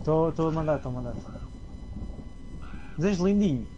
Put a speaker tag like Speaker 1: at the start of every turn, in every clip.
Speaker 1: Estou a mandar, estou a mandar. Desejo lindinho.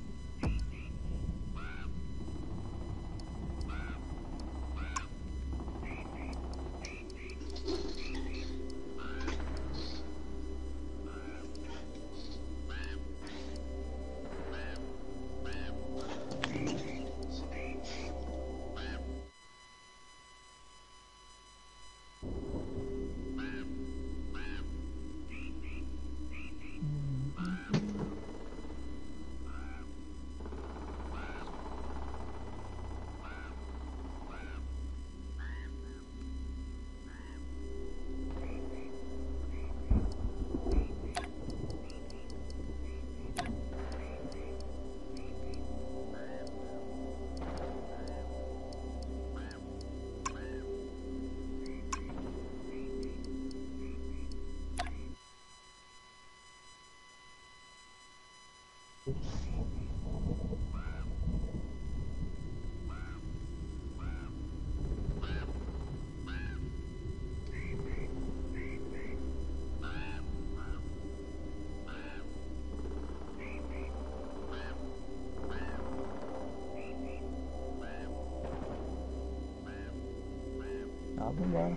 Speaker 1: Ah, vambora.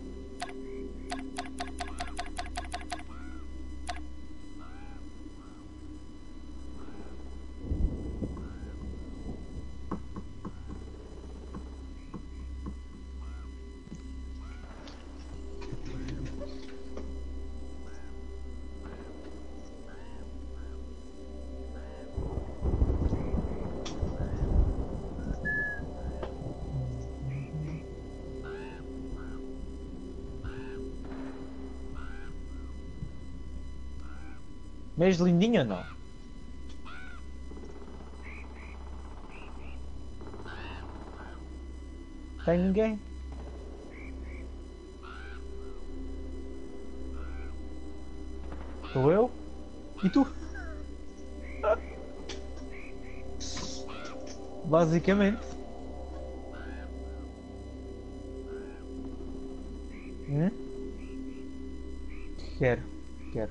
Speaker 1: Mês lindinho ou não? Tem ninguém? Sou eu? E tu? Basicamente. Hum? Quero, quero.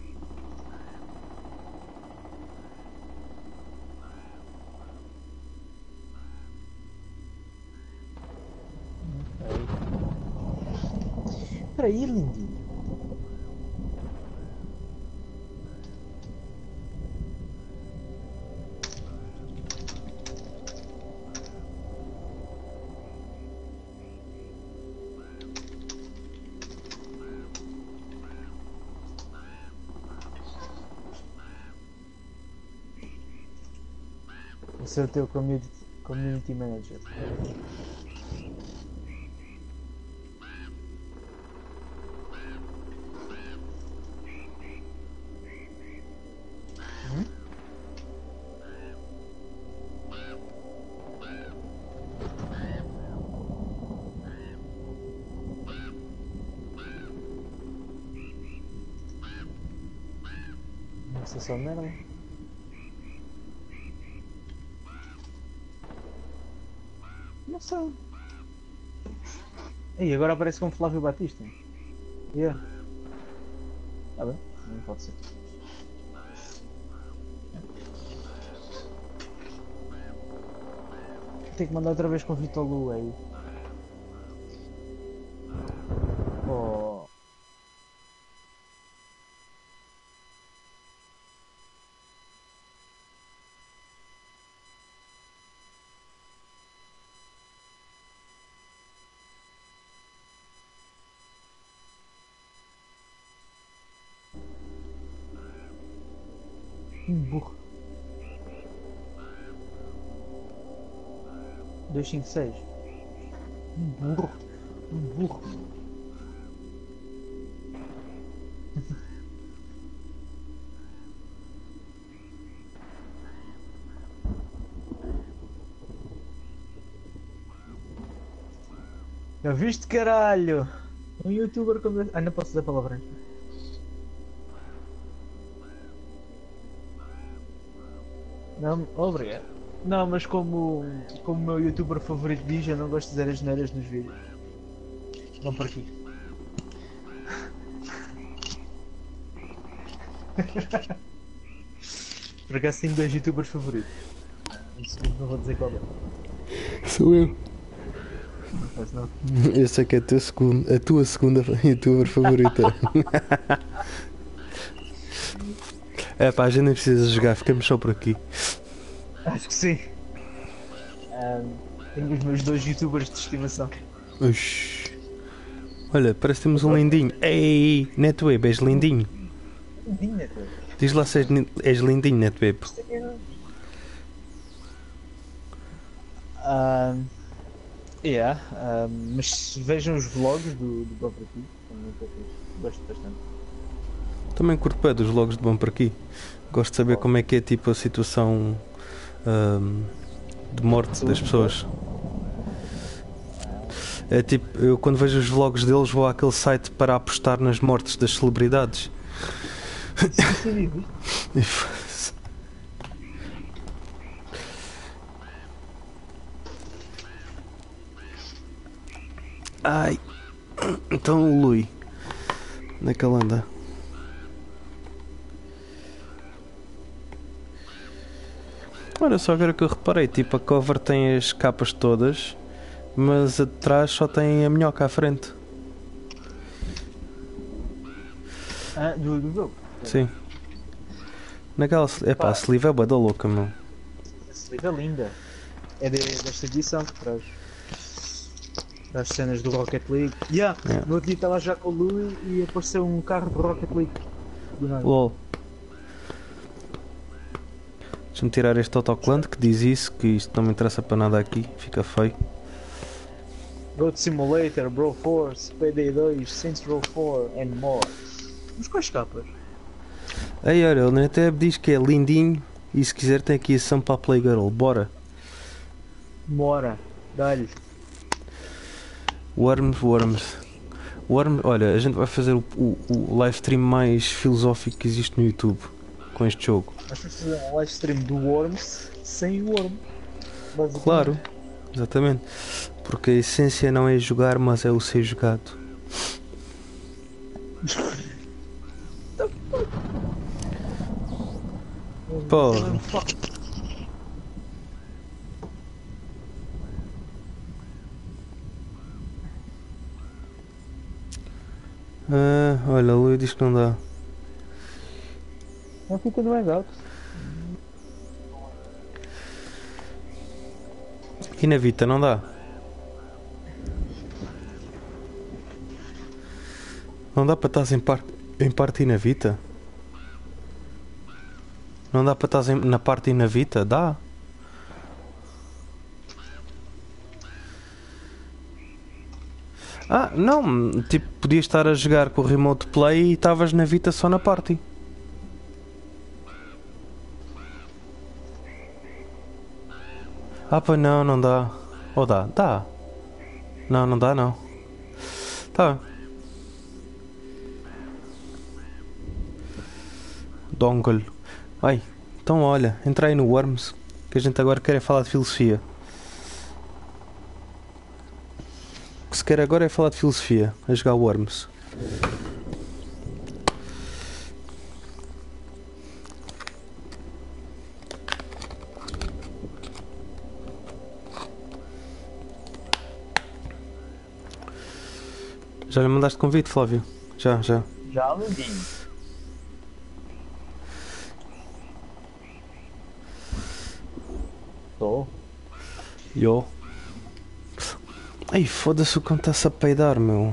Speaker 1: Espera aí, lindinho. Vou ser o teu community manager. Nossa, só merda. Não sei. E agora aparece como Flávio Batista. Yeah. Tá bem, não pode ser. Tenho que mandar outra vez com o Vitor Lu aí. Oh. Burro. 256. Burro. Burro. Já viste, caralho? Um youtuber como... Ah, não posso dizer palavrões. Não, obrigado. Não, mas como o meu youtuber favorito diz, eu não gosto de dizer as neiras nos vídeos. Vão por aqui. Por acaso tenho dois youtubers favoritos. Isso não vou dizer qual é.
Speaker 2: Sou eu.
Speaker 1: Não faz não.
Speaker 2: Eu sei que é a tua segunda youtuber favorita. É pá, a gente nem precisa jogar, ficamos só por aqui.
Speaker 1: Acho que sim. Tenho os meus dois youtubers de estimação.
Speaker 2: Uxi. Olha, parece que temos um lindinho. Ei, NetWeb, és lindinho.
Speaker 1: Lindinha, cara.
Speaker 2: Diz lá se és lindinho, NetWeb.
Speaker 1: Yeah, mas vejam os vlogs do Bumper aqui. Gosto bastante.
Speaker 2: Também curto bem dos vlogs de bom por aqui. Gosto de saber como é que é tipo a situação de morte das pessoas. É tipo, eu quando vejo os vlogs deles vou àquele site para apostar nas mortes das celebridades. Ai, então o Lui, onde é que ele anda? Olha só agora que eu reparei, tipo a cover tem as capas todas, mas atrás só tem a minhoca à frente.
Speaker 1: Do jogo?
Speaker 2: Sim. Naquela, epá, a sleeve é bué da louca, meu.
Speaker 1: A sleeve é linda. É desta edição que traz as cenas do Rocket League. Yeah. No outro dia estava já com o Louis e apareceu um carro do Rocket League. Do nada.
Speaker 2: LOL. Deixa-me tirar este autocolante que diz isso, que isto não me interessa para nada aqui, fica feio.
Speaker 1: Road Simulator, Broforce, PD2, Saints Row 4 and more. Mas quais capas?
Speaker 2: Aí olha, ele até diz que é lindinho e se quiser tem aqui a ação para a Playgirl, bora.
Speaker 1: Bora, dá-lhe.
Speaker 2: Worms. Olha, a gente vai fazer o live stream mais filosófico que existe no YouTube com este jogo.
Speaker 1: Nós vamos fazer um live stream do Worms sem o Worm.
Speaker 2: Claro, exatamente. Porque a essência não é jogar, mas é o ser jogado. Pô. Olha, o Luís diz que não dá.
Speaker 1: Não fica no hangout.
Speaker 2: E na Vita não dá? Não dá para estás em parte e na Vita? Não dá para estás na parte e na Vita? Dá? Ah, não, tipo, podias estar a jogar com o Remote Play e estavas na Vita só na party. Ah, pois não, não dá. Ou dá? Dá. Não, não dá não. Tá. Dongle. Ai, então olha, entra aí no Worms, que a gente agora quer é falar de filosofia. O que se quer agora é falar de filosofia, a jogar Worms. Já lhe mandaste convite, Flávio? Já.
Speaker 1: Já, lindinho. Estou.
Speaker 2: Yo. Ai, foda-se o quanto está-se a peidar, meu.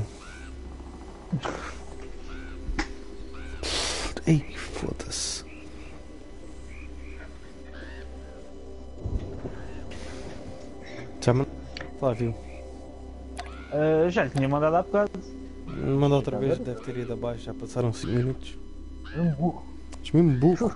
Speaker 2: Ai, foda-se. Já mandou? Flávio.
Speaker 1: Já lhe tinha mandado há bocado.
Speaker 2: Manda outra vez, deve ter ido abaixo, já passaram 5 minutos.
Speaker 1: É um burro.
Speaker 2: És mesmo burro.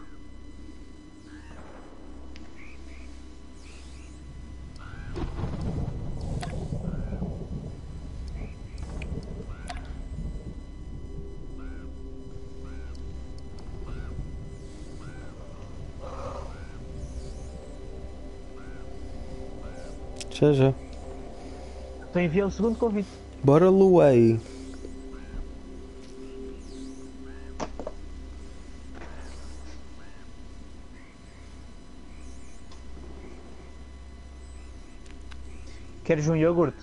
Speaker 2: Já.
Speaker 1: Estou a enviar o segundo convite.
Speaker 2: Bora, Luei.
Speaker 1: Queres um iogurte?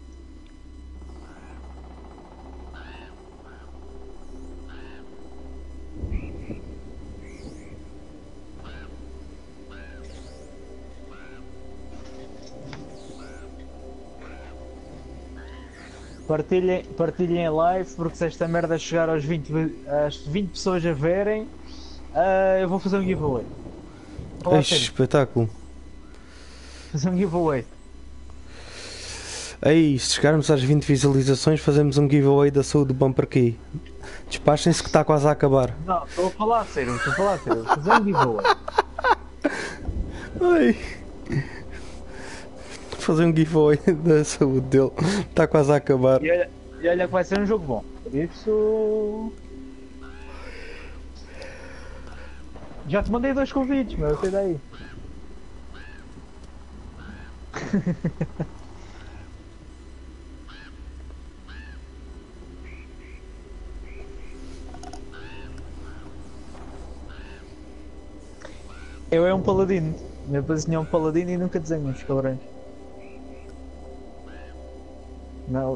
Speaker 1: Partilhem a live, porque se esta merda chegar às 20 pessoas a verem, eu vou fazer um giveaway. Fala a
Speaker 2: Eixe,
Speaker 1: sério,
Speaker 2: espetáculo.
Speaker 1: fazer um giveaway.
Speaker 2: Ei, se chegarmos às 20 visualizações, fazemos um giveaway da saúde do Bumper Key. Despachem-se que está quase a acabar.
Speaker 1: Não, estou a falar a sério, fazer um giveaway.
Speaker 2: Ai. Fazer um giveaway da saúde dele. Está quase a acabar.
Speaker 1: E olha que vai ser um jogo bom. Por isso. Já te mandei 2 convites, meu, sei daí. Eu é um paladino. Meu pazinho é um paladino e nunca desenho os cabrões. Não.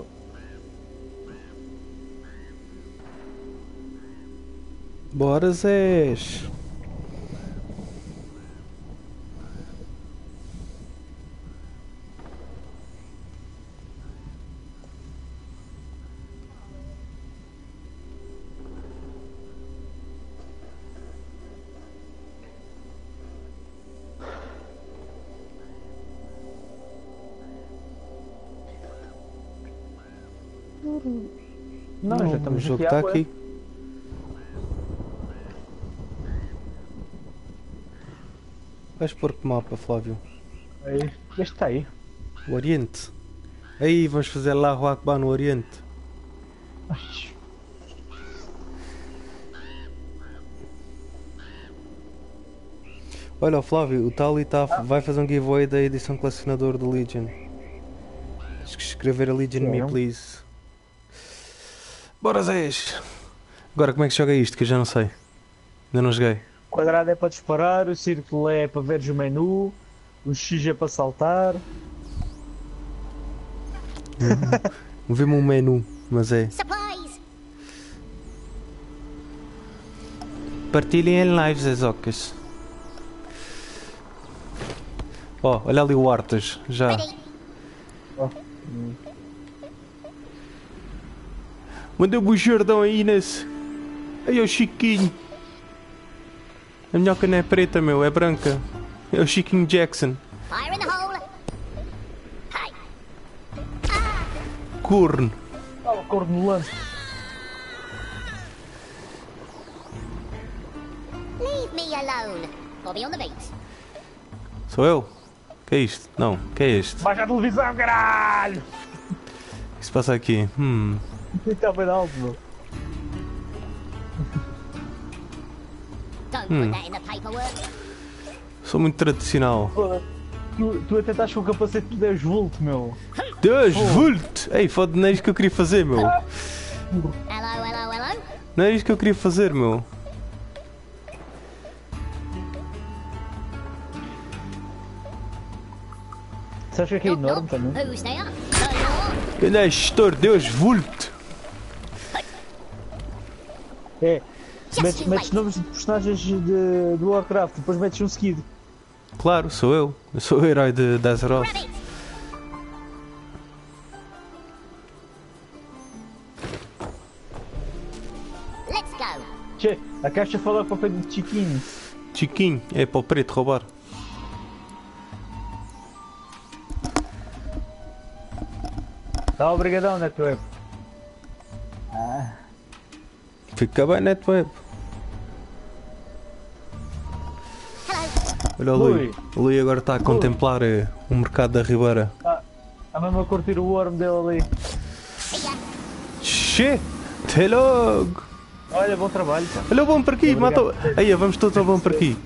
Speaker 2: Bora, Zés.
Speaker 1: Não, já
Speaker 2: o
Speaker 1: estamos
Speaker 2: jogo
Speaker 1: aqui.
Speaker 2: está aqui. Vais pôr que mapa, Flávio?
Speaker 1: Aí, este está aí.
Speaker 2: O Oriente. Aí, vamos fazer lá o Akbar no Oriente.
Speaker 1: Ai,
Speaker 2: Olha, o Flávio, o Tali vai fazer um giveaway da edição colecionador do Legion. Tens que escrever a Legion Me,
Speaker 1: Sim.
Speaker 2: please. Bora, Zés! Agora, como é que se joga isto? Que eu já não sei. Ainda não joguei.
Speaker 1: o quadrado é para disparar, o círculo é para veres o menu, o X é para saltar.
Speaker 2: Vê-me um menu, mas é.
Speaker 3: Supplies!
Speaker 2: Partilhem em lives, Zezocas. Ó, olha ali o Artas, já.
Speaker 3: Ready?
Speaker 2: Manda o buchardão aí, Inês. Aí é o Chiquinho. A minhoca não é preta, meu, é branca. É o Chiquinho Jackson.
Speaker 3: Fire in the hole! Hey!
Speaker 2: Corno.
Speaker 1: Ah, o corno no lance.
Speaker 3: Leave me alone! Bobby on the beat.
Speaker 2: Sou eu? Que é isto? Não, que é este?
Speaker 1: Baixa a televisão, caralho!
Speaker 2: O que se passa aqui?
Speaker 1: Está bem alto, meu.
Speaker 3: Don't put that in the paperwork.
Speaker 2: Sou muito tradicional.
Speaker 1: Foda-se. Tu até estás com o capacete de 10 volts, meu.
Speaker 2: Deus, volt! Ei, foda, não é isto que eu queria fazer, meu.
Speaker 3: Hello, hello, hello?
Speaker 2: Não é isto que eu queria fazer, meu.
Speaker 1: Sabes que aqui é enorme também?
Speaker 3: Who's there? The door?
Speaker 2: Ele é gestor, Deus, volt!
Speaker 1: É.
Speaker 3: Just you
Speaker 1: Metes
Speaker 3: wait.
Speaker 1: nomes de personagens do Warcraft, depois metes um skid.
Speaker 2: Claro, sou eu. Eu sou o herói de Azeroth.
Speaker 3: Grab it! Let's go!
Speaker 1: Che, a caixa fala para o pé de Chiquinho.
Speaker 2: Chiquinho, é para o preto roubar.
Speaker 1: Tá, obrigadão, Netweb.
Speaker 2: Fica bem, Netweb.
Speaker 3: Hello!
Speaker 2: Olha o Lui. O Lui agora está a contemplar o mercado da Ribeira.
Speaker 1: A mesmo a curtir o worm dele ali.
Speaker 3: See ya!
Speaker 2: Che! Até logo!
Speaker 1: Olha, bom trabalho, pá.
Speaker 2: Olha o bom por aqui,
Speaker 1: Obrigado.
Speaker 2: matou. Aí, vamos todos ao bom por aqui.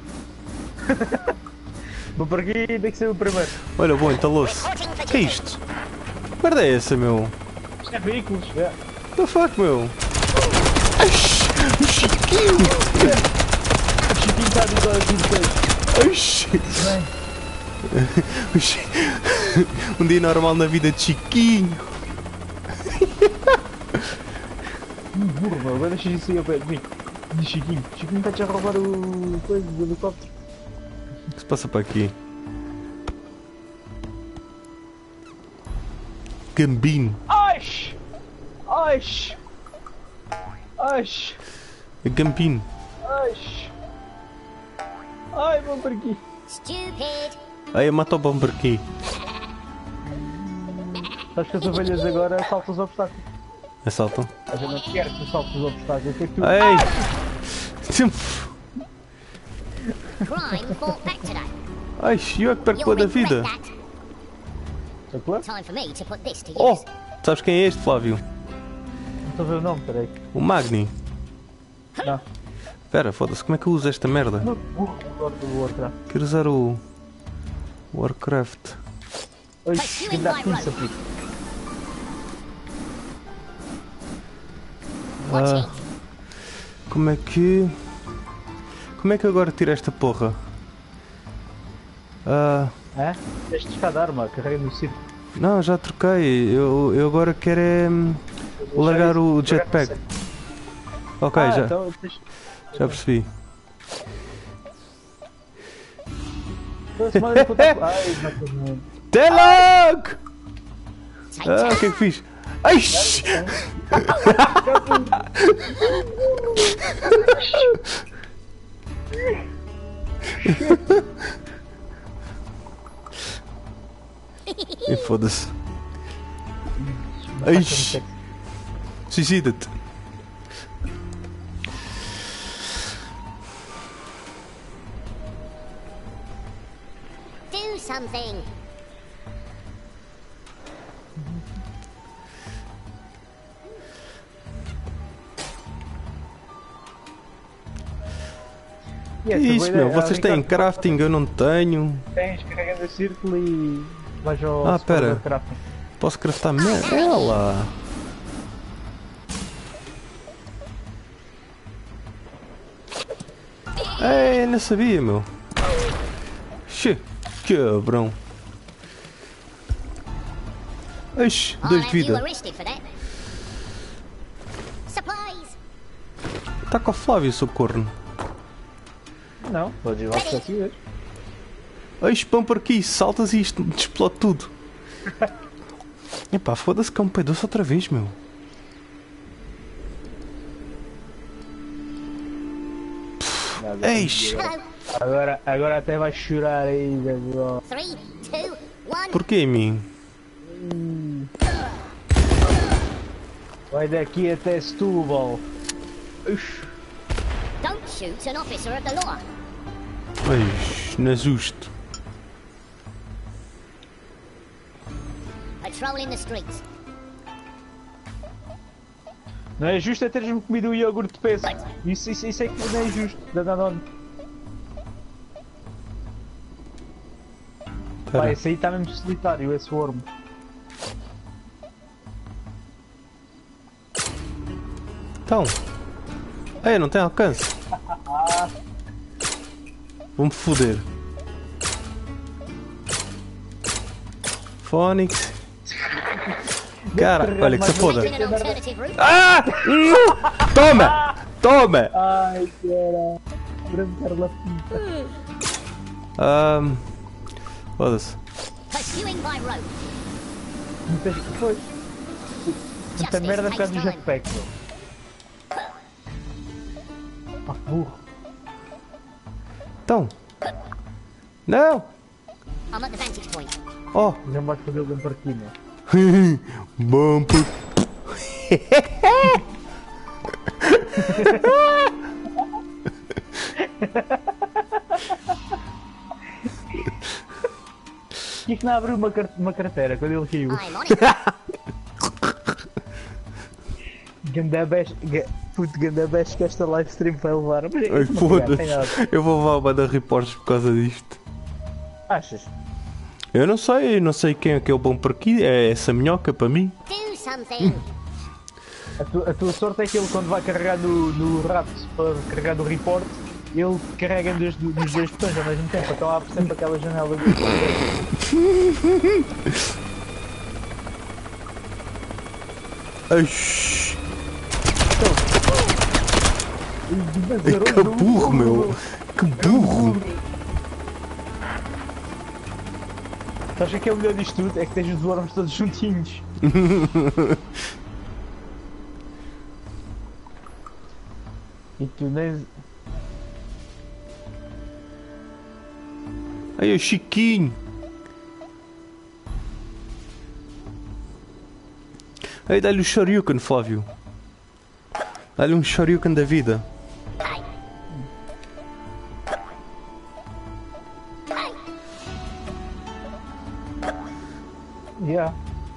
Speaker 1: Vou por aqui e tem que ser o primeiro.
Speaker 2: Olha o bom, entalou-se.
Speaker 3: Reporting for
Speaker 2: Que é
Speaker 3: duty.
Speaker 2: isto? Que merda é essa, meu?
Speaker 1: Isto é veículos. É.
Speaker 2: What the fuck, meu? Ai, o Chiquinho!
Speaker 1: O Chiquinho está a dizer
Speaker 2: Ai,
Speaker 1: Bem,
Speaker 2: o Chiquinho! Um dia normal na vida de Chiquinho.
Speaker 1: Burro, meu. Agora deixa isso aí ao pé de mim. De Chiquinho. Chiquinho está-te a roubar o coisa do helicóptero.
Speaker 2: O que se passa para aqui? Gambino.
Speaker 1: Aish! Aish! Aish!
Speaker 2: É Gambino.
Speaker 1: Aish! Ai, vamos por aqui.
Speaker 3: Stupid.
Speaker 2: Ai, mata o bomber aqui.
Speaker 1: Sabes que as ovelhas agora saltam os obstáculos.
Speaker 2: Assaltam.
Speaker 1: A gente não quer que tu saltes os obstáculos. O que é que tu...
Speaker 2: Ei!
Speaker 3: Crime fought back today.
Speaker 2: Ai, eu é que perco a da
Speaker 3: You'll regret
Speaker 2: vida.
Speaker 3: that.
Speaker 1: É claro?
Speaker 3: Time for me to put this to
Speaker 2: Oh!
Speaker 3: use.
Speaker 2: Sabes quem é este, Flávio?
Speaker 1: Não estou a ver o nome, peraí.
Speaker 2: O Magni.
Speaker 1: Não.
Speaker 2: Espera, foda-se, como é que eu uso esta merda?
Speaker 1: No burro do outro.
Speaker 2: Quero usar o... Warcraft.
Speaker 1: Oi, que dá pizza, filho.
Speaker 3: Watch
Speaker 2: Ah,
Speaker 3: it.
Speaker 2: como é que... Como é que eu agora tiro esta porra? Ah...
Speaker 1: É? Tens de trocar de arma, carrega no circo.
Speaker 2: Não, já troquei. Eu agora quero é... largar o jetpack. Ok, já
Speaker 1: Então, tens...
Speaker 2: já percebi.
Speaker 1: Então, se manda contar... Ai, exatamente.
Speaker 2: Até logo!
Speaker 3: Take
Speaker 2: Ah, o
Speaker 3: that.
Speaker 2: que é que fiz? Ai! E foda-se. Ai! Suicida-te.
Speaker 3: Do something.
Speaker 1: E essa
Speaker 2: Isso,
Speaker 1: boa
Speaker 2: meu,
Speaker 1: ideia.
Speaker 2: vocês têm crafting, eu não tenho.
Speaker 1: Tens, carrega no círculo e vais ao...
Speaker 2: Ah, pera.
Speaker 1: separador de crafting.
Speaker 2: Posso craftar merda? Ela! Ei, não sabia, meu. Che, cabrão. Ixi,
Speaker 3: I'll
Speaker 2: 2 de
Speaker 3: have you
Speaker 2: vida.
Speaker 3: arrested for that. Supplies.
Speaker 2: Tá com o Flávio, seu corno.
Speaker 1: Não, podes ir lá se quiseres.
Speaker 2: Ixi, pão por aqui, saltas e isto explode tudo. Epá, foda-se que é um peidou-se outra vez, meu. Eish!
Speaker 3: Hello.
Speaker 1: Agora até vais chorar aí, Gabriel.
Speaker 3: 3, 2, 1.
Speaker 2: Porquê, mim?
Speaker 1: Vai daqui até Setúbal.
Speaker 3: Don't shoot an officer of the law.
Speaker 2: Eish, não é justo.
Speaker 3: Patrol in the streets.
Speaker 1: Não é justo é teres-me comido o iogurte de peso. Isso é que não é justo. Danadone. Pá,
Speaker 2: Pera.
Speaker 1: esse aí está mesmo solitário, esse worm.
Speaker 2: Então. Ei, não tem alcance. Vou-me foder. Phonics. Cara, olha que se foda.
Speaker 3: In an alternative route.
Speaker 2: Ah! Toma! Toma!
Speaker 1: Ai, cara. Brancar la pinta.
Speaker 2: Foda-se.
Speaker 3: Pursuing by road.
Speaker 1: Foi. Muita
Speaker 3: Justice
Speaker 1: merda por causa
Speaker 3: takes
Speaker 1: do
Speaker 3: time.
Speaker 1: jetpack, meu. Pá, que burro.
Speaker 2: Então. Não!
Speaker 3: I'm at the vantage point.
Speaker 2: Oh!
Speaker 1: Já me vais fazer o bumper aqui, meu.
Speaker 2: Bumper.
Speaker 1: Porquê que não abriu uma carteira quando ele caiu?
Speaker 3: I'm on it.
Speaker 1: Gandabés que esta live stream vai levar. Mas
Speaker 2: Ai,
Speaker 1: isso não tem nada.
Speaker 2: foda-se. Eu vou levar a banda reportes por causa disto.
Speaker 1: Achas?
Speaker 2: Eu não sei quem é que é o bom por aqui. É essa minhoca para mim.
Speaker 3: Do something.
Speaker 1: A tua sorte é que ele quando vai carregar no rato para carregar no report, ele carrega nos dois botões ao mesmo tempo, então abre sempre aquela janela do.
Speaker 2: Oxi. Que burro, meu! Que burro!
Speaker 1: Sabes o que é o melhor disto tudo? É que tens os worms todos juntinhos. E tu nem.
Speaker 2: Aí, o Chiquinho! Aí, dá-lhe o Shoryuken, Flávio. Dá-lhe um Shoryuken da vida.
Speaker 1: Yeah.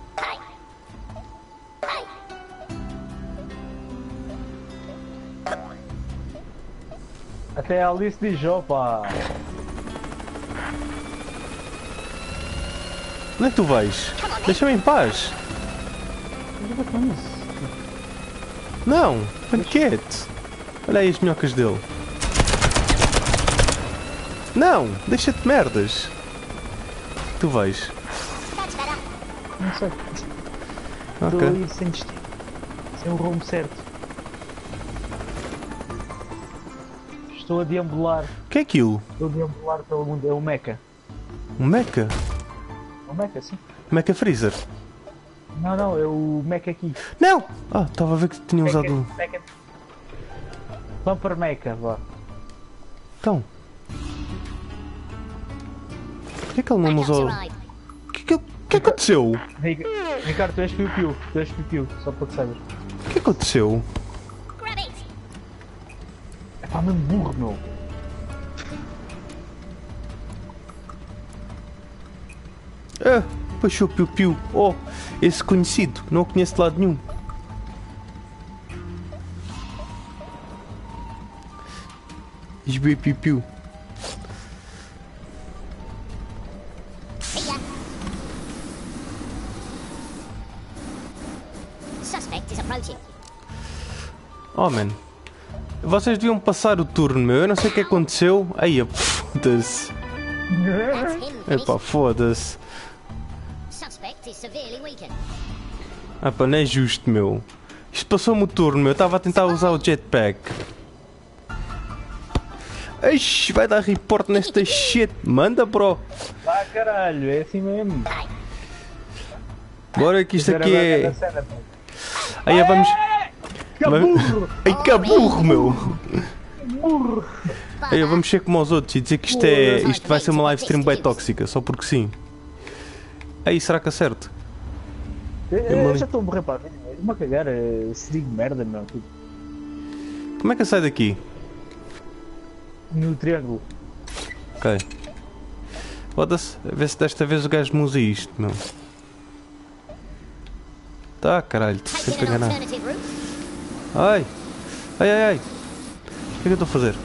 Speaker 1: Até a Alice diz, opa.
Speaker 2: Onde é que tu vais? Deixa-me em paz.
Speaker 1: O que é isso?
Speaker 2: Não, fica quieto. Olha aí as minhocas dele. Não, deixa-te merdas. Tu vais.
Speaker 3: That's better.
Speaker 1: Não sei. Estou
Speaker 2: Ok.
Speaker 1: ali sem destino. Sem o rumo certo. Estou a deambular.
Speaker 2: O que é aquilo?
Speaker 1: Estou a deambular pelo mundo. É o Mecha.
Speaker 2: Um mecha?
Speaker 1: É o Mecha, sim.
Speaker 2: Mecha Freezer?
Speaker 1: Não, não, é o Mecha aqui.
Speaker 2: Não! Ah, estava a ver que tinha usado...
Speaker 1: Mecha. Bumper Mecha, vá.
Speaker 2: Então. Porquê que ele não
Speaker 3: Backups
Speaker 2: usou...
Speaker 3: arrived.
Speaker 2: O que aconteceu? O
Speaker 1: Ricardo, tu és piu-piu. Tu és piu-piu, só para que saibas.
Speaker 2: que aconteceu?
Speaker 3: Grab it.
Speaker 1: É pá, mesmo burro, meu.
Speaker 2: Ah, puxou piu-piu. Oh, esse conhecido. Não o conheço de lado nenhum. Esbei piu-piu.
Speaker 3: See ya. Suspect is approaching.
Speaker 2: Oh, man. Vocês deviam passar o turno, meu. Eu não sei o que aconteceu. Aí, foda-se.
Speaker 3: That's him finished.
Speaker 2: Epá, foda-se.
Speaker 3: Suspect is severely weakened.
Speaker 2: Ah pá, não é justo, meu. Isto passou-me o turno, meu. Eu estava a tentar usar o jetpack. Ixi, vai dar report nesta shit. Manda, bro.
Speaker 1: Vá, caralho, é assim mesmo.
Speaker 2: Bora que isto aqui é...
Speaker 1: Cena,
Speaker 2: Aí vamos...
Speaker 1: que burro!
Speaker 2: Ai, que burro, meu.
Speaker 1: Burro!
Speaker 2: Aí vamos ser como aos outros e dizer que isto é... Isto vai ser uma live stream bem tóxica, só porque sim. Aí, será que acerto?
Speaker 1: Eu já estou a morrer para a vida. Estou-me a cagar, se digo merda, meu. Tipo,
Speaker 2: Como é que eu saio daqui?
Speaker 1: no triângulo.
Speaker 2: Ok. Foda-se, a ver se desta vez o gajo me usa isto, meu. Tá, caralho, estou
Speaker 3: Taking
Speaker 2: sempre
Speaker 3: an
Speaker 2: enganado.
Speaker 3: alternative route.
Speaker 2: Ai! Ai, ai, ai! O que é que eu estou a fazer?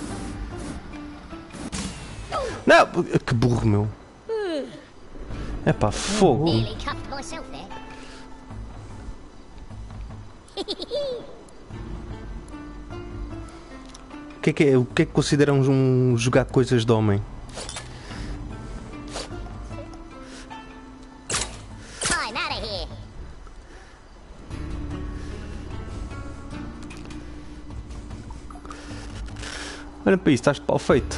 Speaker 2: Não! Que burro, meu! É pá, fogo!
Speaker 3: Nearly cuffed myself there.
Speaker 2: O que é que consideram um jogar coisas de homem?
Speaker 3: I'm out of here.
Speaker 2: Olha para isso, estás de pau feito.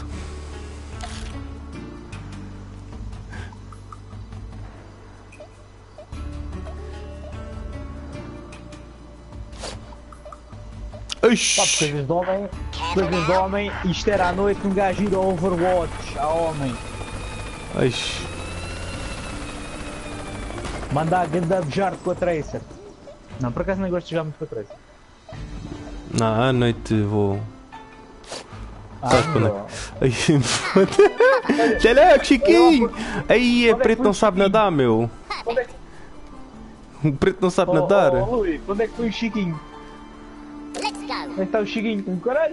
Speaker 1: Pá,
Speaker 2: Ixi.
Speaker 1: coisas de homem, isto era à noite um gajo ir ao Overwatch, a homem.
Speaker 2: Ixi.
Speaker 1: Manda a ganda bejar com a Tracer. Não, por acaso nem gosto de jogar muito com a Tracer.
Speaker 2: Não, à noite vou.
Speaker 1: Ah,
Speaker 2: Sabes quando é?
Speaker 1: não.
Speaker 2: Ai, foda. Olha lá, Chiquinho! Aí,
Speaker 1: Onde é que
Speaker 2: preto
Speaker 1: foi
Speaker 2: não
Speaker 1: o
Speaker 2: sabe
Speaker 1: Chiquinho?
Speaker 2: nadar, meu.
Speaker 1: Onde é que,
Speaker 2: O preto não sabe nadar.
Speaker 1: Luís, onde é que foi o Chiquinho?
Speaker 3: Let's
Speaker 1: Onde
Speaker 3: go.
Speaker 1: é que está o Chiquinho? Caralho!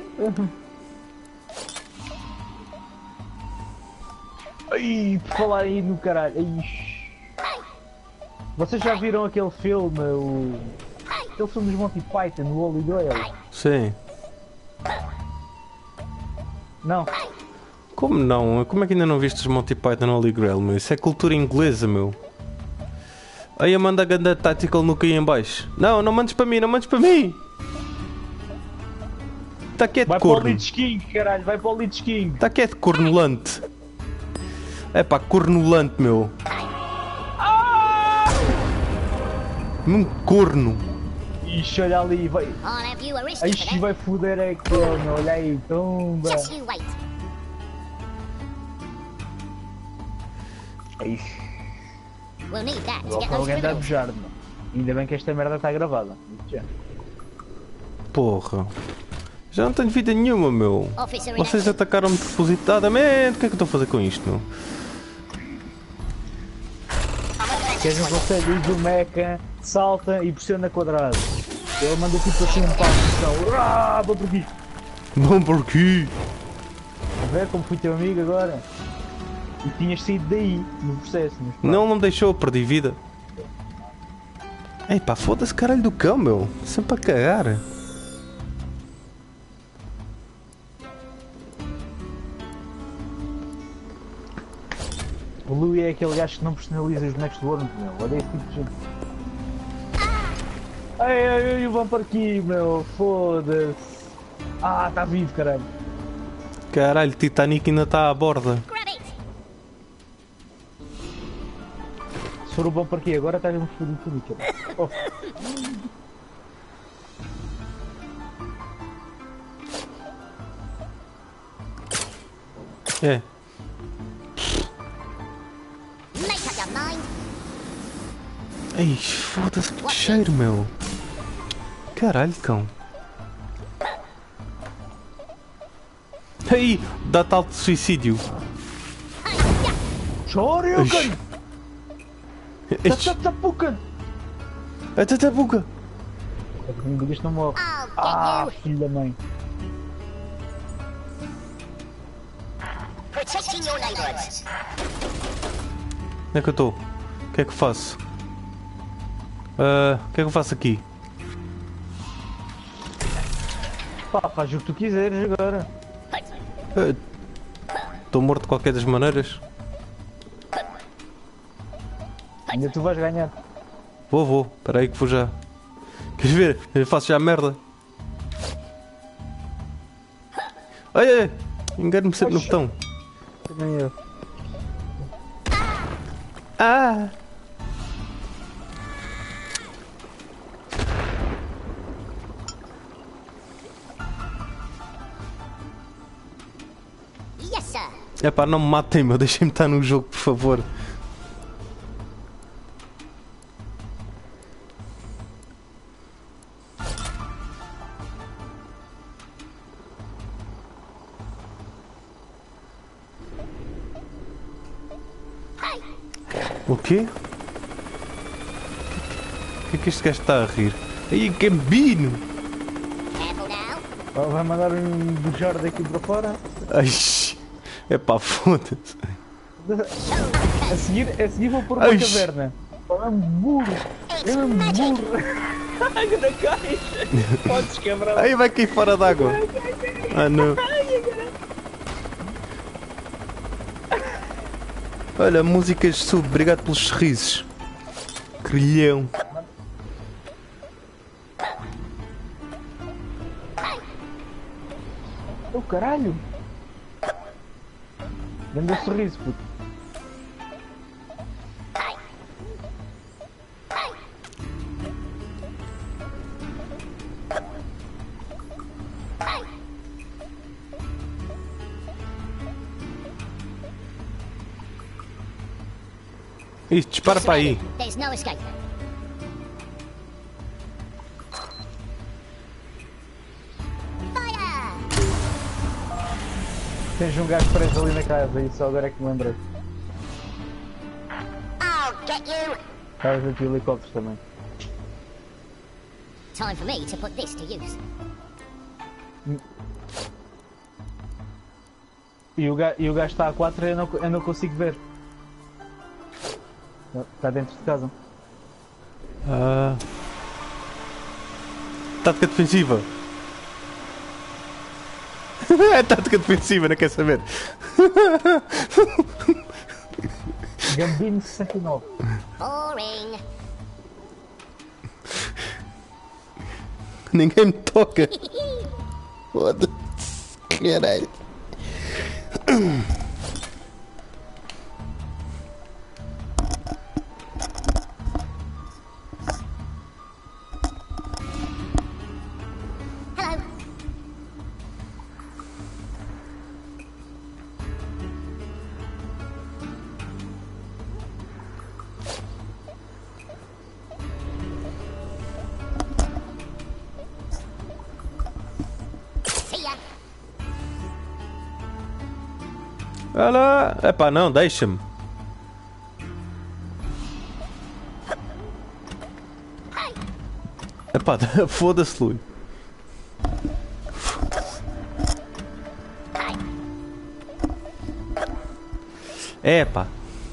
Speaker 1: Ai, por falar aí no caralho. Ai. Vocês já viram aquele filme, aquele filme dos Monty Python, o Holy Grail?
Speaker 2: Sim.
Speaker 1: Não.
Speaker 2: Como não? Como é que ainda não viste os Monty Python Holy Grail, meu? Isso é cultura inglesa, meu. Aí manda a ganda tactical no aí em baixo. Não, não mandes para mim, não mandes para mim! Está quieto,
Speaker 1: Vai para o
Speaker 2: corno.
Speaker 1: Lich King, caralho, vai para o Lich King.
Speaker 2: Está quieto, cornulante. É pá, cornulante, meu. Um corno.
Speaker 1: Ixi, olha ali, vai.
Speaker 3: I'll have you arrested for
Speaker 1: Ixi,
Speaker 3: that.
Speaker 1: vai foder aquele, meu. Olha aí, tumba.
Speaker 3: Just you wait.
Speaker 1: Ixi,
Speaker 3: We'll need that to
Speaker 1: igual
Speaker 3: get
Speaker 1: para
Speaker 3: those
Speaker 1: alguém dar
Speaker 3: criminals.
Speaker 1: bujar, meu. Ainda bem que esta merda está gravada. Digo já.
Speaker 2: Porra. Já não tenho vida nenhuma, meu.
Speaker 3: Officer in
Speaker 2: Vocês
Speaker 3: action.
Speaker 2: atacaram-me propositadamente. O que é que eu estou a fazer com isto, meu?
Speaker 1: Queres um conselho? Diz o mecha, salta e pressiona quadrado. Ele manda tipo assim um pau no chão. Ah, vou por aqui.
Speaker 2: Bom por aqui.
Speaker 1: A ver como fui teu amigo agora? E tinhas saído daí, no processo. Mas, pá,
Speaker 2: Não, não me deixou, perdi vida. Ei pá, foda-se caralho do cão, meu. Sempre a cagar.
Speaker 1: O Louis é aquele gajo que não personaliza os bonecos do Worms, meu. Olha esse tipo de gente. Ai, ai, ai, vão para aqui, meu. Foda-se. Ah, está vivo, caralho.
Speaker 2: Caralho, Titanic ainda está à borda.
Speaker 3: Grab it.
Speaker 1: Se for o bom para aqui agora, está um fodido tudo, caralho. Oh.
Speaker 2: É.
Speaker 3: Make up your mind.
Speaker 2: Ei, foda-se que cheiro, meu. Caralho, cão. Ei, dá tal de suicídio.
Speaker 1: Shoryuken!
Speaker 2: Ixi,
Speaker 1: Tatapuken!
Speaker 2: até a boca.
Speaker 1: É que me digas que não morre.
Speaker 3: I'll get
Speaker 1: Ah,
Speaker 3: you.
Speaker 1: filho da mãe.
Speaker 3: Protecting your neighborhoods.
Speaker 2: Onde é que eu estou? O que é que eu faço? O que é que eu faço aqui?
Speaker 1: Pá, faz o que tu quiseres agora.
Speaker 2: Estou morto de qualquer das maneiras.
Speaker 1: Ainda tu vais ganhar.
Speaker 2: Vou. Espera aí que vou já. Queres ver? Eu faço já merda. Ai. Engano-me sempre no
Speaker 1: Oxi.
Speaker 2: botão.
Speaker 1: Também eu.
Speaker 2: Ah!
Speaker 3: Yes, sir.
Speaker 2: Epá, não me matem, meu. Deixem-me estar no jogo, por favor. O quê? O que é que este gajo está a rir? Aí, Gambino!
Speaker 3: Careful now.
Speaker 1: Vai mandar um bujar daqui para fora.
Speaker 2: Ai, epá, foda-se.
Speaker 1: A seguir vou pôr uma
Speaker 2: Ai.
Speaker 1: caverna. É um burro. É um burro. Ai, na caixa. Podes quebrar.
Speaker 2: Aí vai cair fora d'água. Ah, não. Olha, músicas sub, obrigado pelos sorrisos. Crilhão.
Speaker 1: Oh, caralho. Grande sorriso, puto.
Speaker 2: Isto, dispara para aí.
Speaker 3: There's no escape. Fire!
Speaker 1: Tens um gajo preso ali na casa e só agora é que me lembrei.
Speaker 3: I'll get you.
Speaker 1: Estavas aqui helicópteros também.
Speaker 3: Time for me to put this to use.
Speaker 1: E o gajo está a 4 e eu não consigo ver. Está dentro de casa.
Speaker 2: Ah. Tática defensiva. É tática defensiva, não quer saber?
Speaker 1: Gambino 69.
Speaker 3: Boring.
Speaker 2: Ninguém me toca. Foda-se. Caralho.
Speaker 3: Hello. See ya.
Speaker 2: Olha. Epá, não, deixa-me. Epá, foda-se, Lui. Epá.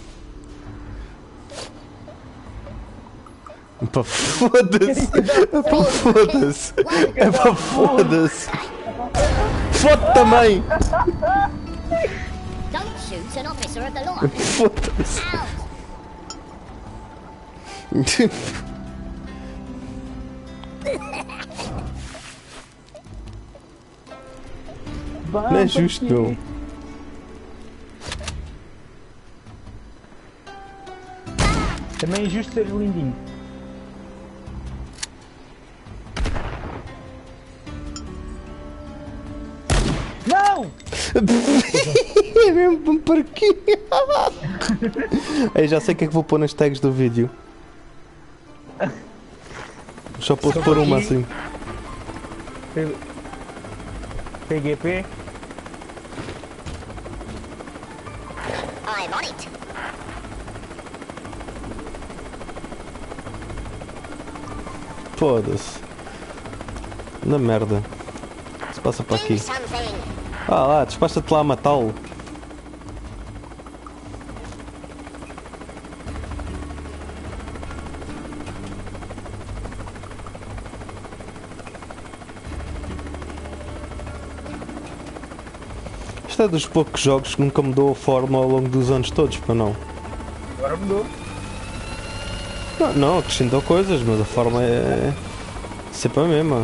Speaker 2: Epá, foda-se. Epá, foda-se. Epá, foda-se. Foda-se também.
Speaker 3: Don't shoot an officer of the law.
Speaker 2: Foda-se.
Speaker 3: Out.
Speaker 2: Não é justo, meu.
Speaker 1: Também é justo ser lindinho. Não!
Speaker 2: É mesmo para quê? Eu já sei o que é que vou pôr nas tags do vídeo. Só posso pôr uma assim.
Speaker 1: PGP.
Speaker 3: I'm on it.
Speaker 2: Foda-se. Na merda. Se passa para
Speaker 3: Do
Speaker 2: aqui.
Speaker 3: something.
Speaker 2: Ah lá, despacha-te lá a matá-lo. Isto é dos poucos jogos que nunca mudou a forma ao longo dos anos todos, para não?
Speaker 1: Agora mudou.
Speaker 2: Não, não, acrescentou coisas, mas a forma é sempre a mesma.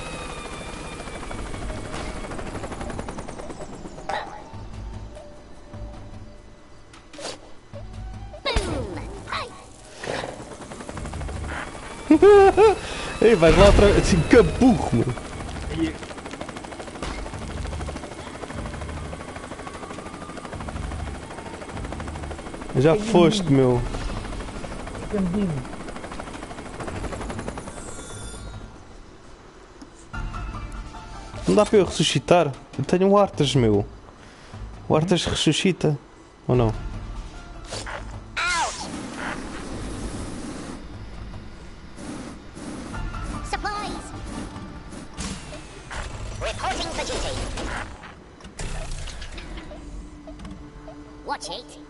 Speaker 3: Boom. Hey.
Speaker 2: Ei, vais lá outra vez, assim, que burro, meu. Já foste, meu.
Speaker 1: Gambino.
Speaker 2: Não dá para eu ressuscitar. Eu tenho o Arthas, meu. O Arthas ressuscita. Ou não?
Speaker 3: Out. Supplies. Reporting for duty. Watch it.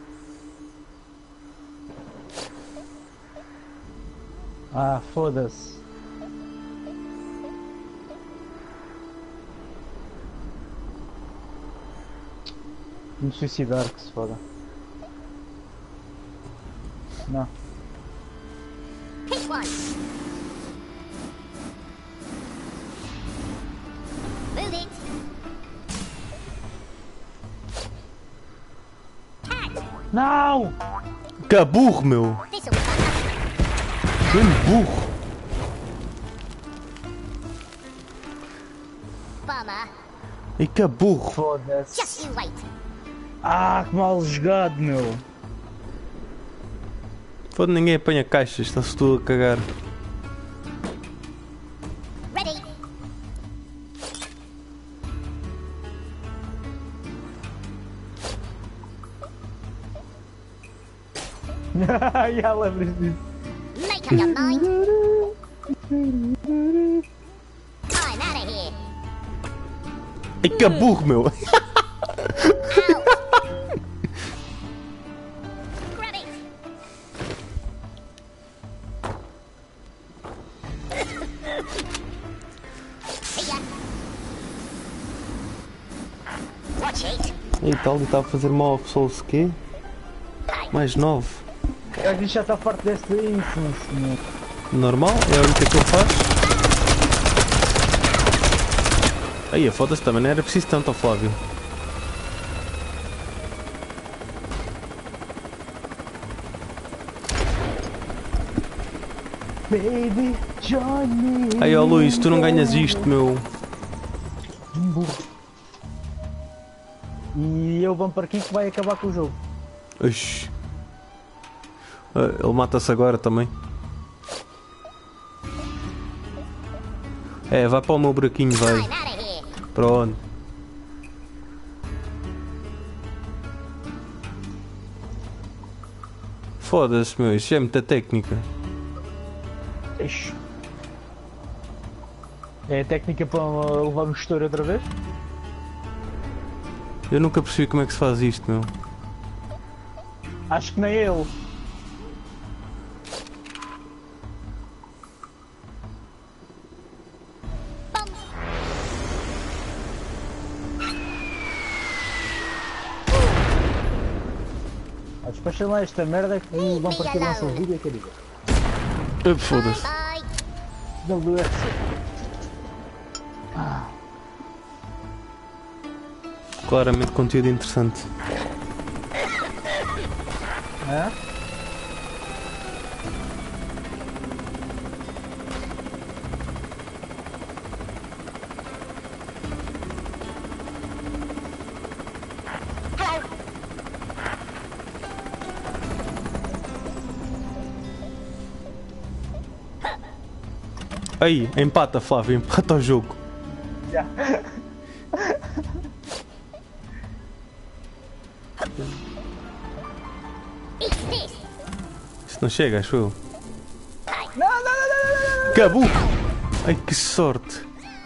Speaker 1: Ah, foda-se. Me suicidar, que se foda. Não.
Speaker 3: Pick one. Move it. Tag.
Speaker 1: Não!
Speaker 2: Que burro, meu.
Speaker 3: This'll be fun.
Speaker 2: Que burro.
Speaker 3: Bummer.
Speaker 2: E que burro.
Speaker 1: Foda-se.
Speaker 3: Just you wait.
Speaker 1: Ah, que mal jogado, meu.
Speaker 2: Foda, ninguém apanha caixas, está-se tudo a cagar.
Speaker 3: Ready.
Speaker 1: Já lembras disso.
Speaker 3: Make up your mind. I'm out of here.
Speaker 2: E que burro, meu.
Speaker 3: Out. Grab it. See ya.
Speaker 2: E tal, e está a fazer mal ao Souls quê? Mais 9.
Speaker 1: A gente já está farto desse daí, senhor.
Speaker 2: Normal, é a única que ele faz. Aí, foda-se também, não era preciso tanto, ó Flávio.
Speaker 1: Baby Johnny.
Speaker 2: Aí, ó Luís, tu não ganhas isto, meu.
Speaker 1: E eu vou para aqui que vai acabar com o jogo.
Speaker 2: Ixi. Ele mata-se agora também. É, vai para o meu buraquinho, vai.
Speaker 3: I'm out of here.
Speaker 2: Para onde? Foda-se, meu, isso é muita técnica.
Speaker 1: Ixi. É a técnica para levar um estouro outra vez?
Speaker 2: Eu nunca percebi como é que se faz isto, meu.
Speaker 1: Acho que nem eu. Despachei lá esta merda que vão partir a nossa vida, quer dizer.
Speaker 2: Foda-se.
Speaker 3: Bye.
Speaker 1: WRC.
Speaker 2: Claramente conteúdo interessante.
Speaker 1: Hã?
Speaker 2: Aí, empata, Flávio, empata o jogo.
Speaker 1: Já.
Speaker 3: Eat this.
Speaker 2: Isso não chega, acho eu.
Speaker 1: Não.
Speaker 2: Cabu! Ai, que sorte!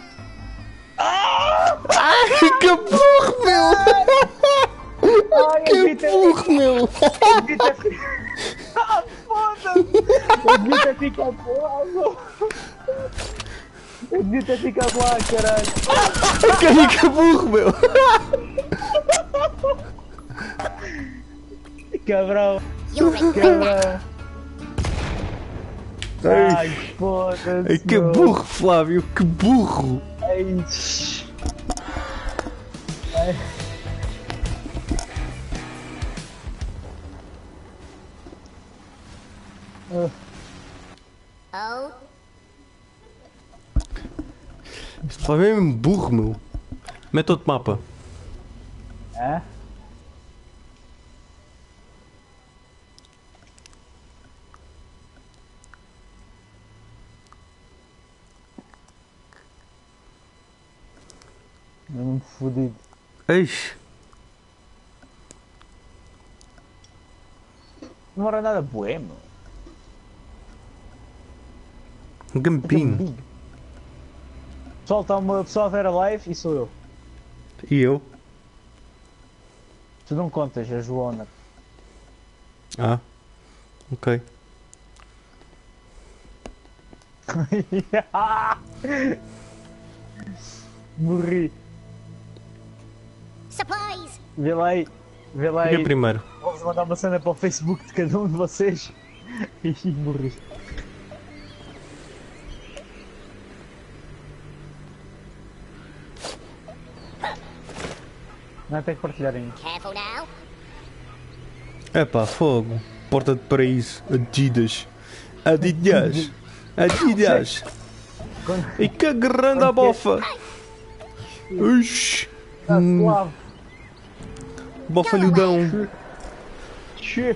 Speaker 2: Ai, que burro, meu!
Speaker 1: Ai, eu
Speaker 2: Que
Speaker 1: devia ter...
Speaker 2: burro, meu!
Speaker 1: Eu devia ter... Ah, foda-se! Eu devia ter ficado lá. Eu devia ter ficado lá, caralho.
Speaker 2: Caí, que burro, meu!
Speaker 1: Cabrão.
Speaker 3: You'll regret that.
Speaker 1: Cabrão.
Speaker 2: Ai,
Speaker 1: Ai, foda-se.
Speaker 2: ai, que
Speaker 1: meu.
Speaker 2: burro, Flávio, que burro!
Speaker 1: Ai. Ai.
Speaker 3: Oh,
Speaker 2: Este Flávio é mesmo burro, meu! Mete outro mapa.
Speaker 1: Hã? Mesmo fodido.
Speaker 2: Eixe!
Speaker 1: Não era nada boêmio.
Speaker 2: Um gampinho.
Speaker 1: Pessoal, está uma pessoa a ver a live e sou eu.
Speaker 2: E eu?
Speaker 1: Tu não contas, a Joana.
Speaker 2: Ah, ok.
Speaker 1: Morri.
Speaker 3: supplies.
Speaker 1: Vê lá aí. Vê lá
Speaker 2: Fica
Speaker 1: aí.
Speaker 2: primeiro.
Speaker 1: Vamos mandar uma cena para o Facebook de cada um de vocês. E morri. Não tem que partilhar ainda.
Speaker 3: Careful now.
Speaker 2: Epá, fogo. Porta de paraíso. Adidas. Adidas. Adidas. E que grande a bofa. Ux.
Speaker 1: Está suave.
Speaker 2: Bofalhudão.
Speaker 1: Che.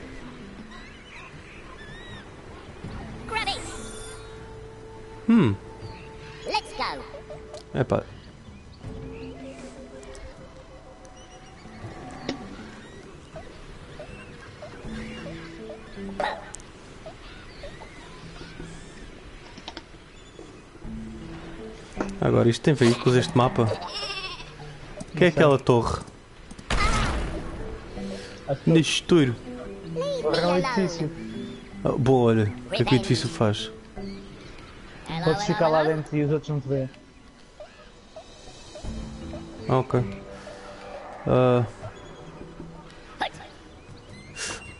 Speaker 3: Grab it. Let's go.
Speaker 2: Epá. Agora isto tem veículos este mapa. O que é aquela torre? Neste estouro.
Speaker 3: Leave
Speaker 1: Torre
Speaker 3: me
Speaker 1: é um
Speaker 3: alone.
Speaker 1: edifício.
Speaker 2: Ah, boa, olha. O que é que o edifício faz?
Speaker 3: Hello,
Speaker 1: Podes
Speaker 3: hello,
Speaker 1: ficar lá
Speaker 3: hello.
Speaker 1: dentro e os outros não te veem.
Speaker 2: Ah, ok. Ah,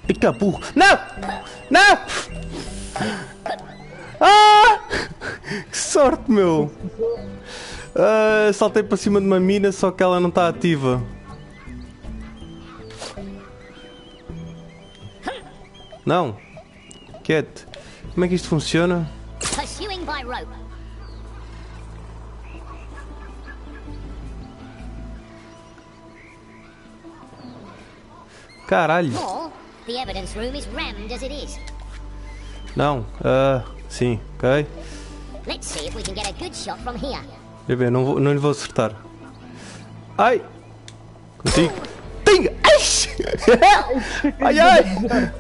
Speaker 2: Eita burro! Não! Não! Ah! Que sorte, meu! Saltei para cima de uma mina, só que ela não está ativa. Não! Quieto! Como é que isto funciona?
Speaker 3: Pursuing by rope.
Speaker 2: Caralho!
Speaker 3: More, the evidence room is rammed as it is.
Speaker 2: Não, sim, ok.
Speaker 3: Let's see if we can get a good shot from here.
Speaker 2: Deixa eu ver, não lhe vou acertar. Ai! Consigo! Tenho! Ai! Ai ai!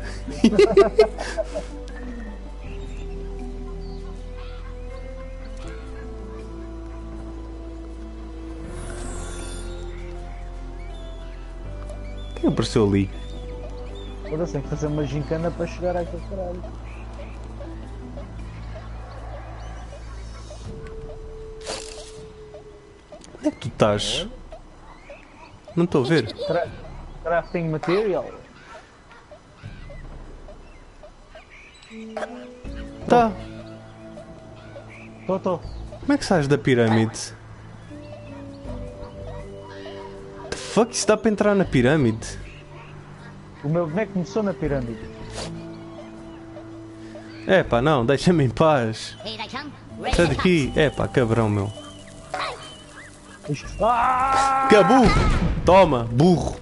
Speaker 2: Quem apareceu ali?
Speaker 1: Agora tenho que fazer uma gincana para chegar àquele caralho.
Speaker 2: Onde é que tu estás? Não estou a ver.
Speaker 1: Crafting material.
Speaker 2: Tá.
Speaker 1: Tô.
Speaker 2: Como é que sais da pirâmide? The fuck? Isso dá para entrar na pirâmide?
Speaker 1: O meu boneco começou na pirâmide.
Speaker 2: Epá, não, deixa-me em paz.
Speaker 3: Here they come. Ready
Speaker 2: Sai
Speaker 3: to
Speaker 2: daqui. Epá, cabrão, meu.
Speaker 1: Ah!
Speaker 2: Que burro! Toma, burro!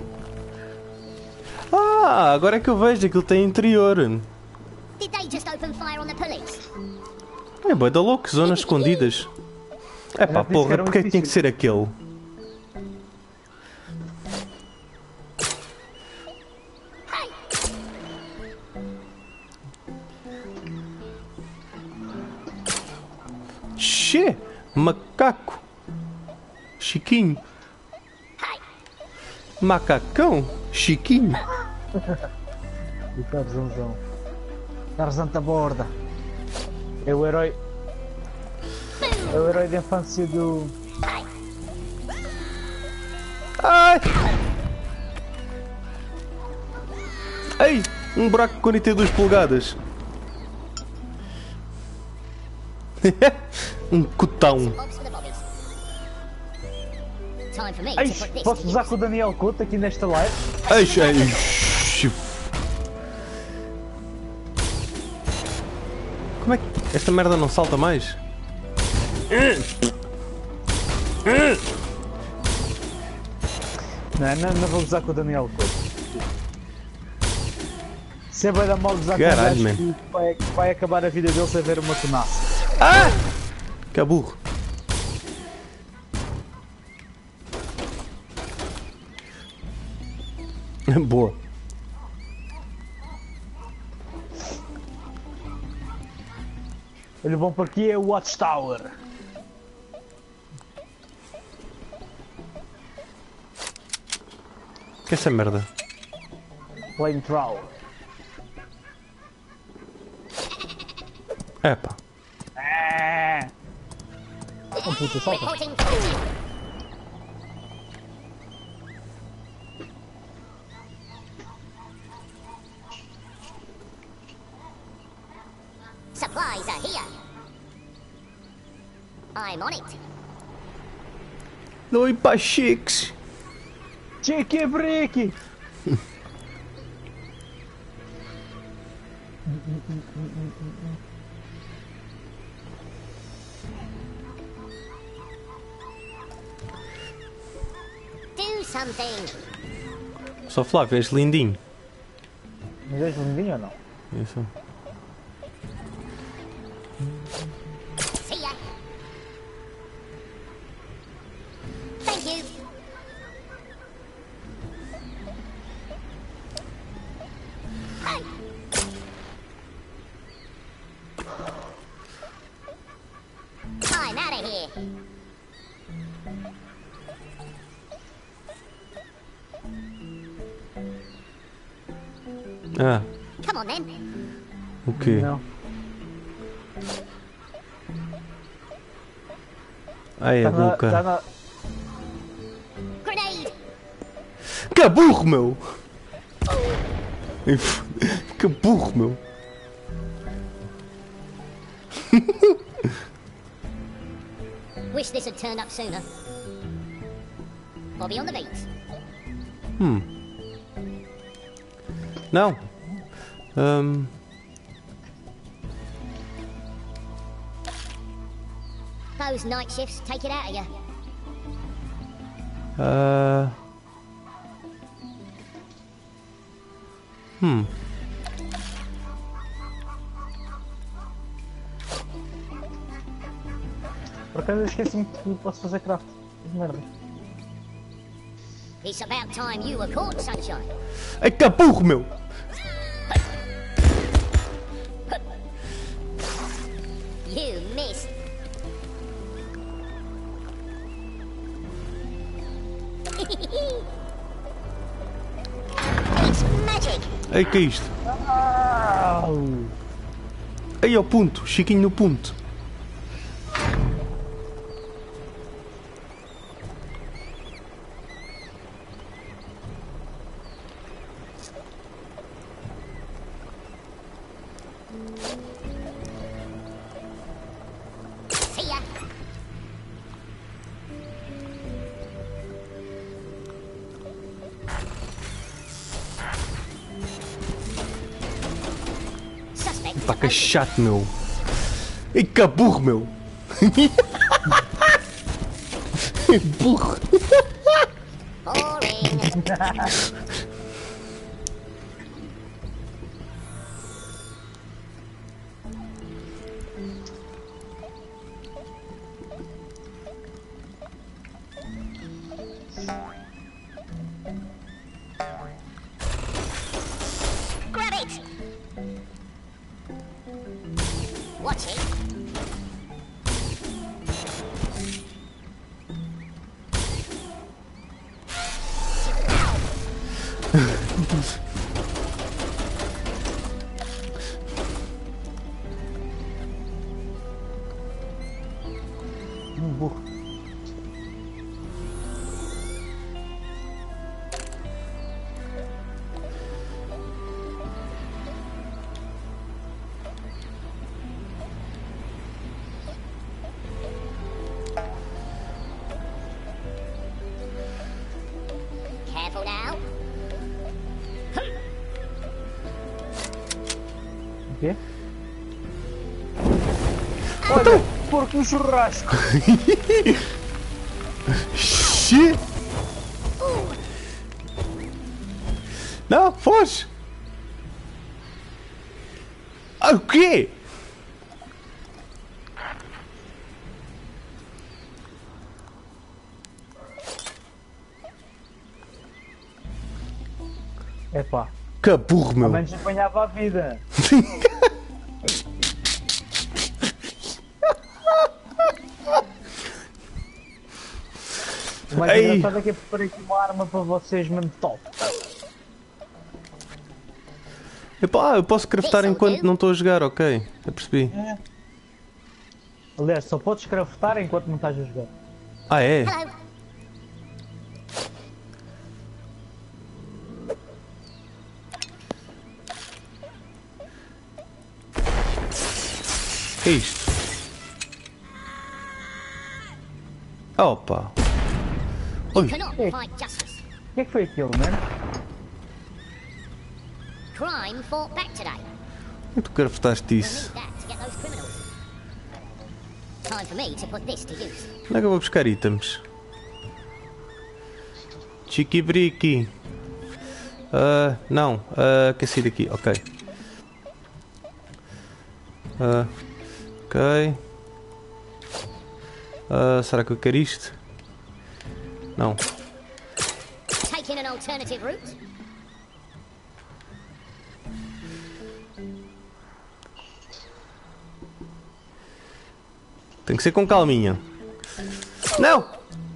Speaker 2: Ah, agora é que eu vejo que aquilo tem interior.
Speaker 3: pass. Did they just open fire on the police?
Speaker 2: É bué da louco, zonas escondidas. Epá,
Speaker 1: Já disse que
Speaker 2: porra,
Speaker 1: era um
Speaker 2: porque é que tinha que
Speaker 1: edifício.
Speaker 2: ser aquele? Xê! Macaco! Chiquinho! Macacão! Chiquinho!
Speaker 1: E Tarzanzão. Tarzan da borda. É o herói. É o herói da infância do.
Speaker 2: Ai! Ei! Um buraco com 42 polegadas! Um cotão!
Speaker 3: Bobs for the bobbies. Time for me
Speaker 1: Ai,
Speaker 3: to put this
Speaker 1: posso
Speaker 3: to
Speaker 1: usar
Speaker 3: use.
Speaker 1: com o Daniel Couto aqui nesta live?
Speaker 2: Ai, ai, como é que esta merda não salta mais?
Speaker 1: Não vou usar com o Daniel Couto. Se é bem da mal usar com o
Speaker 2: Caralho,
Speaker 1: gajo que vai acabar a vida dele sem ver uma tunaça.
Speaker 2: Ah! Que burro! Boa.
Speaker 1: Olha, bom para aqui é o Watchtower.
Speaker 2: Que é essa merda?
Speaker 1: Flamethrower.
Speaker 2: Epá.
Speaker 1: Oh puta, salta.
Speaker 3: Reporting positive. Supplies are here. I'm on it.
Speaker 2: Oi, Pachix!
Speaker 1: Cheque break!
Speaker 3: Do something.
Speaker 2: Só Flávio, és lindinho.
Speaker 1: Mas és lindinho ou não?
Speaker 2: Isso.
Speaker 3: See ya. Thank you. Hey. I'm out of here.
Speaker 2: Ah,
Speaker 3: Come on then.
Speaker 2: o quê?
Speaker 1: Não.
Speaker 2: Ai, a boca.
Speaker 1: Tá na...
Speaker 3: Grenade.
Speaker 2: Que burro, meu! Que burro, meu.
Speaker 3: Wish this had turned up sooner. Bobby on the beat.
Speaker 2: Não.
Speaker 3: Those night shifts take it out of you.
Speaker 1: Por acaso eu esqueci-me que posso fazer craft. Que merda.
Speaker 3: It's about time you were caught, Sunshine.
Speaker 2: Ai, que burro, meu.
Speaker 3: You missed. It's magic.
Speaker 2: Ai, que é isto? Ai, ao ponto. Chiquinho no ponto.
Speaker 3: See ya. Suspect.
Speaker 2: Pá, que chato, meu. Ai, que burro, meu. Burro.
Speaker 3: Boring. Grab it. Watch it.
Speaker 1: Burro.
Speaker 3: Careful now.
Speaker 1: O quê? Olha, porco no churrasco.
Speaker 2: Xi. Não, foge. Ah, o quê?
Speaker 1: Epá,
Speaker 2: Que burro,
Speaker 1: ao
Speaker 2: meu.
Speaker 1: menos apanhava a vida. O mais
Speaker 2: Ei.
Speaker 1: engraçado é que eu preparei aqui uma arma para vocês mesmo top.
Speaker 2: Epá, eu posso craftar enquanto não estou a jogar, ok. Eu percebi.
Speaker 1: Aliás, só podes craftar enquanto não estás a jogar.
Speaker 2: Ah, é?
Speaker 3: Hello.
Speaker 2: Que é isto? Opa.
Speaker 3: You
Speaker 2: Oi.
Speaker 3: cannot
Speaker 1: Hey.
Speaker 3: fight justice.
Speaker 1: O que é que foi aquilo, mano?
Speaker 3: Crime fought back today.
Speaker 2: Tu craftaste
Speaker 3: We'll
Speaker 2: isso?
Speaker 3: need that to get those criminals. Time for me to put this to use.
Speaker 2: Onde é que eu vou buscar itens? Chiquibriqui. Não. Quer sair daqui? Ok. Ok. Será que eu quero isto? Não.
Speaker 3: Taking an alternative route.
Speaker 2: Tem que ser com calminha. Não!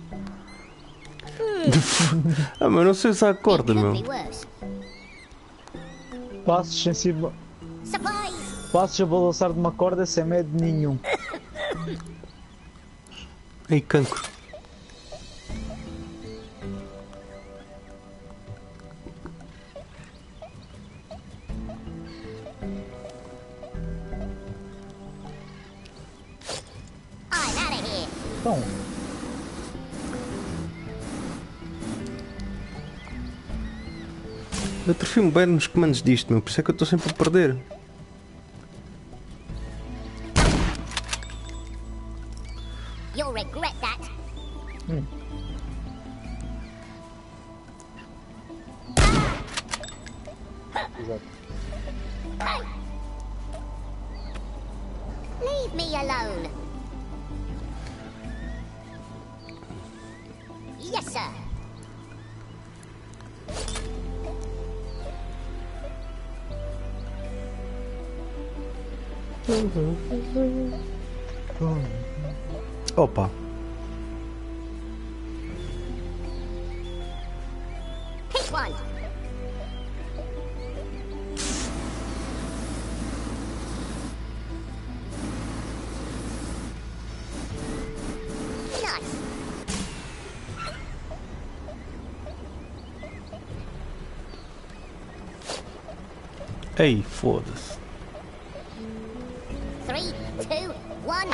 Speaker 2: Ah, mas não sei usar a corda,
Speaker 3: It
Speaker 2: meu.
Speaker 3: could be worse.
Speaker 1: Passos sensível.
Speaker 3: Supplies.
Speaker 1: Passos a balançar de uma corda sem medo nenhum.
Speaker 2: Ei, cancro.
Speaker 1: Então,
Speaker 2: Eu atrofio-me bem nos comandos disto, meu. Por isso é que eu estou sempre a perder.
Speaker 3: You'll regret that.
Speaker 1: exato.
Speaker 3: Leave me alone. Yes, sir.
Speaker 2: Opa.
Speaker 3: Pick one. Nice.
Speaker 2: Ei, foda-se.
Speaker 3: 3, 2, 1.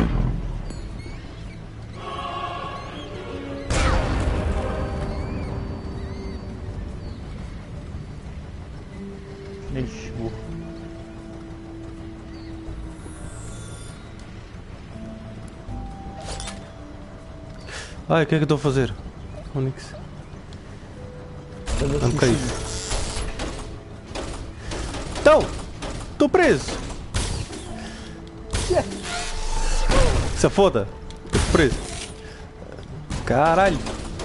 Speaker 1: Ixi, burro.
Speaker 2: Ai, o que é que eu estou a fazer? Onyx. Não me caí. Então! Estou preso! Se foda! Estou preso! Caralho!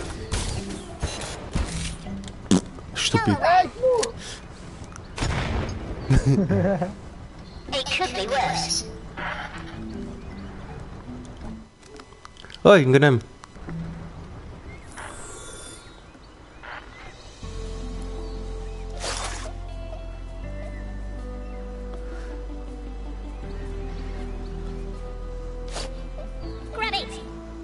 Speaker 2: Estúpido!
Speaker 3: It could be worse.
Speaker 2: Ai, enganei-me!
Speaker 3: Grab it.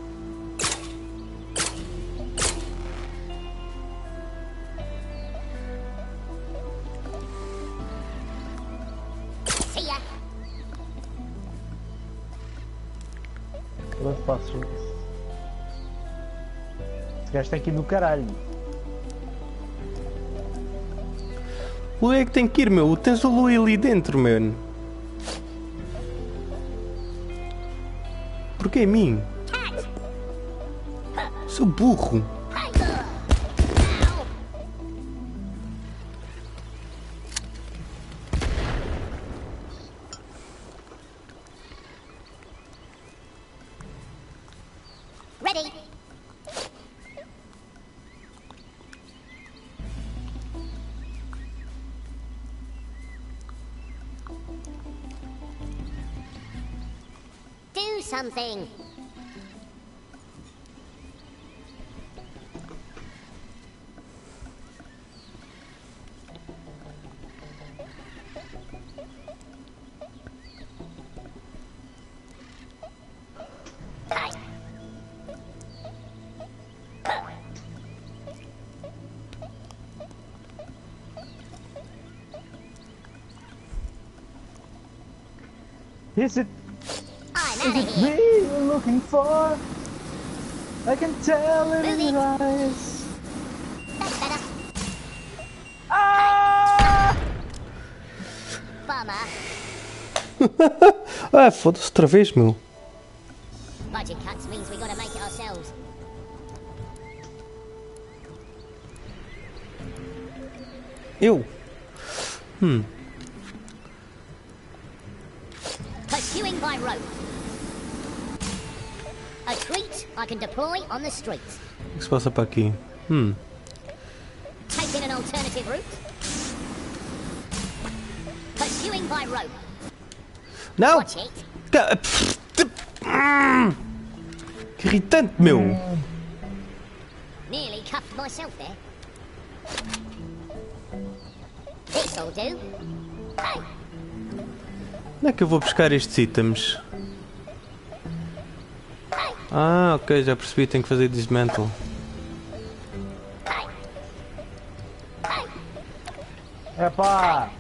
Speaker 3: See ya.
Speaker 1: Eu faço isso. Esse gajo tem que ir no caralho.
Speaker 2: O é que tem que ir, meu? Tens o Louis ali dentro, mano. Porquê a mim?
Speaker 3: Cat.
Speaker 2: Sou burro.
Speaker 3: Ow. Ready. Do something.
Speaker 1: Is it
Speaker 3: I'm out of
Speaker 1: me
Speaker 3: here.
Speaker 1: you're looking for? I can tell it in your eyes.
Speaker 3: That's better.
Speaker 1: Ah!
Speaker 3: Bummer.
Speaker 2: Ah, foda-se outra vez, meu.
Speaker 3: Budget cuts means we gotta make it ourselves.
Speaker 2: Eu?
Speaker 3: Pursuing by rope. A treat I can deploy on the streets.
Speaker 2: O que se passa para aqui?
Speaker 3: Taking an alternative route. Pursuing by rope.
Speaker 2: Não!
Speaker 3: Watch it.
Speaker 2: Que irritante, meu!
Speaker 3: Nearly cuffed myself there. This'll do. Hey,
Speaker 2: Onde é que eu vou buscar estes itens? Ah, ok, já percebi, tenho que fazer dismantle.
Speaker 1: Epá!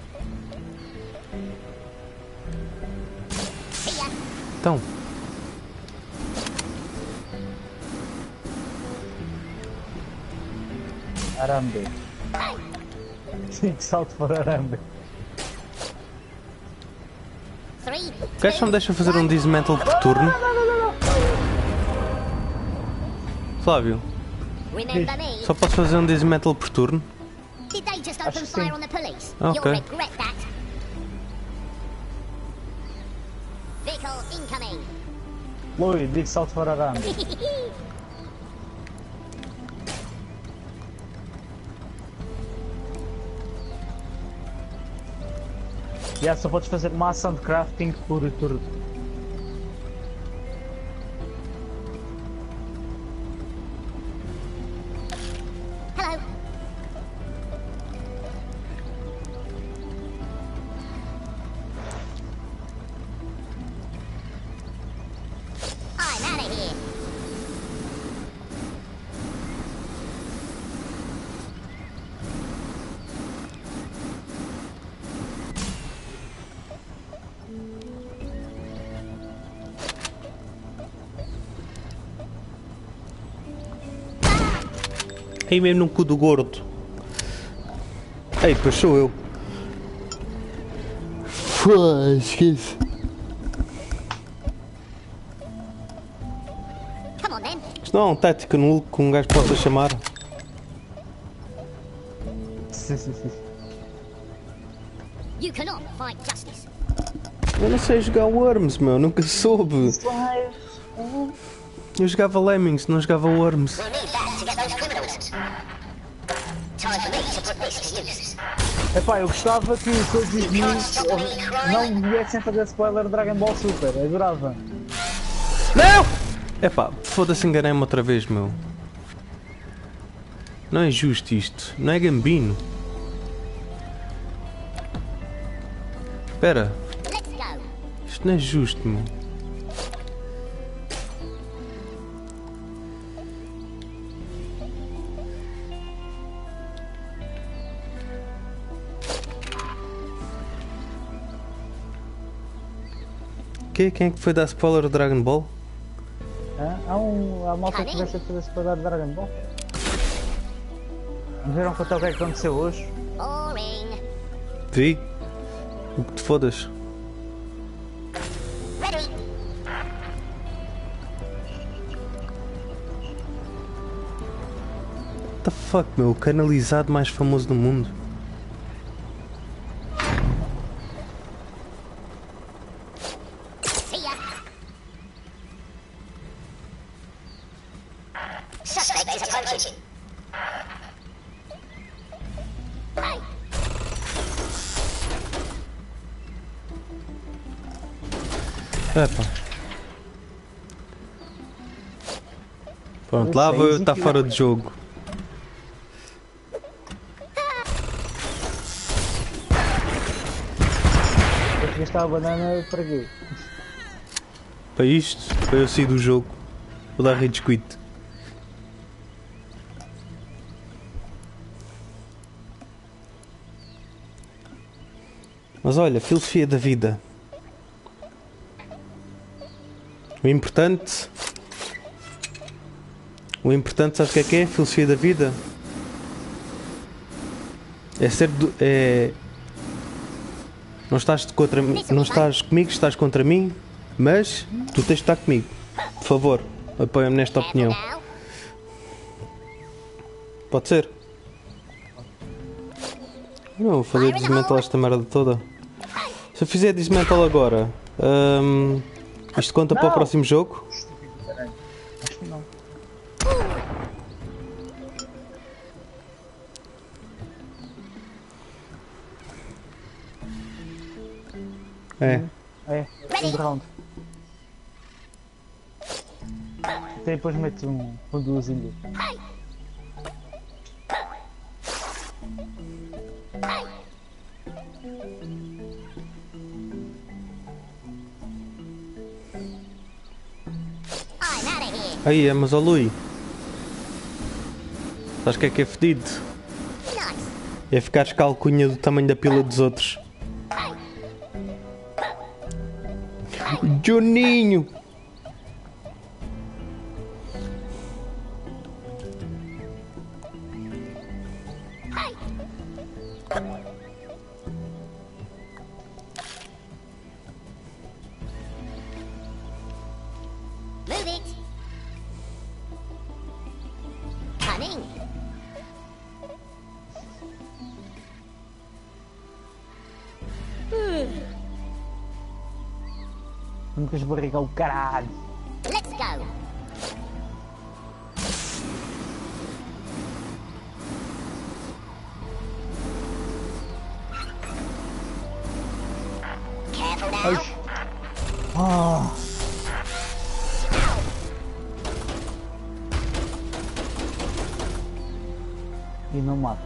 Speaker 3: see ya.
Speaker 2: Então,
Speaker 1: Arambe. Sim, salto para Arambe.
Speaker 3: 3,
Speaker 2: O gajo só me deixa fazer um dismantle por turno. Flávio,
Speaker 3: remember me.
Speaker 2: só posso fazer um dismantle por turno?
Speaker 3: Did they just
Speaker 1: Acho
Speaker 3: open
Speaker 1: que
Speaker 3: fire
Speaker 1: sim.
Speaker 3: on the police?
Speaker 2: Okay.
Speaker 3: You'll regret that. Vehicle incoming.
Speaker 1: Lui, digo salto para Arambe. Já só podes fazer uma ação de crafting por turno.
Speaker 3: Hello. I'm out of here.
Speaker 2: Aí mesmo no cu do gordo. Ei, pois sou eu. Esquece.
Speaker 3: Come on then.
Speaker 2: Isto não é um tático nulo que um gajo possa chamar.
Speaker 1: Sim.
Speaker 3: You cannot fight justice.
Speaker 2: Eu não sei jogar Worms, meu, nunca soube. Eu jogava Lemmings, não jogava Worms.
Speaker 3: We'll need that to get those criminals. Time for me to put this to use.
Speaker 1: Epá, eu gostava que todos os dias não viessem fazer spoiler de Dragon Ball Super, adorava.
Speaker 2: Não! Epá, foda-se, enganei-me outra vez, meu. Não é justo isto, não é Gambino. Espera,
Speaker 3: Let's go.
Speaker 2: isto não é justo, meu. Quem é que foi dar spoiler do Dragon Ball?
Speaker 1: Hã? Há malta que deixa de fazer spoiler de Dragon Ball. Não viram contar o que é que aconteceu hoje?
Speaker 3: Boring.
Speaker 2: Vi? O que te fodas?
Speaker 3: Ready.
Speaker 2: What the fuck, meu? O canalizado mais famoso do mundo.
Speaker 3: See ya. Suspect is approaching. Hey.
Speaker 2: Epa. Pronto, lá vou eu estar fora de jogo.
Speaker 1: Eu queria estar a banana para quê?
Speaker 2: Para isto, para eu sair do jogo. Vou dar rage quit. Mas olha, filosofia da vida. O importante, sabes o que é? Filosofia da vida? É ser não estás contra mim, não estás comigo, estás contra mim, mas tu tens de estar comigo. Por favor, apoia-me nesta opinião.
Speaker 3: Now.
Speaker 2: Pode ser? Não, vou fazer dismantle esta merda toda. Se eu fizer dismantle agora, isto conta para o
Speaker 1: Não.
Speaker 2: próximo jogo?
Speaker 1: Acho que não.
Speaker 2: É.
Speaker 1: É, um round. Até depois meto com duas ilhas.
Speaker 3: I'm out of here.
Speaker 2: Aí, mas ó Lui. Sabes o que é fedido?
Speaker 3: Nice.
Speaker 2: É ficares com a alcunha do tamanho da pila dos outros. Juninho!
Speaker 1: Nunca esbarrigar o caralho.
Speaker 3: Let's go. Careful now.
Speaker 1: Ah. E não mata.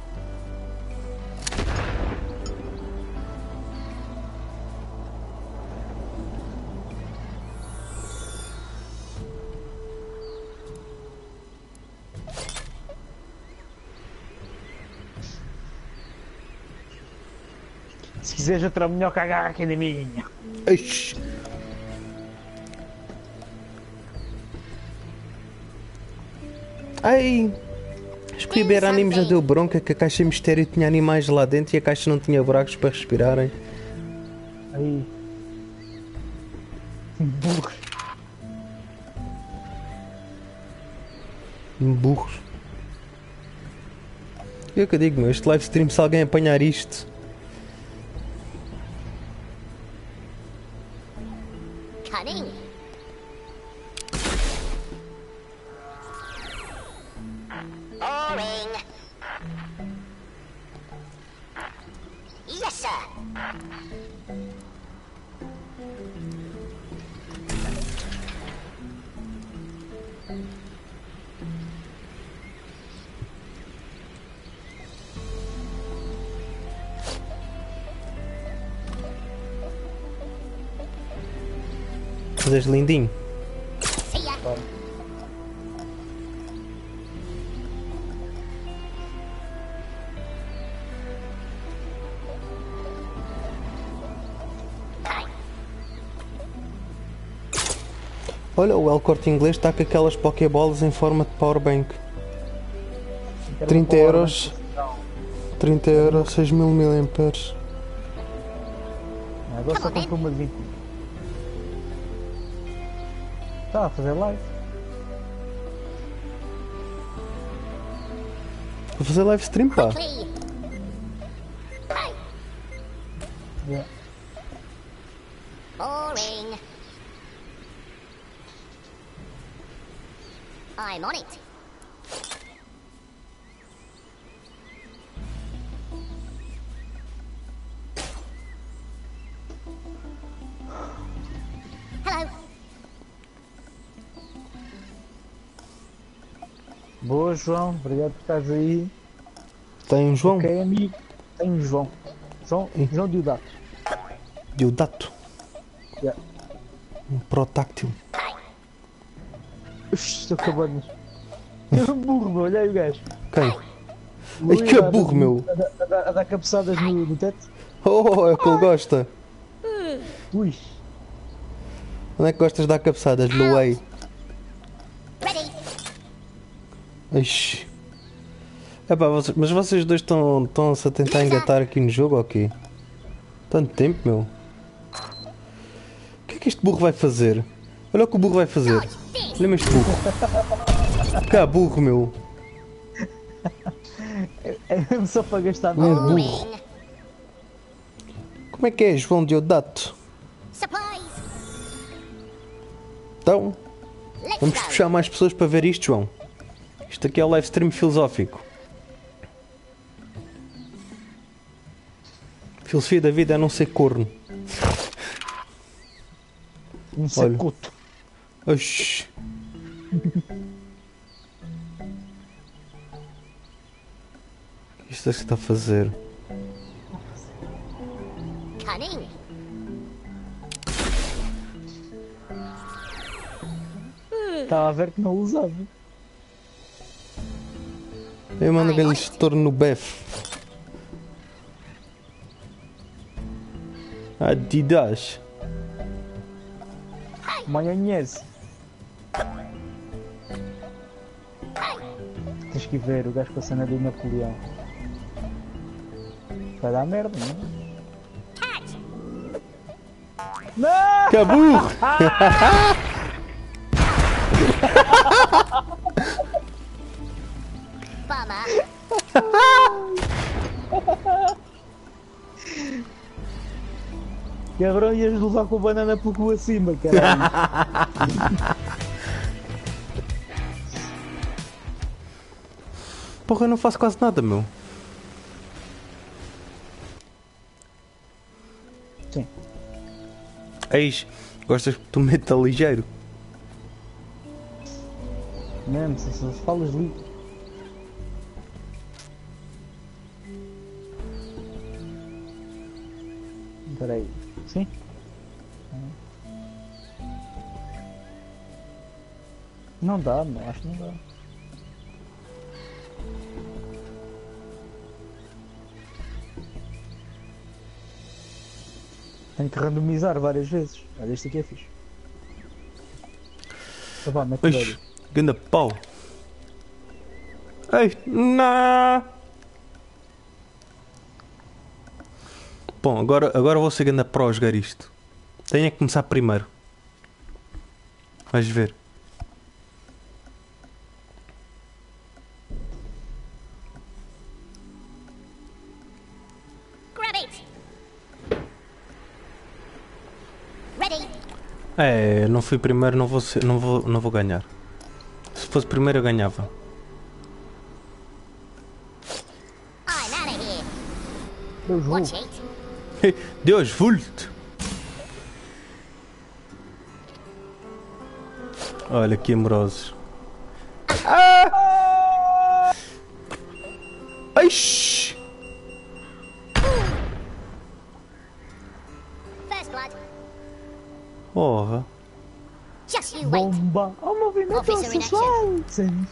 Speaker 1: Se quiseres outra melhor que agarra aqui na minha.
Speaker 2: Ixi. Ai! Escolhi ver animes já deu bronca que a caixa mistério tinha animais lá dentro e a caixa não tinha buracos para respirarem.
Speaker 1: Aí. Burros.
Speaker 2: Burros. E é o que eu digo, meu, este live stream, se alguém apanhar isto.
Speaker 3: Cunning. Boring. Yes, sir.
Speaker 2: Fazes lindinho.
Speaker 3: See ya.
Speaker 2: Olha, o El Corte Inglês está com aquelas Pokéballs em forma de powerbank. 30 euros. 30 euros, 6000 mAh.
Speaker 1: Agora só compro uma de 20. Está a fazer live.
Speaker 2: Vou fazer live stream, pá.
Speaker 3: Quickly. Hey.
Speaker 1: Yeah.
Speaker 3: Boring. I'm on it. Hello.
Speaker 1: Boa, João. Obrigado por estás aí.
Speaker 2: Tem um João.
Speaker 1: Ok, amigo. Tem um João. João Diodato.
Speaker 2: Diodato.
Speaker 1: Yeah.
Speaker 2: Um protáctil.
Speaker 1: Estou acabando. É um burro, meu. Olha aí o gajo.
Speaker 2: Quem? Ai, que burro, meu.
Speaker 1: A dar cabeçadas no teto.
Speaker 2: Oh, é o que ele gosta.
Speaker 1: Ui.
Speaker 2: Onde é que gostas de dar cabeçadas? No way.
Speaker 3: Ready.
Speaker 2: Ixi. Epá, mas vocês dois estão-se a tentar engatar aqui no jogo ou quê? Tanto tempo, meu. O que é que este burro vai fazer? Olha o que o burro vai fazer. Olha-me este burro. Cá, burro, meu.
Speaker 1: É mesmo só para gastar
Speaker 2: É
Speaker 1: nada.
Speaker 2: burro. Como é que é, João Diodato?
Speaker 3: Supplies.
Speaker 2: Então,
Speaker 3: Let's
Speaker 2: vamos
Speaker 3: go.
Speaker 2: puxar mais pessoas para ver isto, João. Isto aqui é o live stream filosófico. Filosofia da vida é não ser corno.
Speaker 1: Um sacuto.
Speaker 2: Oxi. O que isto é que está a fazer?
Speaker 3: Cunning.
Speaker 1: Estava a ver que não usava.
Speaker 2: Eu mando aquele estorno no BEF. Adidas.
Speaker 1: Maionese. Tens que ver o gajo com a cena do Napoleão. Vai dar merda, não é?
Speaker 3: Cat.
Speaker 1: Não!
Speaker 2: Que burro!
Speaker 3: Bummer.
Speaker 1: Cabrão, ias levar com a banana por cu acima, caralho.
Speaker 2: Porra, eu não faço quase nada, meu.
Speaker 1: Sim.
Speaker 2: Eis, gostas que tu meta ligeiro?
Speaker 1: Mesmo, se falas ali. Espera aí. Sim? Não dá, não, acho que não dá. Tenho que randomizar várias vezes. Olha, este aqui é fixe. Então vá, mete o
Speaker 2: Ixi, ganda pau. Ei, não. Bom, agora vou ser ganda pro a jogar isto. Tenho é que começar primeiro. Vais ver.
Speaker 3: Grab it. Ready.
Speaker 2: É, não fui primeiro, não vou ganhar. Se fosse primeiro eu ganhava.
Speaker 3: I'm out of here.
Speaker 1: Deus vou.
Speaker 3: Watch it.
Speaker 2: Deus, vult! Olha que amorosos. Ah! Aish!
Speaker 3: First blood.
Speaker 2: Porra.
Speaker 3: Just you wait.
Speaker 1: Bomba! Ao movimento
Speaker 3: Officer in
Speaker 1: sensual! Sim.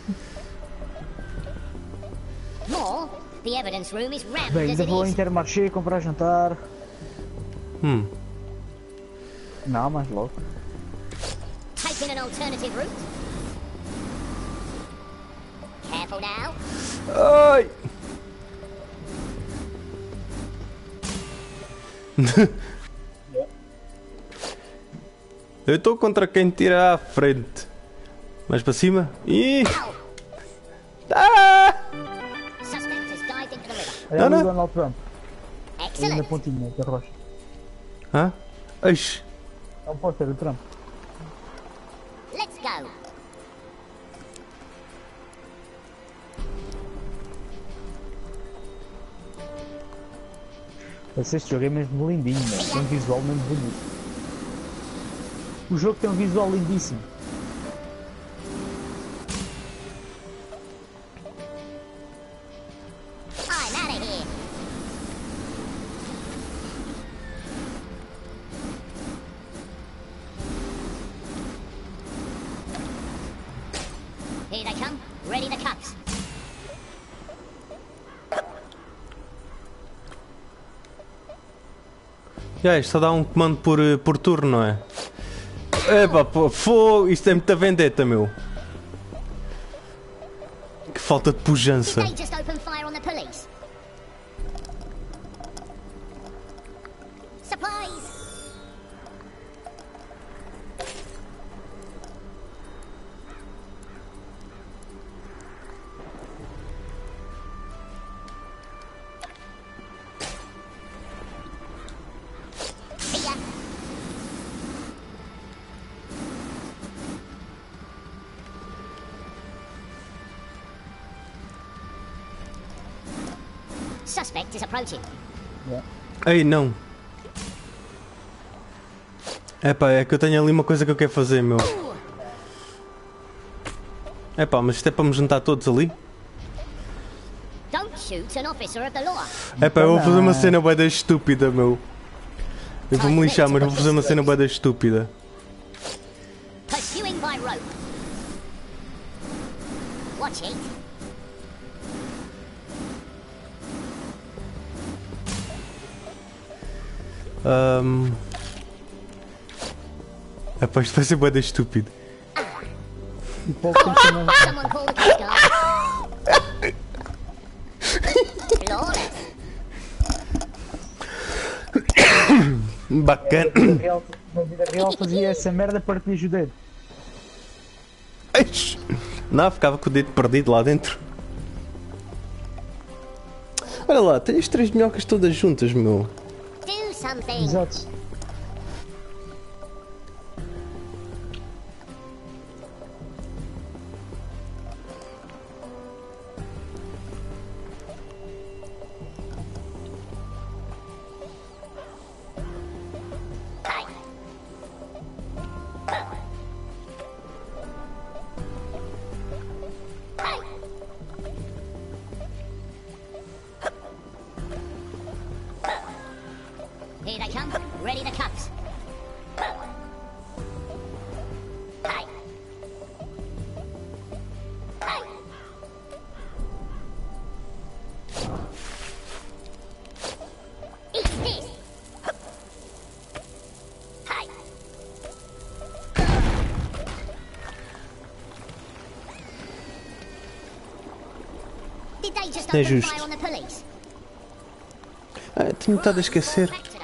Speaker 3: More. The evidence room is rammed
Speaker 1: Bem,
Speaker 3: as
Speaker 1: ainda
Speaker 3: it
Speaker 1: vou ao
Speaker 3: is.
Speaker 1: Intermarché comprar jantar. Não, mais logo.
Speaker 3: Taking an alternative route. Careful now.
Speaker 2: Ai! Eu estou contra quem tira à frente. Mais para cima. Ih!
Speaker 3: Ow!
Speaker 2: Ah!
Speaker 3: Suspect has dived into the river.
Speaker 1: Olha ali
Speaker 2: não.
Speaker 1: o Donald Trump. Ali na
Speaker 3: Excellent.
Speaker 1: pontinha da rocha.
Speaker 2: Hã? Eish!
Speaker 1: É um póster do Trump.
Speaker 3: Let's go.
Speaker 1: Esse jogo é mesmo lindinho, né? Tem um visual mesmo bonito. O jogo tem um visual lindíssimo.
Speaker 3: I'm out of here. Here they come. Ready the cups.
Speaker 2: Já, isto só dá um comando por turno, não é? Epá, fogo! Isto é muita vendetta, meu. Que falta de pujança.
Speaker 3: Did they just open fire on the police? Supplies. Here. Suspect is approaching.
Speaker 2: Ei, não. Epá, é que eu tenho ali uma coisa que eu quero fazer, meu. Epá, mas isto é para me juntar todos ali?
Speaker 3: Don't shoot an officer of the law.
Speaker 2: Epá, eu vou fazer uma cena bué da estúpida, meu. Eu vou-me lixar, mas vou fazer uma cena bué da estúpida.
Speaker 3: Pursuing by rope. Watch it.
Speaker 2: Epá, isto vai ser bué da estúpido.
Speaker 1: E pouco tempo também.
Speaker 3: Someone call the Coast Guard. Flawless.
Speaker 2: Bacana.
Speaker 1: Na vida real fazia essa merda para te ajudar.
Speaker 2: Eish. Não, ficava com o dedo perdido lá dentro. Olha lá, tenho as três minhocas todas juntas, meu.
Speaker 3: Do something.
Speaker 1: Exato.
Speaker 3: Did they just
Speaker 2: É
Speaker 3: open
Speaker 2: justo.
Speaker 3: fire on the police?
Speaker 2: Ah, tinha estado a esquecer.
Speaker 3: Back today.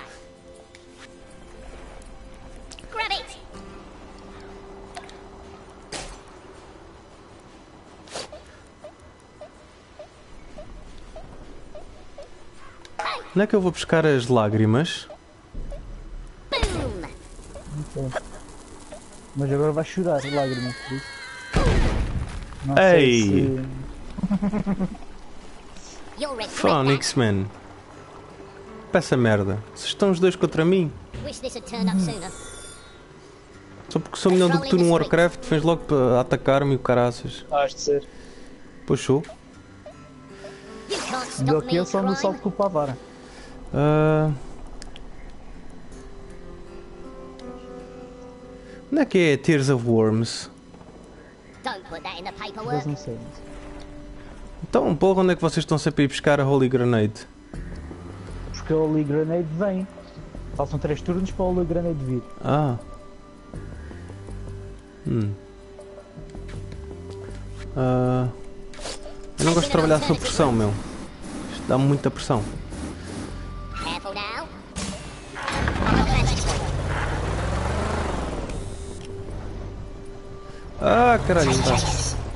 Speaker 3: Grab it!
Speaker 2: Onde é que eu vou buscar as lágrimas?
Speaker 3: Boom!
Speaker 1: Mas agora vai chorar lágrimas por isso. Não
Speaker 2: Ei!
Speaker 1: sei se...
Speaker 3: You'll regret
Speaker 2: Phonics, man. Peça merda. Vocês estão os dois contra mim.
Speaker 3: that. Wish this had turned up sooner.
Speaker 2: Só porque sou melhor do que tu no Warcraft, vens logo para atacar-me e o caraças.
Speaker 1: Has de ser.
Speaker 2: Puxou.
Speaker 3: You can't
Speaker 1: Melhor
Speaker 3: stop
Speaker 1: que
Speaker 3: me,
Speaker 1: eu só no
Speaker 3: crime.
Speaker 1: salto com o Pavara.
Speaker 2: Ah, onde é que é Tears of Worms?
Speaker 3: Don't put that in the
Speaker 1: Mas
Speaker 3: paperwork.
Speaker 1: não sei.
Speaker 2: Então, porra, onde é que vocês estão sempre a ir buscar a Holy Grenade?
Speaker 1: Porque o Holy Grenade vem. Faltam 3 turnos para o Holy Grenade vir.
Speaker 2: Ah. Ah. Eu não gosto de trabalhar sob pressão, meu. Isto dá-me muita pressão.
Speaker 3: Careful now.
Speaker 2: Ah, caralho, não dá.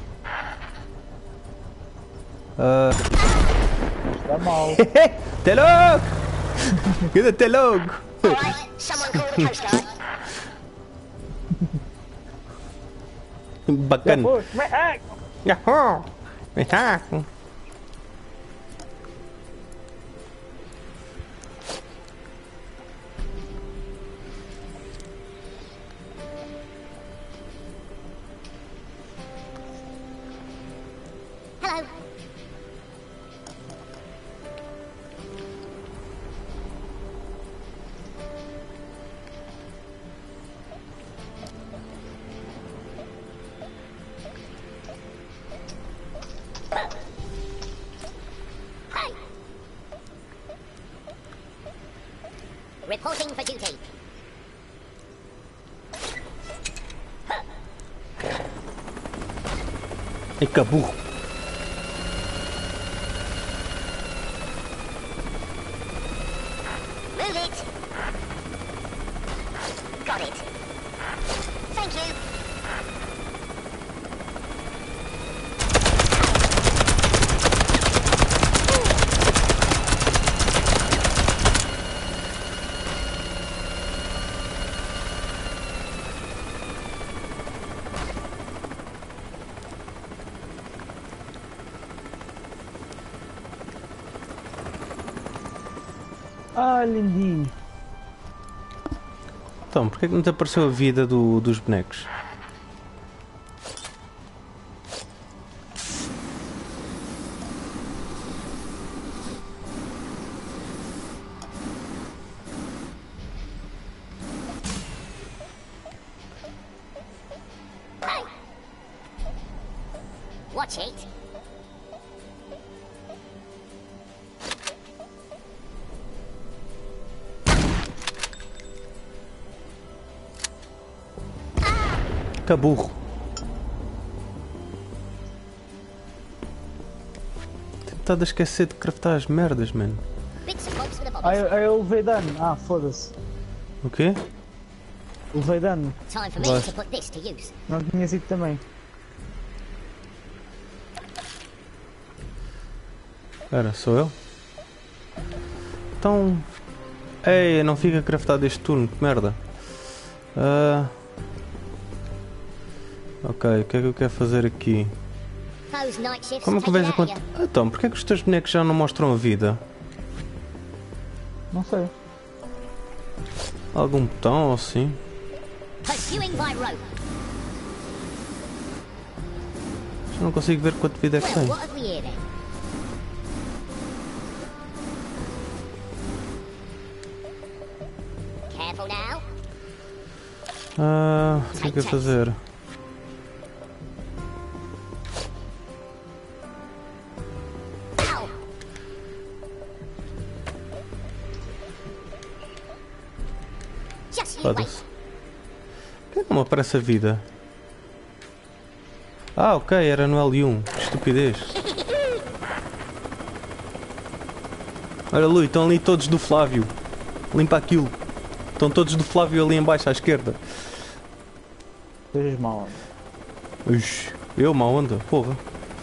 Speaker 2: Ah.
Speaker 1: Está mal.
Speaker 2: Até logo! Até logo!
Speaker 3: Alright, someone call the Coast Guard.
Speaker 2: Bacana.
Speaker 1: Pois, ai,
Speaker 2: Yahoo! Yahoo!
Speaker 3: Hello. Hey. Reporting for duty.
Speaker 2: Ai, que burro!
Speaker 3: Move it. Got it. Thank you.
Speaker 1: ah, lindinho.
Speaker 2: Então, porquê que não te apareceu a vida dos bonecos?
Speaker 3: Hey. Watch it.
Speaker 2: Que burro! Tenho estado a esquecer de craftar as merdas, mano.
Speaker 3: Bits and bobs for the
Speaker 1: Ah,
Speaker 3: bobbies.
Speaker 1: eu levei dano. Ah, foda-se.
Speaker 2: O quê?
Speaker 1: Levei dano.
Speaker 3: Time for me
Speaker 2: What?
Speaker 3: to put this to use.
Speaker 1: Não tinha sido também.
Speaker 2: Espera, sou eu? Então... Ei, não fica craftado este turno, que merda. Ah... Ok, o que é que eu quero fazer aqui?
Speaker 3: Those night shifts
Speaker 2: Como é que
Speaker 3: take
Speaker 2: vejo
Speaker 3: it
Speaker 2: a
Speaker 3: out of
Speaker 2: conta...
Speaker 3: you.
Speaker 2: Então, porquê é que os teus bonecos já não mostram a vida?
Speaker 1: Não sei.
Speaker 2: Algum botão ou assim?
Speaker 3: Pursuing by rope.
Speaker 2: Eu não consigo ver quanto vida é que
Speaker 3: Well,
Speaker 2: tem.
Speaker 3: what have we here then? Careful now.
Speaker 2: Ah, o que é que eu ia fazer?
Speaker 3: Ow! Just you wait.
Speaker 2: Foda-se. Por que é que não me aparece a vida? Ah, ok, era no L1. Que estupidez. Olha, Lui, estão ali todos do Flávio. Limpa aquilo. Estão todos do Flávio ali em baixo à esquerda.
Speaker 1: Sejas mal.
Speaker 2: Ux, eu, má onda, porra.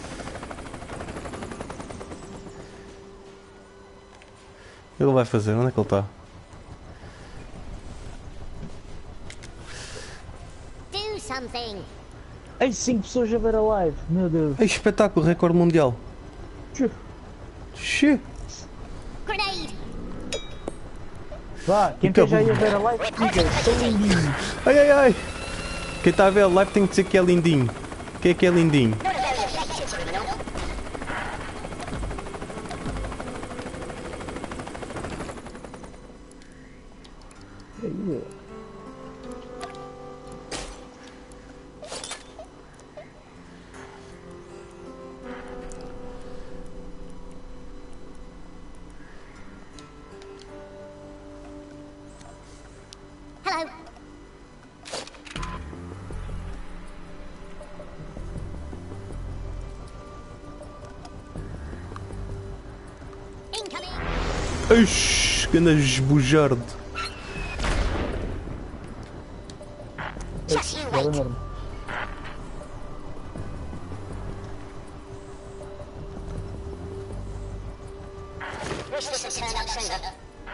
Speaker 2: O que ele vai fazer? Onde é que ele está?
Speaker 3: Do something.
Speaker 1: Ei, 5 pessoas a ver a live. Meu Deus.
Speaker 2: Ei, espetáculo, recorde mundial.
Speaker 1: Tchê.
Speaker 2: Xê.
Speaker 3: Grenade.
Speaker 1: Vá, quem
Speaker 2: Acabou.
Speaker 1: esteja aí a ver a live, diga, são lindinhos.
Speaker 2: Ai, ai, ai. Quem está a ver a live tem que dizer que é lindinho. Quem é que é lindinho?
Speaker 3: Not a very effective criminal. Hello. Incoming.
Speaker 2: Ixi, que anda esbujardo.
Speaker 3: Just you
Speaker 1: Agora
Speaker 3: wait.
Speaker 1: mesmo.
Speaker 3: Wish this had turned up sooner.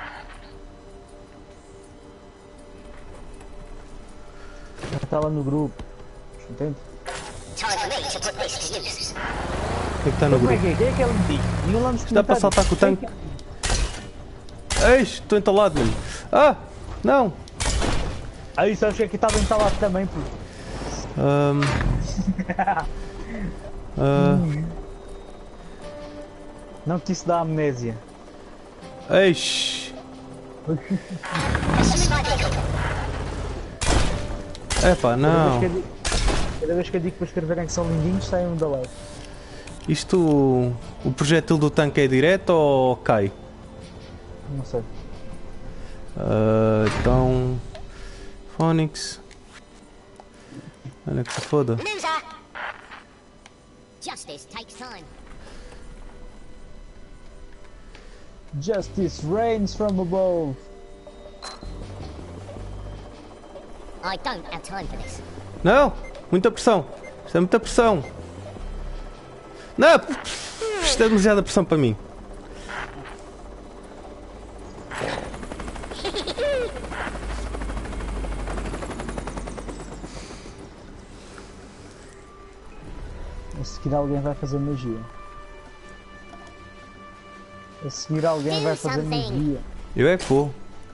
Speaker 1: Está lá no grupo. Entende?
Speaker 3: Time for me to put this to use.
Speaker 2: O que é que está no
Speaker 1: Como é
Speaker 2: grupo?
Speaker 1: que é? Quem é que é lindinho? Digam lá nos
Speaker 2: Está para
Speaker 1: comentários.
Speaker 2: saltar com o tanque.
Speaker 1: Quem é
Speaker 2: Ei, estou entalado, mano. Ah, não.
Speaker 1: Aí sabes que aqui estava entalado também, pô.
Speaker 2: Ahm. Ah,
Speaker 1: Não que isso dá amnésia.
Speaker 2: eish.
Speaker 3: This is my vehicle.
Speaker 2: Epá, não.
Speaker 1: Cada vez que eu digo para escreverem que são lindinhos, saem um da live.
Speaker 2: Isto, o projétil do tanque é direto ou cai?
Speaker 1: Não sei.
Speaker 2: Então... Phoenix. Olha que se foda.
Speaker 3: Loser. Justice takes time.
Speaker 1: Justice reigns from above.
Speaker 3: I don't have time for this.
Speaker 2: Não! Muita pressão! Isto é muita pressão! Não! Isto é demasiada pressão para mim.
Speaker 1: A seguir alguém vai fazer magia. A seguir alguém vai fazer magia.
Speaker 2: Eu é que vou.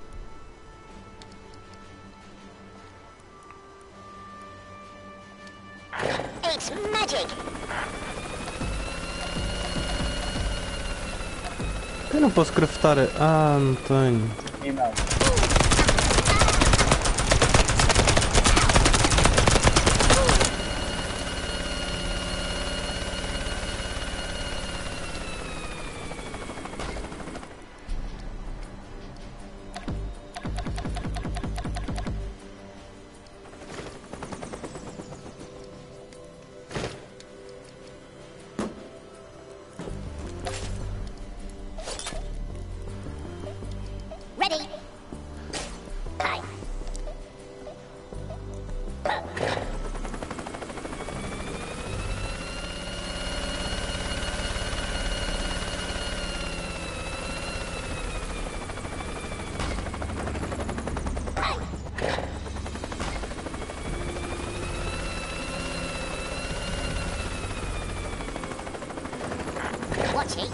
Speaker 3: It's magic.
Speaker 2: Eu não posso craftar. Ah, não tenho.
Speaker 1: E nada.
Speaker 3: Ready. Hi. Watch it.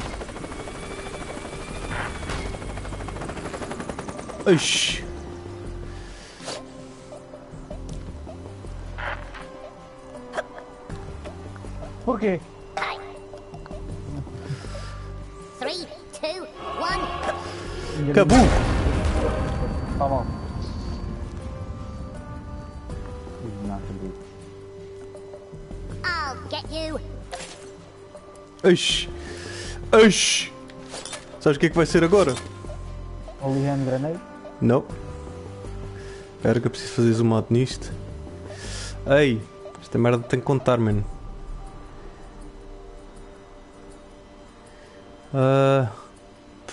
Speaker 2: Ixi.
Speaker 1: Por quê?
Speaker 3: Hi. 3, 2, 1.
Speaker 2: Acabou!
Speaker 1: Tá bom. Não acredito.
Speaker 3: I'll get you.
Speaker 2: Ixi. Ixi. Sabes o que é que vai ser agora?
Speaker 1: Holy Hand Grenade?
Speaker 2: Não. Espera que eu preciso fazer zoom out nisto. Ei, esta merda tem que contar, mano.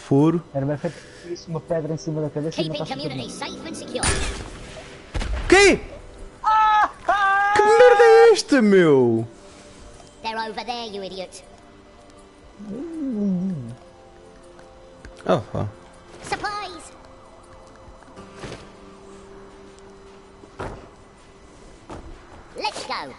Speaker 2: Furo.
Speaker 1: Era bem feito isso, uma pedra em cima da cabeça e
Speaker 3: Keeping
Speaker 1: mataste todo
Speaker 3: community
Speaker 1: mundo.
Speaker 3: safe and secure.
Speaker 2: Que? Que merda é esta, meu?
Speaker 3: They're over there, you idiot.
Speaker 2: Oh, oh.
Speaker 3: Supplies! Let's go.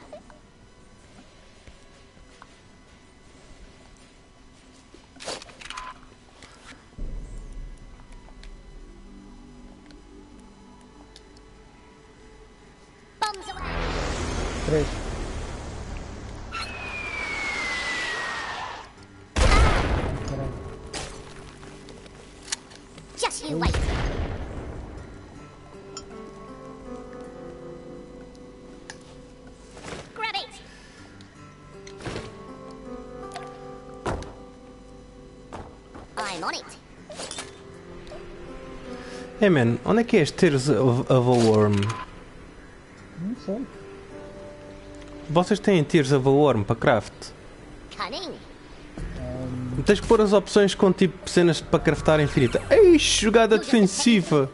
Speaker 3: Bombs away!
Speaker 1: 3.
Speaker 3: Just you wait. Grab it! I'm on it.
Speaker 2: Hey man, onde é que é este Tears of a Worm?
Speaker 1: Não sei.
Speaker 2: Vocês têm Tears of a Worm para craft?
Speaker 3: Cunning.
Speaker 2: Tens que pôr as opções com tipo cenas para craftar infinita. Ei, jogada defensiva!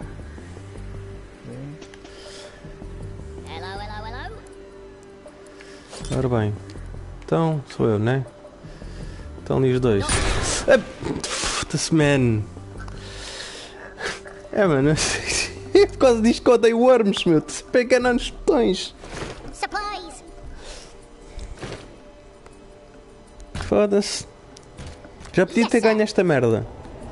Speaker 3: Hello, hello, hello.
Speaker 2: Ora bem, então sou eu, né? Estão ali os dois. Foda-se, man! É, mano, é por causa disto que eu odeio worms, meu. Se pega nos botões.
Speaker 3: Supplies!
Speaker 2: Foda-se. Já podia ter ganho esta merda.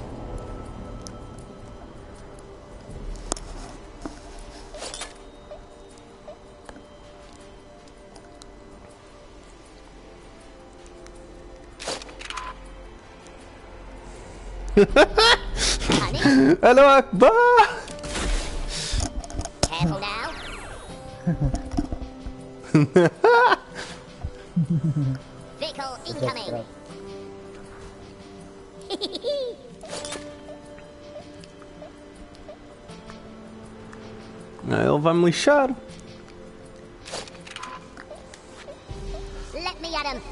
Speaker 3: Cunning.
Speaker 2: Alô Akbar!
Speaker 3: Careful now. Vehicle incoming.
Speaker 2: Ele vai-me lixar.
Speaker 3: Let me at him.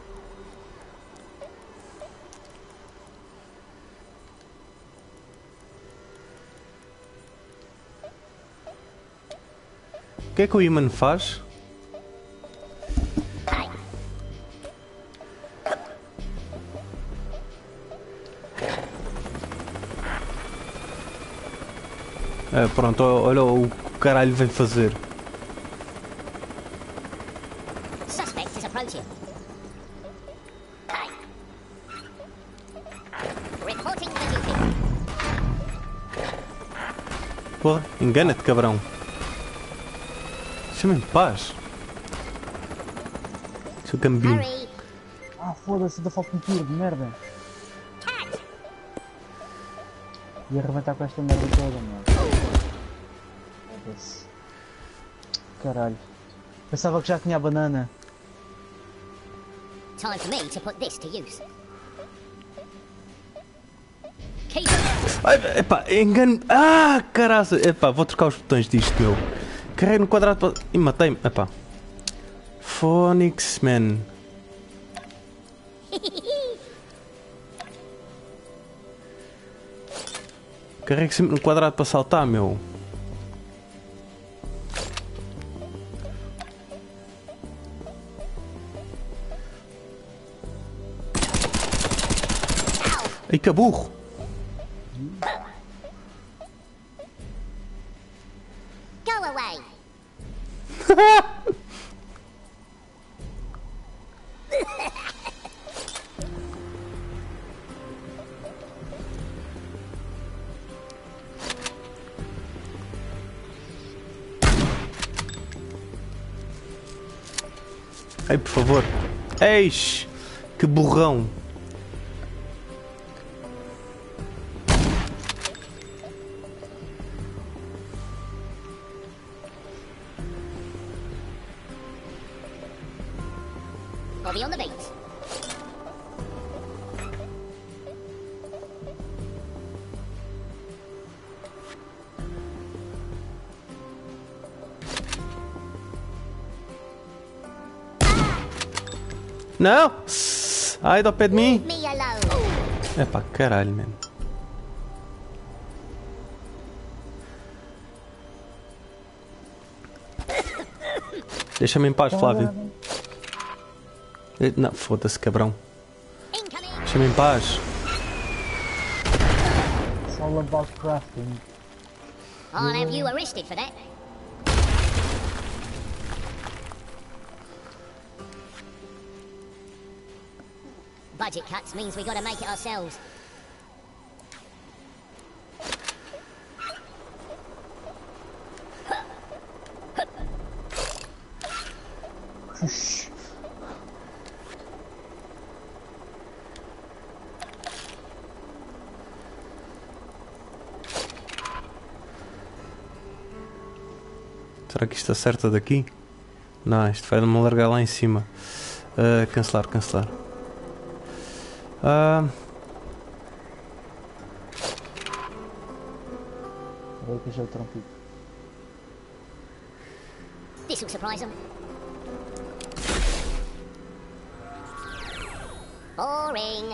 Speaker 2: O que é que o Iman faz?
Speaker 3: Hey.
Speaker 2: É, pronto, olha o que o caralho vem fazer.
Speaker 3: Suspect is approaching. Hey. Reporting for duty.
Speaker 2: Porra, engana-te, cabrão. Deixa-me em paz. Seu cambinho.
Speaker 3: Hurry.
Speaker 1: Ah, foda-se, ainda falta um tiro de merda.
Speaker 3: Cat.
Speaker 1: E arrebentar com esta merda toda, mano. Foda-se. Caralho. Pensava que já tinha a banana.
Speaker 3: Time for me to put this to use. Keep
Speaker 2: Ai, epá, engano. Ah, caraca. Epá, vou trocar os botões disto, meu. Carrei no quadrado para... E matei-me. Epá. Phonics, man. Carrego sempre no quadrado para saltar, meu. Ai, que burro.
Speaker 3: Go away.
Speaker 2: Ai, por favor. Eis! Que burrão.
Speaker 3: I'll be on the beat.
Speaker 2: Não! Ai, do pé de mim.
Speaker 3: Me alone.
Speaker 2: Epá, caralho, mano. Deixa-me em paz, Flávio. Não, foda-se, cabrão.
Speaker 3: Incoming!
Speaker 2: Deixa-me em paz.
Speaker 1: It's all about crafting.
Speaker 3: I'll have you arrested for that. Budget cuts means we gotta make it ourselves.
Speaker 2: Será que isto acerta daqui? Não, isto vai-me largar lá em cima. Cancelar, cancelar.
Speaker 1: Peraí que eu já trampido.
Speaker 3: This'll surprise them. Boring.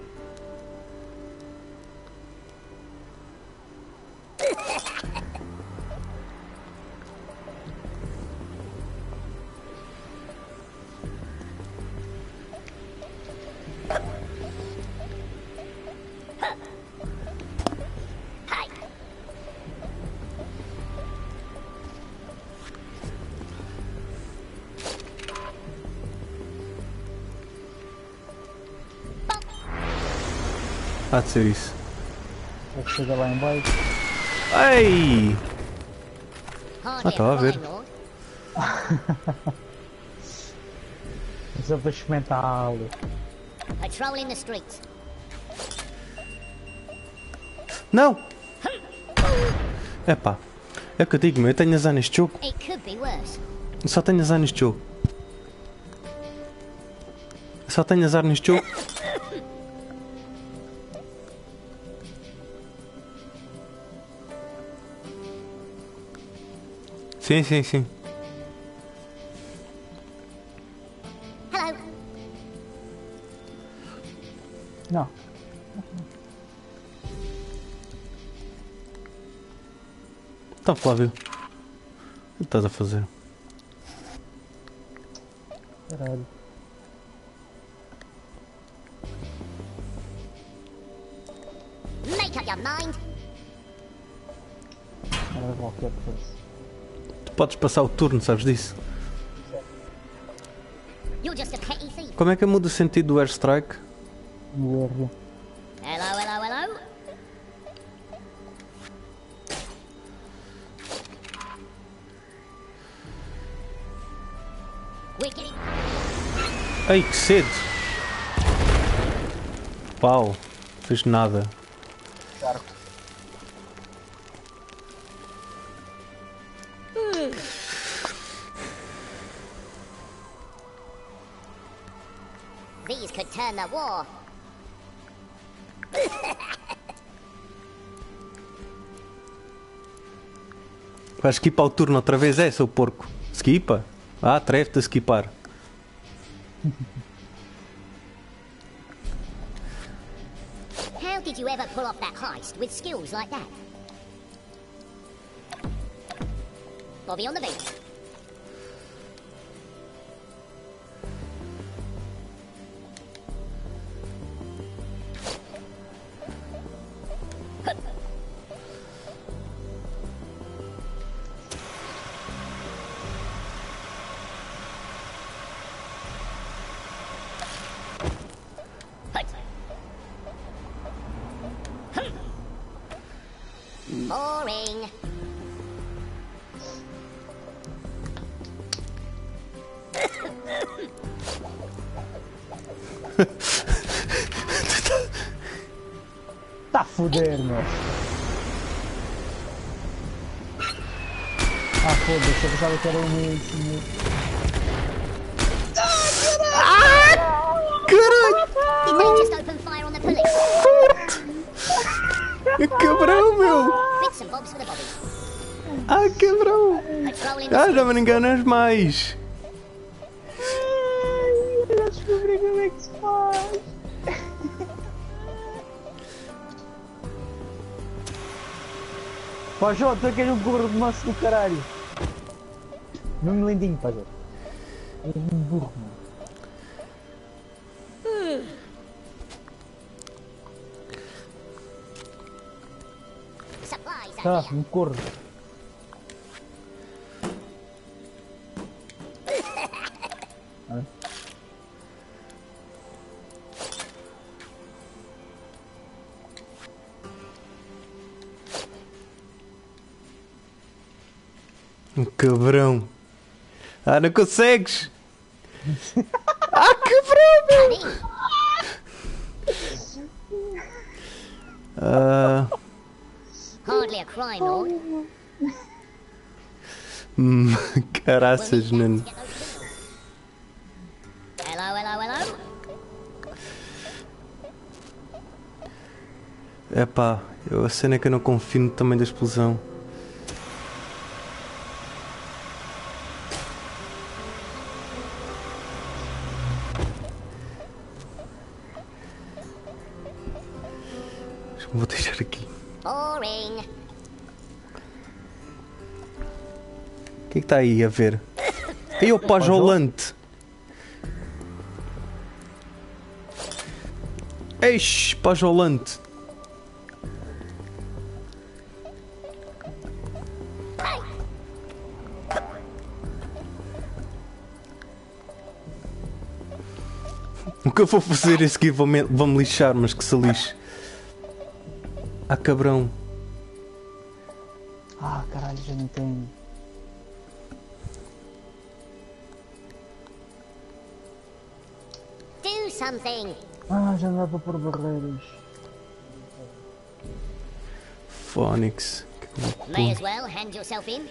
Speaker 3: Hey.
Speaker 2: Há de ser isso.
Speaker 1: Já chega lá em baixo.
Speaker 2: Ei!
Speaker 3: Hardly
Speaker 2: estava a ver.
Speaker 3: fine, Lord.
Speaker 1: É só para experimentá-lo.
Speaker 3: Patrolling the streets.
Speaker 2: Não! Epá, é o que eu digo, meu. Eu tenho azar neste jogo.
Speaker 3: It could be worse.
Speaker 2: Eu só tenho azar neste jogo. Eu só tenho azar neste jogo. Sim, sim, sim.
Speaker 3: Hello.
Speaker 1: Não.
Speaker 2: Então, Flávio. O que estás a fazer?
Speaker 1: Caralho.
Speaker 3: Make up your mind.
Speaker 1: Era qualquer coisa.
Speaker 2: Tu podes passar o turno, sabes disso?
Speaker 3: You're just a petty thief.
Speaker 2: Como é que muda o sentido do airstrike?
Speaker 1: No R.
Speaker 3: Hello, hello, hello. We're getting...
Speaker 2: Ei, que cedo! Pau, fez nada.
Speaker 3: These could turn the war.
Speaker 2: Vais skipar o turno outra vez, é, seu porco? Skipa? Ah, atreve-te a skipar.
Speaker 3: How did you ever pull off that heist with skills like that? Bobby on the beat. Boring.
Speaker 1: Tá a foder, meu. Ah, foda-se, eu pensava que era o meu.
Speaker 3: Did they just open fire on the police?
Speaker 2: Cabrão, meu!
Speaker 3: Bits and bobs for the Bobby.
Speaker 2: Ah, cabrão!
Speaker 3: Patrolling the
Speaker 2: Ah, já
Speaker 3: streets.
Speaker 2: me enganas mais!
Speaker 1: Ai, já descobri como é que se faz. Pá, Jô, tu é que és um gordo de manso do caralho. Mesmo lindinho, pá, Jô. É um burro, mano.
Speaker 3: Supplies
Speaker 1: Tá,
Speaker 3: are here.
Speaker 1: um corno.
Speaker 2: Um cabrão. Ah, não consegues! Ah, cabrão, meu!
Speaker 3: Honey,
Speaker 2: Ah,
Speaker 3: hardly a crime, Lord.
Speaker 2: caraças,
Speaker 3: We'll
Speaker 2: mano.
Speaker 3: need to get those criminals. Hello, hello, hello.
Speaker 2: Epá, a cena é que eu não confio no tamanho da explosão. Acho que me vou deixar aqui.
Speaker 3: Boring.
Speaker 2: O que é que está aí a ver? Aí o pajolante. Eixe, pajolante. O que eu vou fazer é seguir, vou-me lixar, mas que se lixe. Ah, cabrão.
Speaker 1: Ah, caralho, já não tenho.
Speaker 3: Do something.
Speaker 1: Ah, já não dá para pôr barreiras.
Speaker 2: Phonics. Que que eu vou
Speaker 3: May as
Speaker 2: pôr?
Speaker 3: well hand yourself in.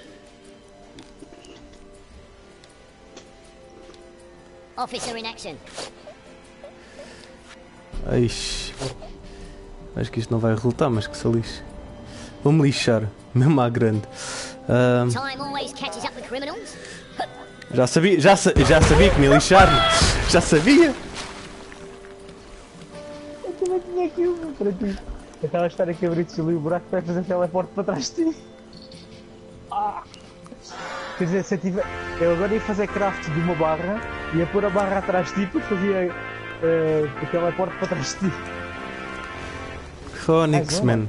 Speaker 3: Officer in action.
Speaker 2: Eixe. Acho que isto não vai resultar, mas que se lixe. Vou-me lixar, mesmo à grande.
Speaker 3: Time always catches up with criminals.
Speaker 2: Já sabia que me ia lixar. Já sabia.
Speaker 1: Eu também tinha aqui uma para ti. Eu estava a estar aqui a abrir ali o buraco para fazer teleporte para trás de ti. Ah. Quer dizer, se eu tiver. Eu agora ia fazer craft de uma barra, ia pôr a barra atrás de ti e depois fazia o teleporte para trás de ti.
Speaker 2: Phonics, man.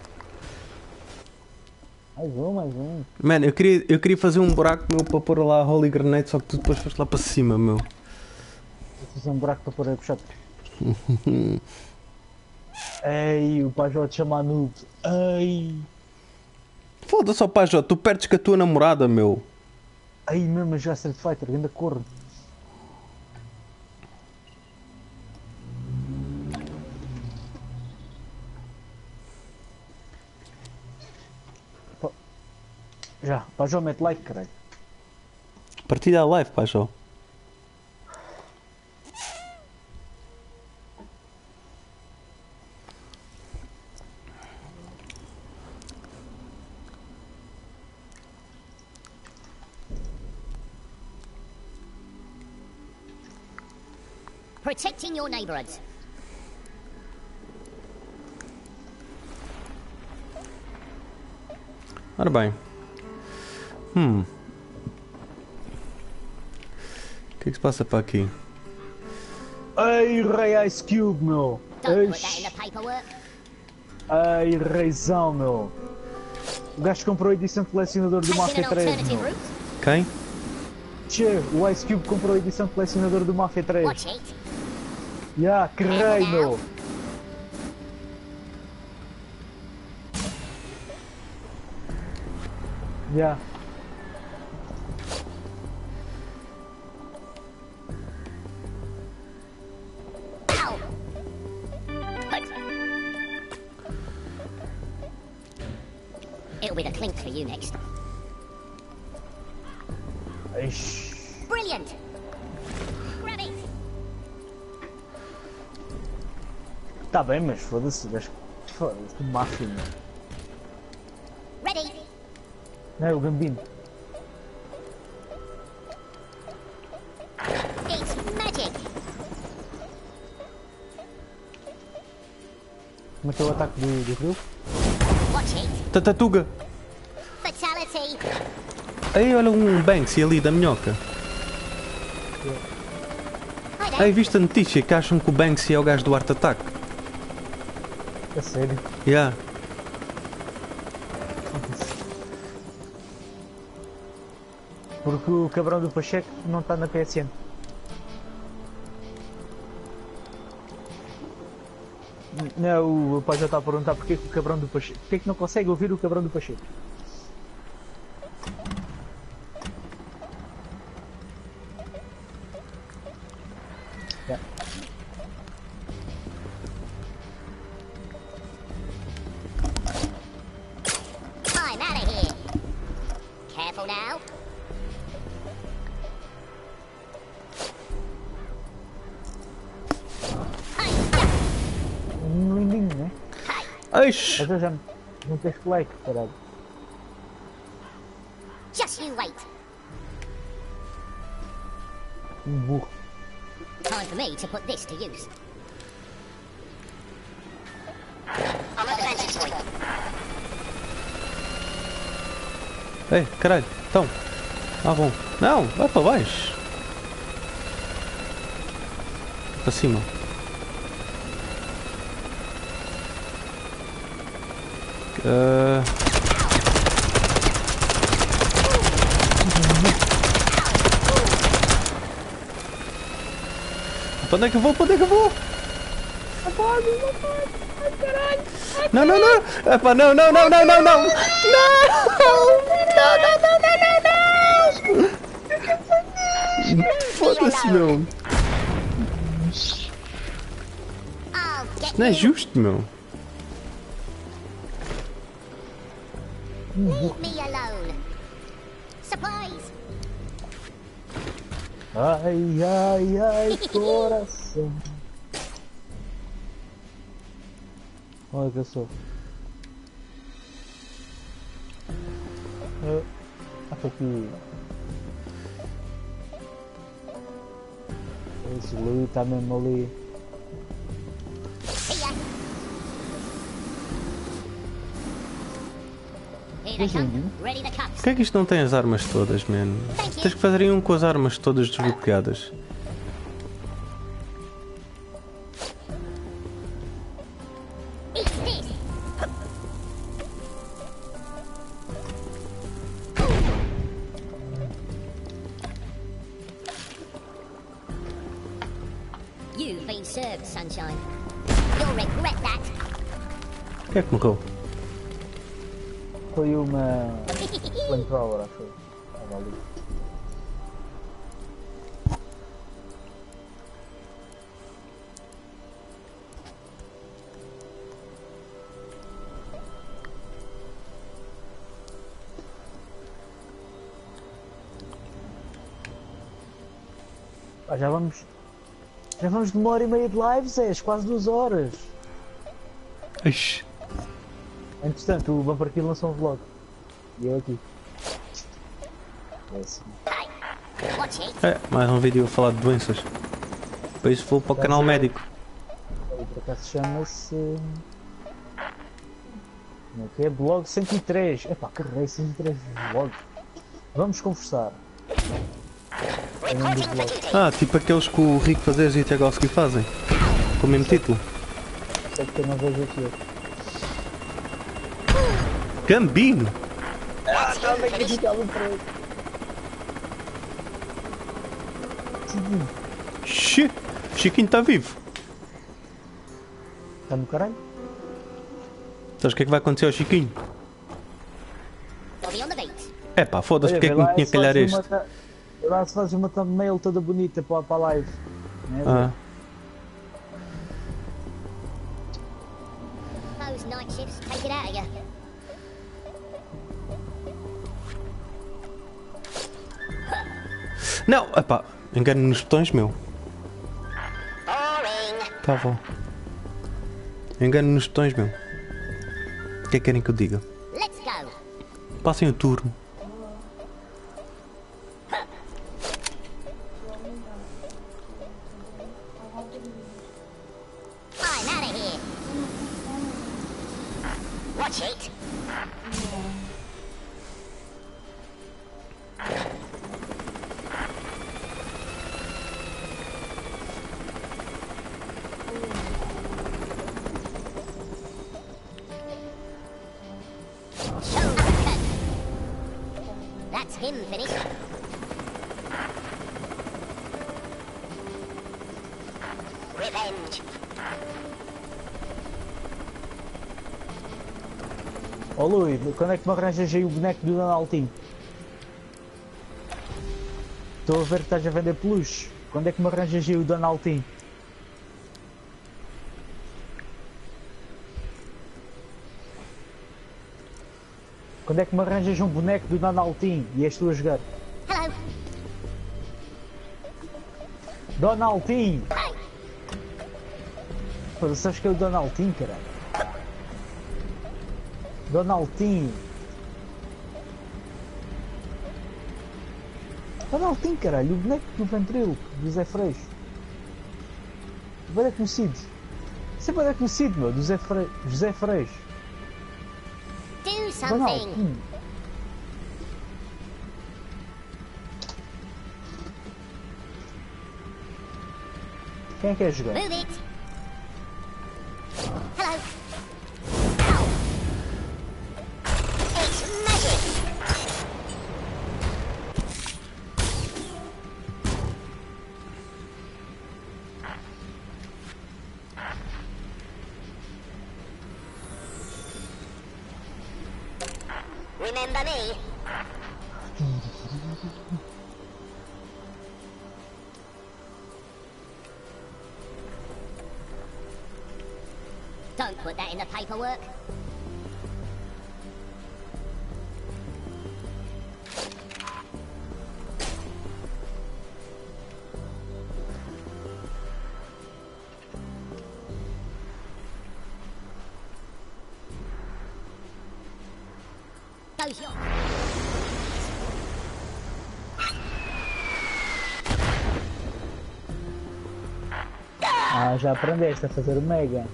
Speaker 1: Mais um.
Speaker 2: Man, eu queria fazer um buraco meu para pôr lá a Holy Grenade, só que tu depois foste lá para cima, meu.
Speaker 1: Vou fazer um buraco para pôr a puxar. Ei, o Pajó te chama noob. Ei.
Speaker 2: Foda-se, ó Pajó, tu perdes com a tua namorada, meu.
Speaker 1: Aí mesmo a jogar Street Fighter, ainda corre. Já, Pajó mete like, caralho.
Speaker 2: Partida a live, Pajó.
Speaker 3: Protecting your neighborhoods.
Speaker 2: Ora bem. O que é que se passa para aqui?
Speaker 1: Ei, Rei Ice Cube, meu.
Speaker 3: Don't put that in
Speaker 1: Eish.
Speaker 3: the paperwork.
Speaker 1: Ei, Reizão, meu. O gajo comprou a edição de colecionador do
Speaker 3: Taking
Speaker 1: Mafia
Speaker 3: an
Speaker 1: 3,
Speaker 3: alternative
Speaker 1: meu.
Speaker 3: route.
Speaker 2: Quem?
Speaker 1: Tchê, o Ice Cube comprou a edição de colecionador do Mafia 3.
Speaker 3: Watch it.
Speaker 1: Ya, que rei, meu. Ya.
Speaker 3: Ow. It'll be the clink for you next.
Speaker 1: Eish.
Speaker 3: Brilliant. Grab it.
Speaker 1: Tá bem, mas foda-se, o gajo. Foda-se, que máfia, meu.
Speaker 3: Ready.
Speaker 1: Não é o Gambino.
Speaker 3: It's magic.
Speaker 1: Como é que é o ataque do Rio?
Speaker 3: Watch it.
Speaker 2: Tatatuga.
Speaker 3: Fatality.
Speaker 2: Aí olha um Banksy ali da minhoca.
Speaker 3: Hi there.
Speaker 2: Ei, viste a notícia que acham que o Banksy é o gajo do Art Attack?
Speaker 1: A sério.
Speaker 2: Yeah.
Speaker 1: Porque o cabrão do Pacheco não está na PSN. Não, o pai já está a perguntar porque que o cabrão do Pacheco. Porque que não consegue ouvir o cabrão do Pacheco? Yeah.
Speaker 3: I'm out of here. Careful now.
Speaker 1: Lindinho, né?
Speaker 2: Eish!
Speaker 1: Mas eu já não tens like, caralho.
Speaker 3: Just you wait.
Speaker 1: Burro.
Speaker 3: Time for me to put this to use. I'm at the vantage point.
Speaker 2: Ei, caralho, então. Ah, bom. Não, vai para baixo. Para cima. Para onde é que eu vou? Para onde é que eu vou? Não, não, não! Epá, não, não, não, não, não, não! Não! Foda-se, meu!
Speaker 3: I'll get
Speaker 2: Não é
Speaker 3: you.
Speaker 2: justo, meu!
Speaker 3: Leave me alone. Supplies.
Speaker 1: Ai, ai, ai, coração. Olha que eu sou. Acho que esse Louis está mesmo ali.
Speaker 3: See ya. Here they come. Ready the cups.
Speaker 2: Porquê é que isto não tem as armas todas, man? Tens que fazer um com as armas todas desbloqueadas.
Speaker 3: Eat this. You've been served, sunshine. You'll regret that.
Speaker 2: O que é que morreu?
Speaker 1: Foi uma flamethrower, acho eu. Estava ali. Pá, já vamos de 1h30 de live, Zé, quase 2 horas.
Speaker 2: Ixi.
Speaker 1: Entretanto, o Bumper Kill lançou um vlog. E eu aqui. É assim.
Speaker 3: Watch it.
Speaker 2: É, mais um vídeo a falar de doenças. Depois vou para o canal médico.
Speaker 1: E por acaso chama-se. Como é que é? Blog 103. Epá, que rei, 103 vlogs. Vamos conversar. É o nome do
Speaker 3: Reporting for
Speaker 1: vlog.
Speaker 3: duty.
Speaker 2: Ah, tipo aqueles que o Rico Fazes e o Tiagovski fazem. Com o mesmo título.
Speaker 1: Sei que eu não vejo aqui.
Speaker 2: Gambino! Xi! Chiquinho está vivo.
Speaker 1: Está no caralho?
Speaker 2: Sabes o que é que vai acontecer ao Chiquinho?
Speaker 3: We'll be on the beat.
Speaker 2: É pá, foda-se, porque é que
Speaker 1: vê
Speaker 2: me
Speaker 1: lá
Speaker 2: tinha
Speaker 1: se
Speaker 2: que calhar
Speaker 1: fazes
Speaker 2: este?
Speaker 1: Vê lá se fazes uma thumbnail toda bonita para a live. Né, Zé?
Speaker 2: Ah,
Speaker 3: Those night shifts take it out of you.
Speaker 2: não, epá, engano nos botões, meu.
Speaker 3: Boring.
Speaker 2: Tá bom. Engano nos botões, meu. O que é que querem que eu diga?
Speaker 3: Let's go.
Speaker 2: Passem o turno.
Speaker 3: I'm out of here. Watch it. him finish. Revenge.
Speaker 1: Ó Luís, quando é que me arranjas aí o boneco do Donaldinho? Estou a ver que estás a vender peluche. Quando é que me arranjas aí o Donaldinho? Quando é que me arranjas um boneco do Donaldinho e és tu a jogar?
Speaker 3: Hello.
Speaker 1: Donaldinho! Pô, sabes que é o Donaldinho, caralho? Donaldinho! Donaldinho, caralho, o boneco do Ventrilo, do Zé Freixo. Bem conhecido. Isso é bem conhecido, meu, do José Freixo.
Speaker 3: Do something.
Speaker 1: Donaldinho. Quem é que quer jogar?
Speaker 3: Move it. Hello. It's magic. Remember me? Don't put that in the paperwork. Goes your...
Speaker 1: Ah, já aprendeste a fazer o Mega.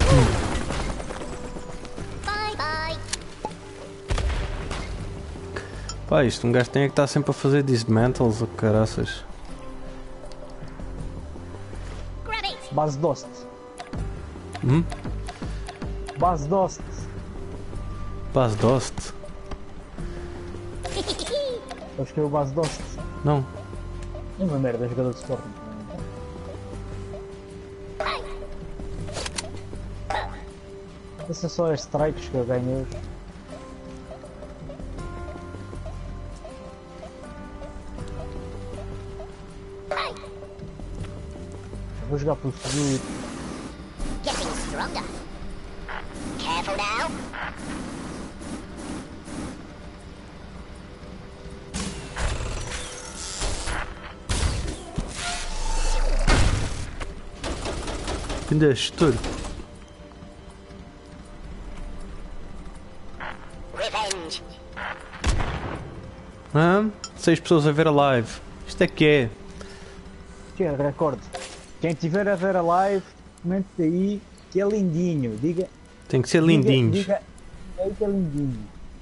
Speaker 3: Bye bye.
Speaker 2: Pá, isto um gajo tem é que estar sempre a fazer dismantles ou caraças.
Speaker 3: Grab it.
Speaker 1: Base Dost. Base Dost.
Speaker 2: Base Dost?
Speaker 1: Acho que é o Base Dost.
Speaker 2: Não.
Speaker 1: É uma merda, jogador de Sporting. Esse é só as strikes que eu ganho hoje. Vou jogar pelo seguro.
Speaker 3: Getting stronger. Careful now.
Speaker 2: Ainda é gestor.
Speaker 3: Revenge.
Speaker 2: 6 pessoas a ver a live. Isto é que é.
Speaker 1: Que é recorde. Quem tiver a ver a live, comente aí que é lindinho. Diga.
Speaker 2: Tem que ser lindinhos.
Speaker 1: Diga aí que é lindinho.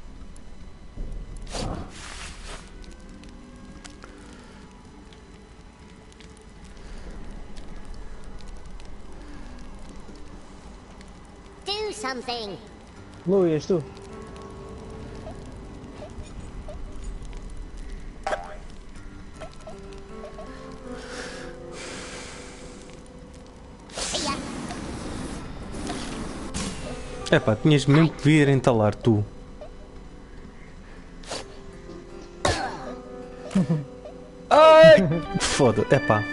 Speaker 3: Do something.
Speaker 1: Luís, tu.
Speaker 3: See ya.
Speaker 2: Epá, tinhas mesmo que vir entalar tu. Ai! Foda, epá.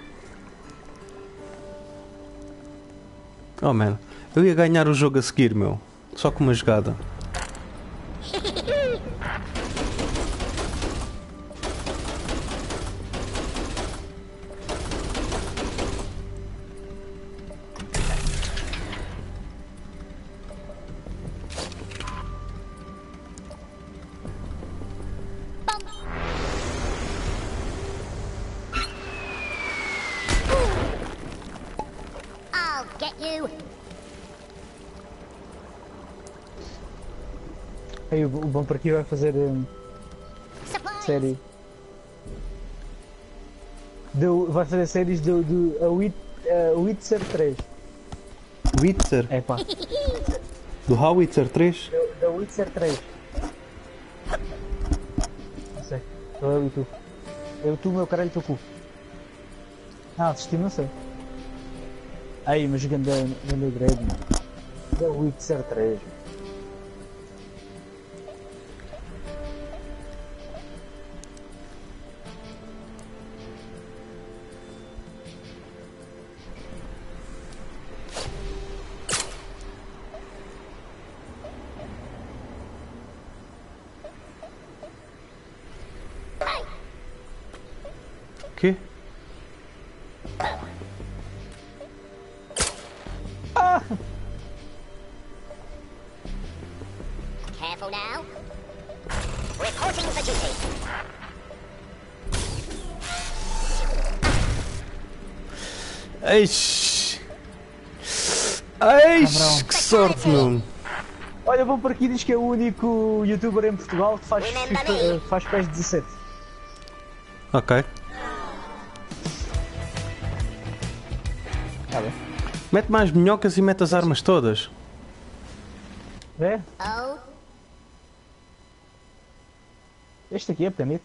Speaker 2: Oh man, eu ia ganhar o jogo a seguir, meu. Só com uma jogada.
Speaker 3: I'll get you.
Speaker 1: Aí o bom por aqui vai fazer
Speaker 3: Supplies.
Speaker 1: série. Vai fazer séries do Witcher 3.
Speaker 2: Witcher?
Speaker 1: É pá.
Speaker 2: Do Howitzer 3?
Speaker 1: Da Witcher 3. Não sei. Sou eu e tu. Eu, tu, meu caralho, teu cu. Ah, assisti, não sei. Aí, mas ganda grade, mano. É o Witcher 3.
Speaker 2: Quê?
Speaker 3: Careful now. Reporting for duty.
Speaker 2: Eish! Eish! Que sorte, meu!
Speaker 1: Olha, vou por aqui diz que é o único youtuber em Portugal que faz, faz PES 17.
Speaker 2: Ok.
Speaker 1: Tá bem.
Speaker 2: Mete mais minhocas e mete as armas todas.
Speaker 1: É?
Speaker 3: Oh,
Speaker 1: Este aqui é permite.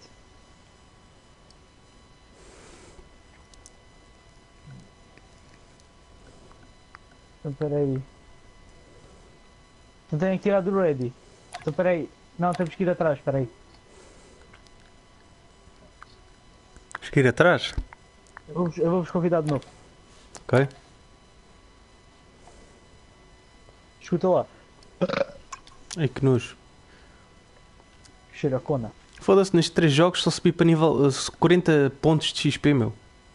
Speaker 1: Então peraí. Então tenho que tirar do ready. Então peraí. Não, temos que ir atrás, peraí.
Speaker 2: Tens que ir atrás?
Speaker 1: Eu vou-vos convidar de novo.
Speaker 2: Ok.
Speaker 1: Escuta lá.
Speaker 2: Ai que nojo.
Speaker 1: Cheira a cona.
Speaker 2: Foda-se, nestes 3 jogos só subi para nível 40 pontos de XP, meu.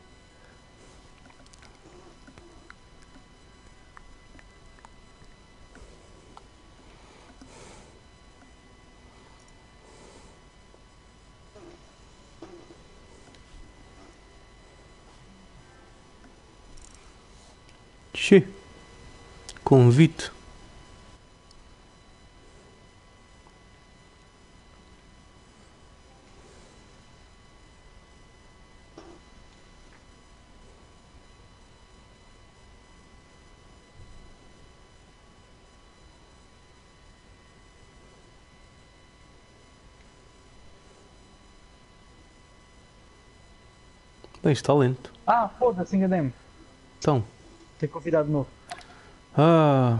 Speaker 2: Xê. Convite. Bem, está lento.
Speaker 1: Ah, foda-se, enganei-me.
Speaker 2: Então.
Speaker 1: Tenho convidado de novo.
Speaker 2: Ah.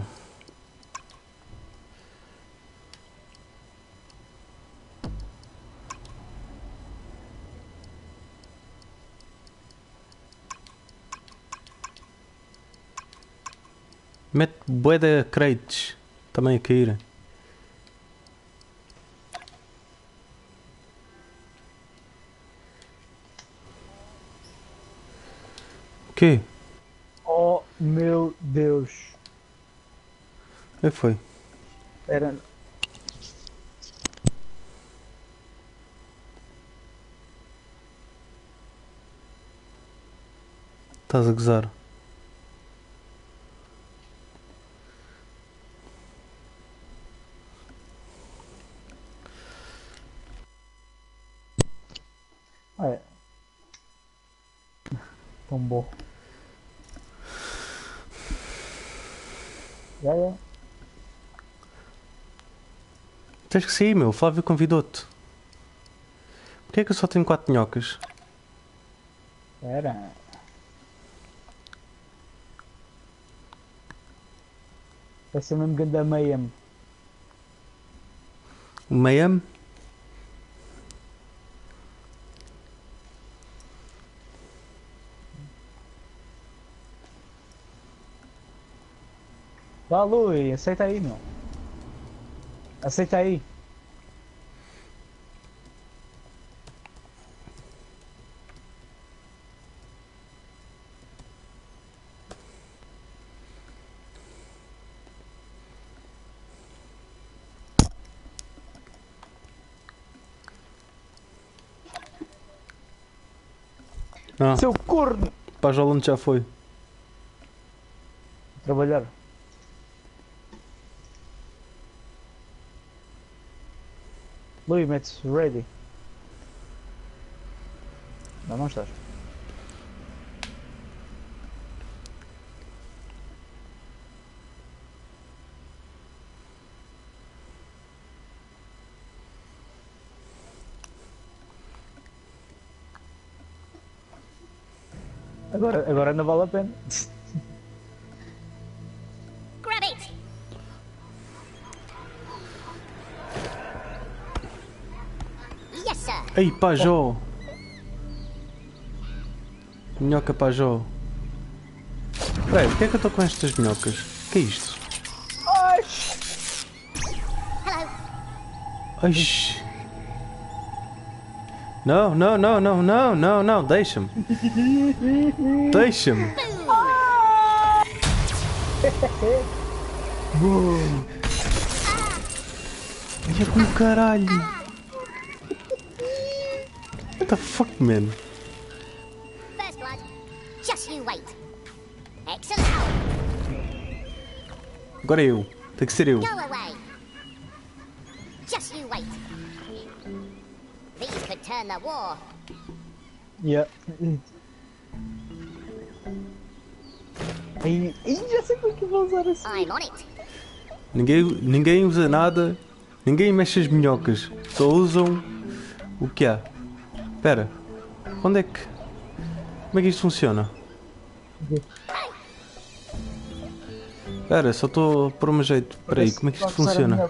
Speaker 2: Mete bué de crates também a cair. O quê?
Speaker 1: Oh meu Deus.
Speaker 2: O que foi?
Speaker 1: Era.
Speaker 2: Estás a gozar?
Speaker 1: Ah, é. Tão bom. Já, já.
Speaker 2: Tens que sair, meu. O Flávio convidou-te. Porquê é que eu só tenho 4 minhocas?
Speaker 1: Era. Vai ser mesmo grande Mayhem.
Speaker 2: O Mayhem?
Speaker 1: Vá, Lui, aceita aí, meu. Aceita aí.
Speaker 2: Não.
Speaker 1: Seu corno!
Speaker 2: Pá, já onde já foi.
Speaker 1: Trabalhar. Lui, metes ready. Não estás. Agora não vale a pena.
Speaker 3: Grab it! Yes, sir.
Speaker 2: Ei, Pajó! Minhoca Pajó. Peraí, porquê é que eu estou com estas minhocas? O que é isto?
Speaker 3: Hello.
Speaker 2: Ai. Não, não, não, não, não, não, não, deixa-me. Deixa-me. Olha com o caralho. What the fuck, man?
Speaker 3: First blood. Just you wait. Excellent.
Speaker 2: Agora eu. Tem que ser eu.
Speaker 3: Go away. Just you wait. These could turn the war.
Speaker 1: Yeah. Aí, já sei como é que eu vou usar assim.
Speaker 3: I'm on it.
Speaker 2: Ninguém usa nada. Ninguém mexe as minhocas. Só usam o que há. Espera. Onde é que... Como é que isto funciona? Espera, só estou a pôr um jeito. Espera aí, como é que isto funciona?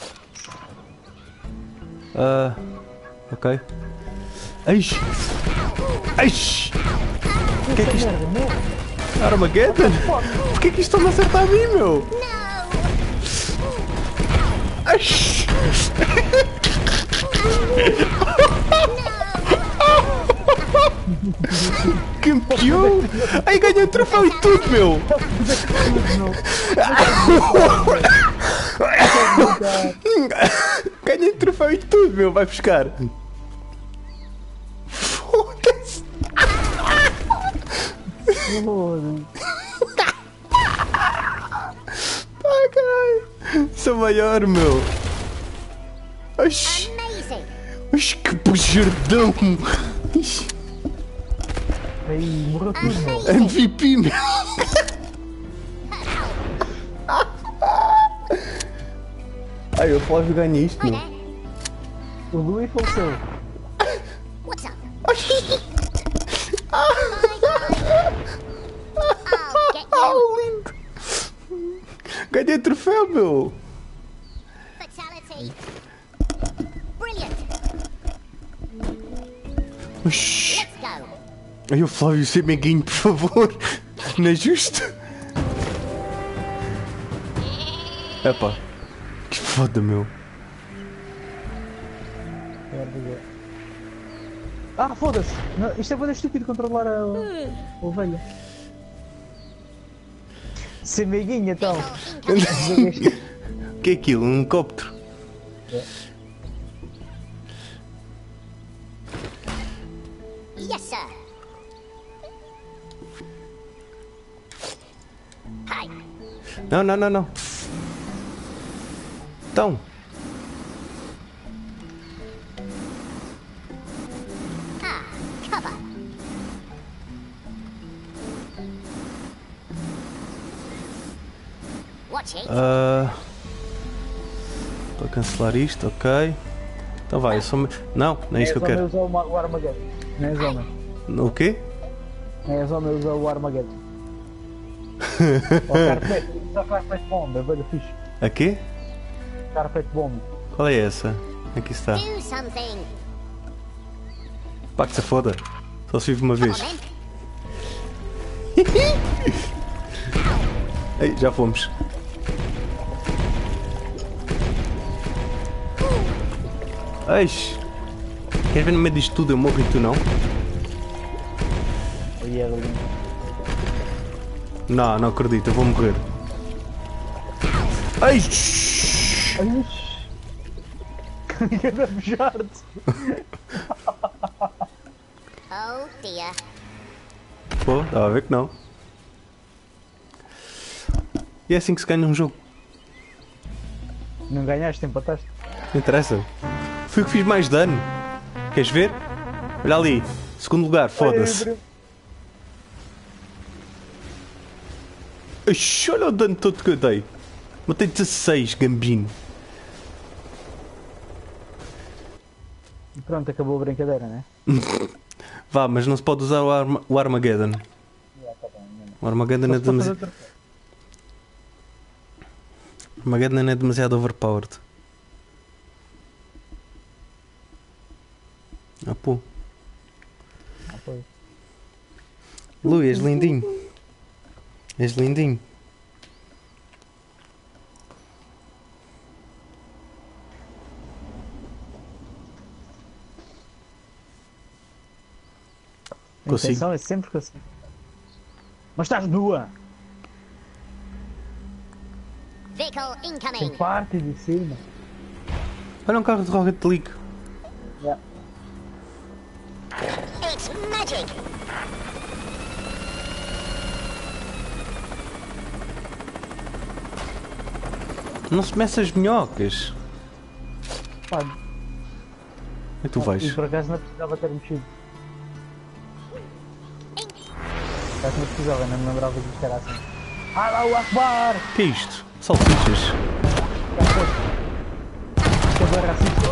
Speaker 2: Ok. Eish! Eish! O que é que isto... Armageddon? Porquê que isto está-me a acertar a mim, meu?
Speaker 3: No!
Speaker 2: Eish! Campeão! Ai, ganhei troféu e tudo, meu! Ganhei troféu e tudo, meu! Vai buscar! Foda-se! Ai, caralho! Sou maior, meu! Oxi!
Speaker 3: Amazing!
Speaker 2: Oxi, que bujardão!
Speaker 1: Aí, morreu tudo, meu.
Speaker 2: MVP, meu! Ai, eu posso ganhar isto,
Speaker 3: Hi
Speaker 2: meu!
Speaker 3: there.
Speaker 1: O Louis faleceu.
Speaker 3: What's up?
Speaker 2: Oh, lindo! Ganhei troféu, meu!
Speaker 3: Fatality. Brilliant.
Speaker 2: Oxi!
Speaker 3: Let's go.
Speaker 2: Ai, o Flávio, ser meiguinho, por favor! Não é justo? Epá! Que foda, meu!
Speaker 1: Ah, foda-se! Não, isto é bem estúpido controlar a ovelha. Ser meiguinho, então.
Speaker 2: O que é aquilo? Um helicóptero?
Speaker 3: Yes, sir. Hi.
Speaker 2: Não, não, não, não! Então!
Speaker 3: Ah, cover. Watch it.
Speaker 2: Para cancelar isto, ok. Então vai, eu sou... Não, não é isso que eu quero.
Speaker 1: Usar o Armageddon. Nem és homem.
Speaker 2: O quê?
Speaker 1: Nem és homem, usa o Armageddon. O Carpete, usa a Carpete Bomb, é velho fixe.
Speaker 2: A quê?
Speaker 1: Carpete Bomb.
Speaker 2: Qual é essa? Aqui está.
Speaker 3: Do something.
Speaker 2: Pá, que se foda. Só se vive uma
Speaker 3: Come on,
Speaker 2: vez.
Speaker 3: then.
Speaker 2: Ei, já fomos. Eish! Queres ver no meio disto tudo eu morro e tu não?
Speaker 1: Aí é lindo.
Speaker 2: Não, não acredito, eu vou morrer. Eish!
Speaker 1: Ai, que anda a puxar-te.
Speaker 3: Oh dear.
Speaker 2: Pô, estava a ver que não. E é assim que se ganha um jogo.
Speaker 1: Não ganhaste, empataste.
Speaker 2: Não interessa. Fui o que fiz mais dano. Queres ver? Olha ali. Segundo lugar, foda-se. Ixi, olha o dano todo que eu dei. Matei 16, Gambino.
Speaker 1: Pronto, acabou a brincadeira, né?
Speaker 2: Vá, mas não se pode usar o Armageddon. O Armageddon é demasiado. Armageddon é demasiado overpowered. Ah, pô. Lui, és lindinho. És lindinho.
Speaker 1: A
Speaker 2: Consigo.
Speaker 1: intenção é sempre que assim. Mas estás nua!
Speaker 3: Vehicle
Speaker 1: Tem
Speaker 3: incoming.
Speaker 1: parte de cima.
Speaker 2: Olha um carro de Rocket League.
Speaker 1: Yeah.
Speaker 3: It's magic.
Speaker 2: Não se meça as minhocas.
Speaker 1: Pá,
Speaker 2: Onde é que tu vais?
Speaker 1: e por acaso não precisava ter mexido. Por acaso não precisava, não me lembrava que isto era assim. Ah lá o Akbar!
Speaker 2: O que é isto? Salsichas.
Speaker 1: Isto é bem racista.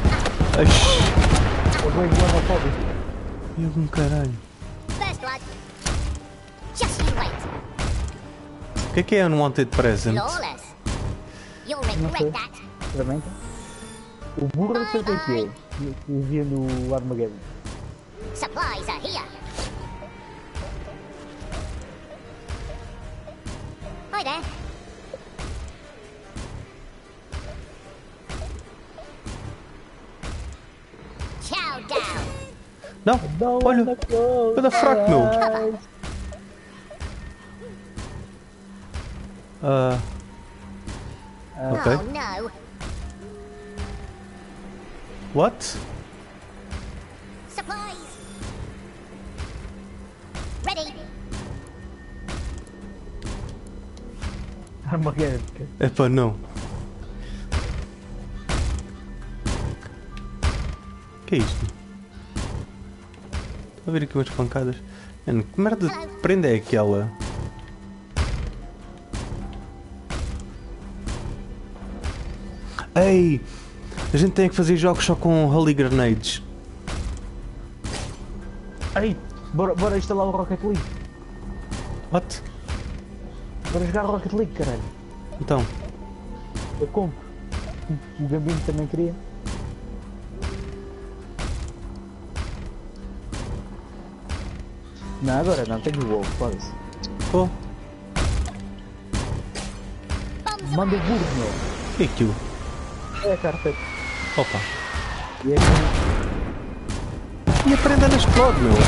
Speaker 2: Ai,
Speaker 1: É bem islamofóbico.
Speaker 2: e algum caralho.
Speaker 3: First blood. Just you wait.
Speaker 2: O que é Unwanted Present?
Speaker 3: Lawless. You'll
Speaker 1: Não sei.
Speaker 3: regret that.
Speaker 1: Experimenta. O burro não sei o que é. Que via no Armageddon.
Speaker 3: Supplies are here. Hi there. Chow down.
Speaker 2: Não, olha. Olha fraco, meu. Ah, ok.
Speaker 3: Oh no.
Speaker 2: What?
Speaker 3: Supplies. Ready.
Speaker 1: Armageddon.
Speaker 2: Epá, não. O que é isto? Estou a ver aqui umas pancadas. Mano, que merda de prenda é aquela? Ei! A gente tem que fazer jogos só com Holy Grenades.
Speaker 1: Ei, bora instalar o Rocket League.
Speaker 2: What?
Speaker 1: Bora jogar Rocket League, caralho.
Speaker 2: Então,
Speaker 1: Eu compro. O Gambino também queria. Não, agora não, tenho o ovo, foda-se.
Speaker 2: oh,
Speaker 3: Bombs
Speaker 1: Manda o burro, meu.
Speaker 2: o que é aquilo?
Speaker 1: É a carpete.
Speaker 2: Opa!
Speaker 1: E é que
Speaker 2: E a prenda não explode, meu!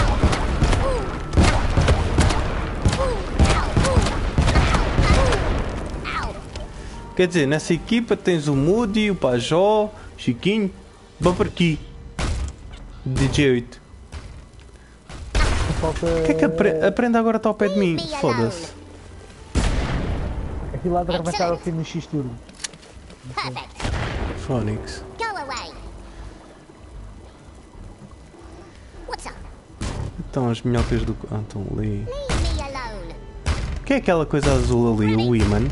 Speaker 2: Quer dizer, nessa equipa tens o Moody, o Pajó, Chiquinho, Bumper-Key, DJ8.
Speaker 1: falta.
Speaker 2: O que é que a prenda agora está ao pé de mim? Foda-se.
Speaker 1: Aquilo lá de arrebentar ao fim no X-Turbo.
Speaker 3: perfect.
Speaker 2: Phonics.
Speaker 3: Go away. What's up?
Speaker 2: Então as minhocas do. Ah, estão ali.
Speaker 3: Leave me alone.
Speaker 2: O que é aquela coisa azul ali? O imã?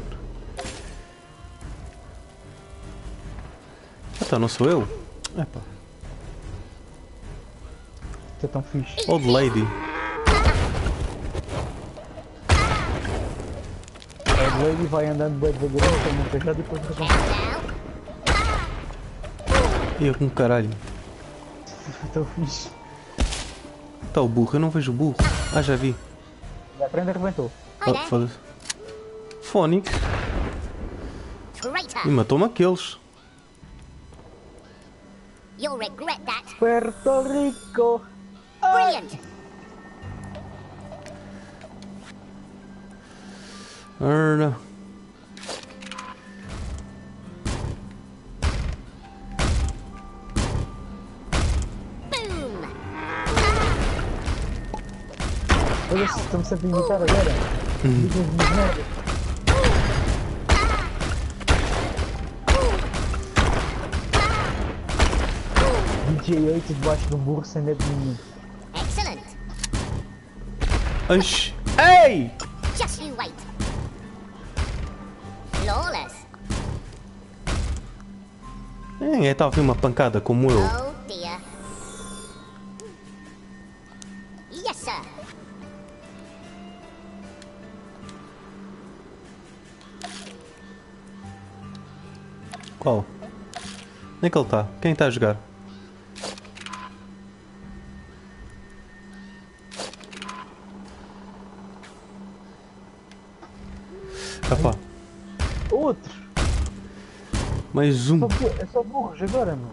Speaker 2: Então não sou eu? Epá.
Speaker 1: Isto é tão fixe.
Speaker 2: Old Lady.
Speaker 1: A Lady vai andando bem devagarinho, tem uma cajada e depois arrebenta.
Speaker 3: Now.
Speaker 2: E eu com caralho.
Speaker 1: Tão fixe.
Speaker 2: Está o burro, eu não vejo o burro. Ah, já vi.
Speaker 1: Já aprende, arrebentou.
Speaker 3: Hi
Speaker 2: Oh,
Speaker 3: there.
Speaker 2: foda-se. Phonics.
Speaker 3: Traitor.
Speaker 2: E matou-me aqueles.
Speaker 3: You'll regret that.
Speaker 1: Puerto Rico!
Speaker 3: Brilliant.
Speaker 2: Arna.
Speaker 3: Boom.
Speaker 1: Olha se estamos sempre a imitar agora. Dizem-nos merda. DJ8 debaixo de um burro sem dedo nenhum.
Speaker 3: Excellent.
Speaker 2: Oxi. Ei!
Speaker 3: Just you wait. Flawless.
Speaker 2: Ninguém está a ouvir uma pancada como eu.
Speaker 3: Oh dear. Yes, sir.
Speaker 2: Qual? Onde é que ele está? Quem está a jogar? Epá,
Speaker 1: Outro!
Speaker 2: mais um.
Speaker 1: É só burros agora, meu.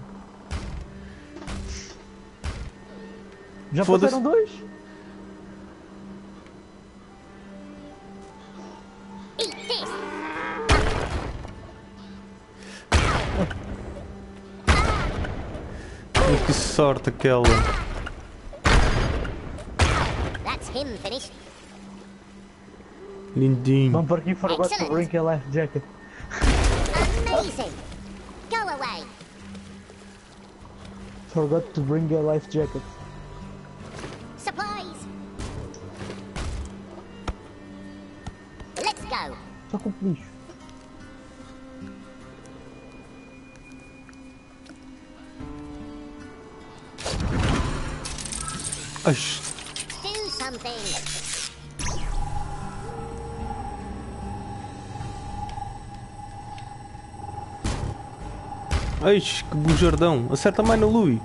Speaker 1: Já
Speaker 2: Foda-se.
Speaker 1: passaram dois?
Speaker 3: Eat this.
Speaker 2: Ai, que sorte aquela.
Speaker 3: That's him finished.
Speaker 2: Lindinho.
Speaker 1: Bumper aqui forgot to
Speaker 3: Excellent.
Speaker 1: bring a life jacket.
Speaker 3: Amazing. Go away.
Speaker 1: Forgot to bring a life jacket.
Speaker 3: Supplies. Let's go.
Speaker 1: Só com lixo.
Speaker 2: Ai,
Speaker 3: Do something.
Speaker 2: ai, que bujardão. Acerta mais no Louis.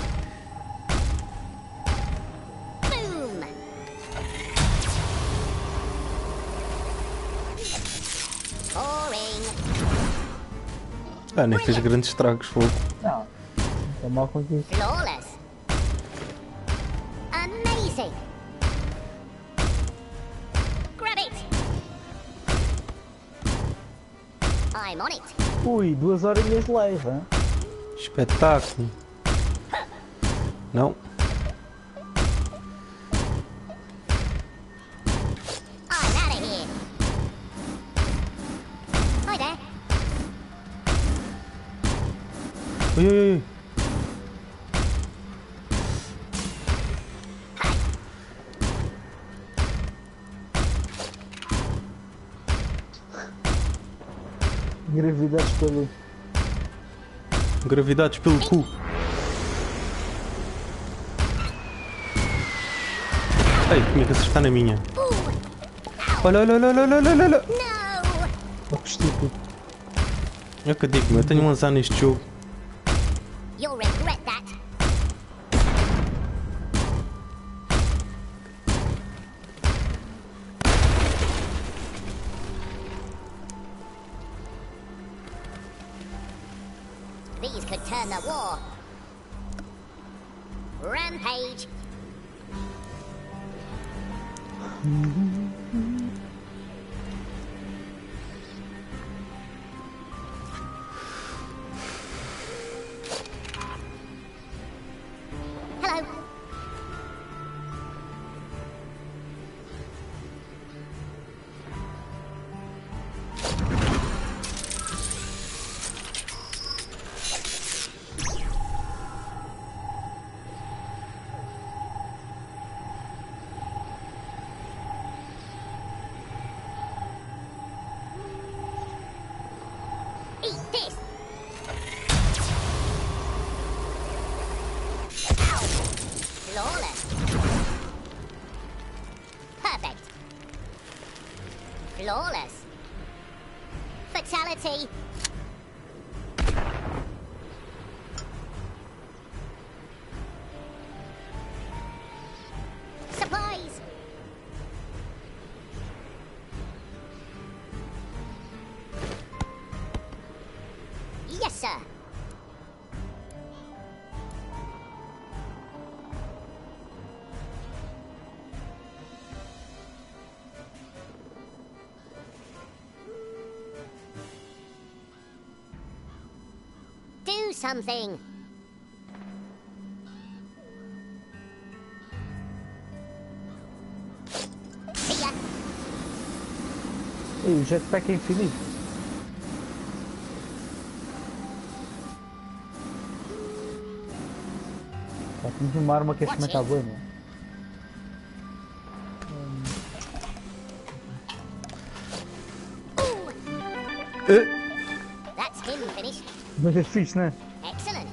Speaker 3: Boom. Boring.
Speaker 2: Ah, nem fez grandes estragos, fogo.
Speaker 1: Não. Está mal com isso.
Speaker 3: Flawless. Amazing. Grab it. I'm on it.
Speaker 1: Ui, 2 horinhas de live, hein?
Speaker 2: Espetáculo. Não.
Speaker 3: I'm out of here. Hi there.
Speaker 2: Ui, ui, ui.
Speaker 1: Gravidades pelo.
Speaker 2: Gravidades pelo cu. Ei, tinha que acertar na minha. Olha, olha, olha, olha, olha, olha, olha.
Speaker 3: No.
Speaker 1: Oh, que estúpido.
Speaker 2: É o que eu digo, eu tenho um azar neste jogo.
Speaker 3: You'll regret that. These could turn the war. Rampage. Hello. Eat this. Flawless. Perfect. Flawless. Fatality. Supplies. Yes, sir. Do something. See ya.
Speaker 1: Ei, o jetpack é infinito. Pá, temos uma arma que este meta boa, não?
Speaker 3: That's him finished.
Speaker 1: Mas é fixe, né?
Speaker 3: Excellent.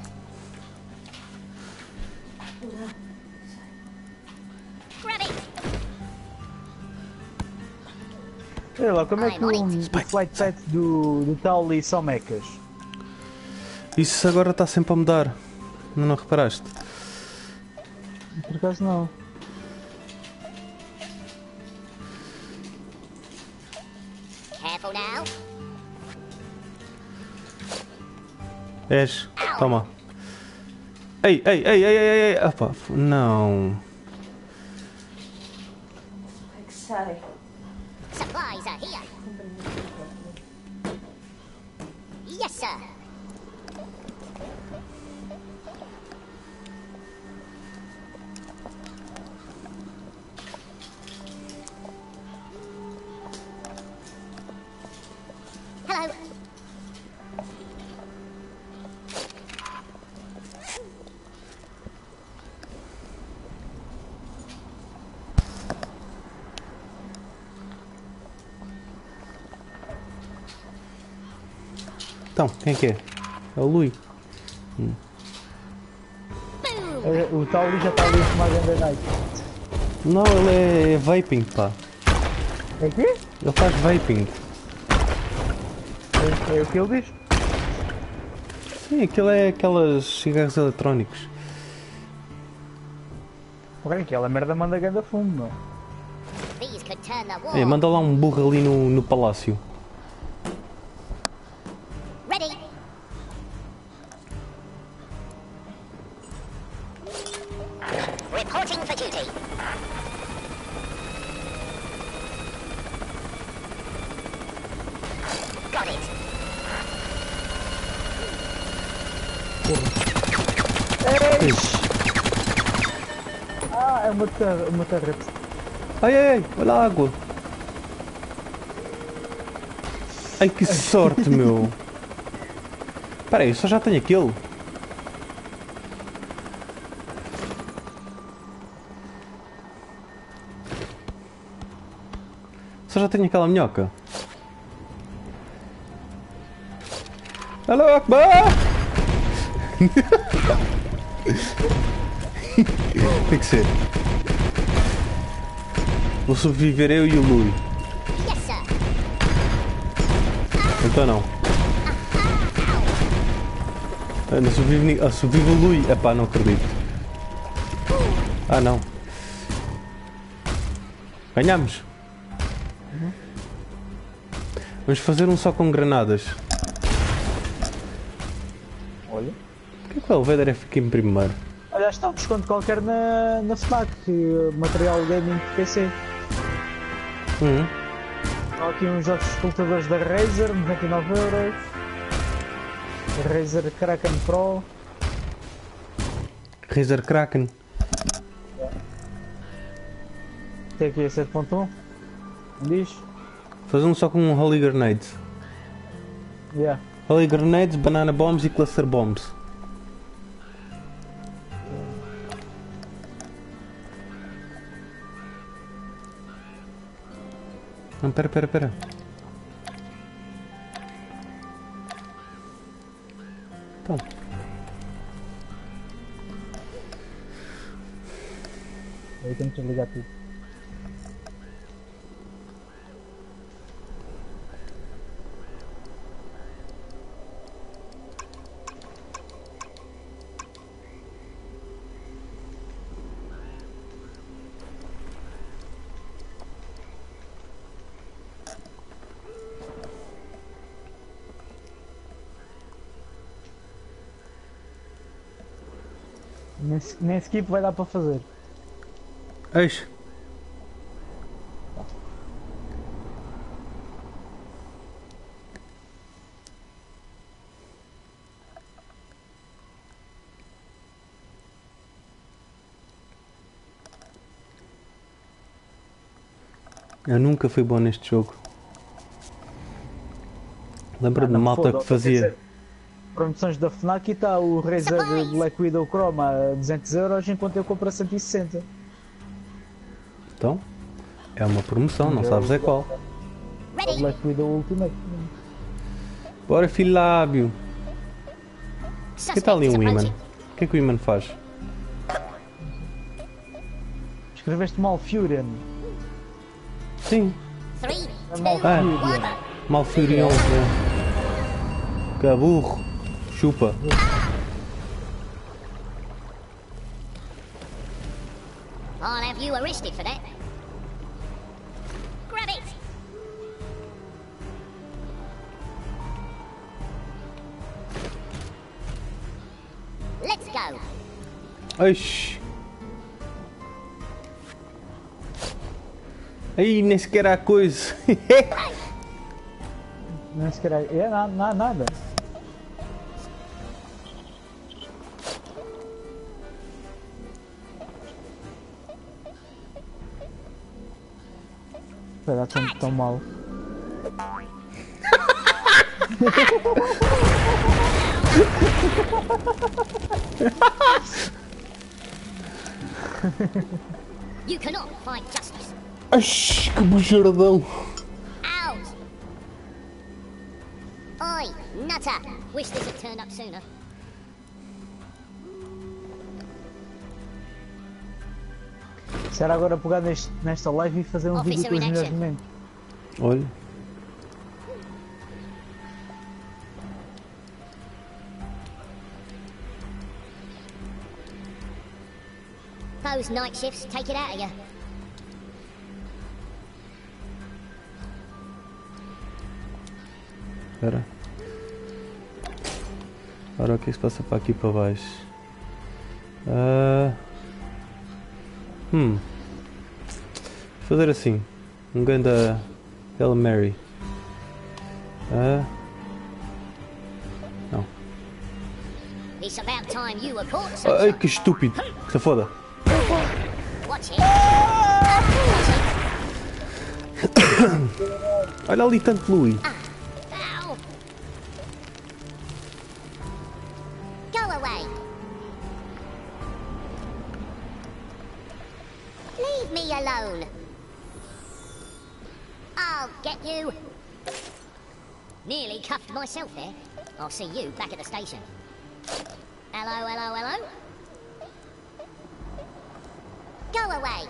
Speaker 3: Grab it.
Speaker 1: Olha lá, como é que o flight set do Tauli são mechas?
Speaker 2: Isso agora está sempre a mudar. Não reparaste?
Speaker 1: Por acaso não.
Speaker 3: Careful now.
Speaker 2: És. Toma. Ei, ei, ei, ei, ei, ei. Opa, não.
Speaker 4: Sai.
Speaker 3: Supplies are here. Yes, sir. Hello.
Speaker 2: Então, quem é que é? É o Lui.
Speaker 1: O tal ali já está ali a fumar grande night.
Speaker 2: Não, ele é vaping, pá.
Speaker 1: É quê?
Speaker 2: Ele faz vaping.
Speaker 1: É o que ele diz?
Speaker 2: Sim, aquilo é aquelas cigarros eletrónicos.
Speaker 1: Porra, aquela merda manda grande fumo, meu.
Speaker 3: These could turn the war.
Speaker 2: É, manda lá um burro ali no palácio.
Speaker 3: Ready. Reporting for duty. Got it.
Speaker 1: Ah, é uma terra.
Speaker 2: Ai, ai, ai, olha a água. Ai, que sorte, meu. Espera aí, eu só já tenho aquilo. Só já tenho aquela minhoca. Alô, Akbar! Tem que ser. Vou sobreviver eu e o Lui.
Speaker 3: Yes, sir.
Speaker 2: Então não. Não sobrevive, sobrevive o Lui. Epá, não acredito. Ah, não. Ganhamos. Vamos fazer um só com granadas.
Speaker 1: Olha.
Speaker 2: Porquê que o Vader fica em primeiro?
Speaker 1: Olha, está um desconto qualquer na FNAC, material gaming de PC. Há aqui uns jogos escultadores da Razer, 99€. Razer Kraken Pro.
Speaker 2: Razer Kraken.
Speaker 1: Tem aqui a 7.1. Diz?
Speaker 2: Fazer um só com um Holy Grenades.
Speaker 1: Yeah.
Speaker 2: Holy Grenades, Banana Bombs e Cluster Bombs. Não, pera. Então.
Speaker 1: Aí tenho que desligar tudo. Nem skip vai dar para fazer.
Speaker 2: Eis. Eu nunca fui bom neste jogo. Lembro de malta que fazia.
Speaker 1: Promoções da FNAC e está o Razer Black Widow Chrome a 200€, enquanto eu compro a 160.
Speaker 2: Então, é uma promoção, não sabes é qual.
Speaker 1: O
Speaker 3: Ready.
Speaker 1: Black Widow Ultimate.
Speaker 2: Bora, filho lábio. Que está ali um imã? O que é que o imã faz?
Speaker 1: Escreveste Malfurion.
Speaker 2: Sim,
Speaker 3: 3,
Speaker 1: É
Speaker 3: 2,
Speaker 1: Malfurion.
Speaker 3: 1.
Speaker 2: Malfurion. Que burro. Chupa.
Speaker 3: I'll have you arrested for that. Grab it! Let's go.
Speaker 2: Oxi. Aí, nem sequer há coisa.
Speaker 1: Nem sequer é nada. Espera, tão mal.
Speaker 3: You cannot find justice.
Speaker 2: Oxi, que bujardão.
Speaker 3: Out! Oi, nutter! Wish this had turned up sooner.
Speaker 1: Será agora pegar nesta live e fazer um vídeo com os melhores momentos?
Speaker 2: Olha.
Speaker 3: Those night shifts take it out of you.
Speaker 2: Espera. Agora o que é que se passa para aqui para baixo? Vou fazer assim. Um grande Hail Mary. Não.
Speaker 3: It's about time you were caught,
Speaker 2: Ai,
Speaker 3: sunshine.
Speaker 2: que estúpido. Se foda.
Speaker 3: Watch it.
Speaker 2: Olha ali tanto Louis.
Speaker 3: Ow! Go away. Leave me alone. I'll get you. Nearly cuffed myself there. I'll see you back at the station. Hello, hello, hello. Go away.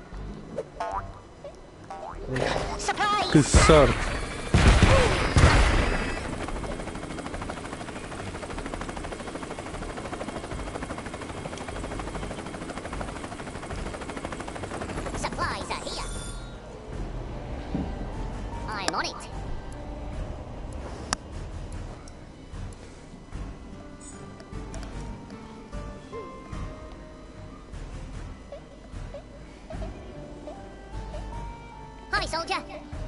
Speaker 3: Surprise!
Speaker 2: Que sorte.
Speaker 3: Supplies are here. I'm on it. Hi, soldier.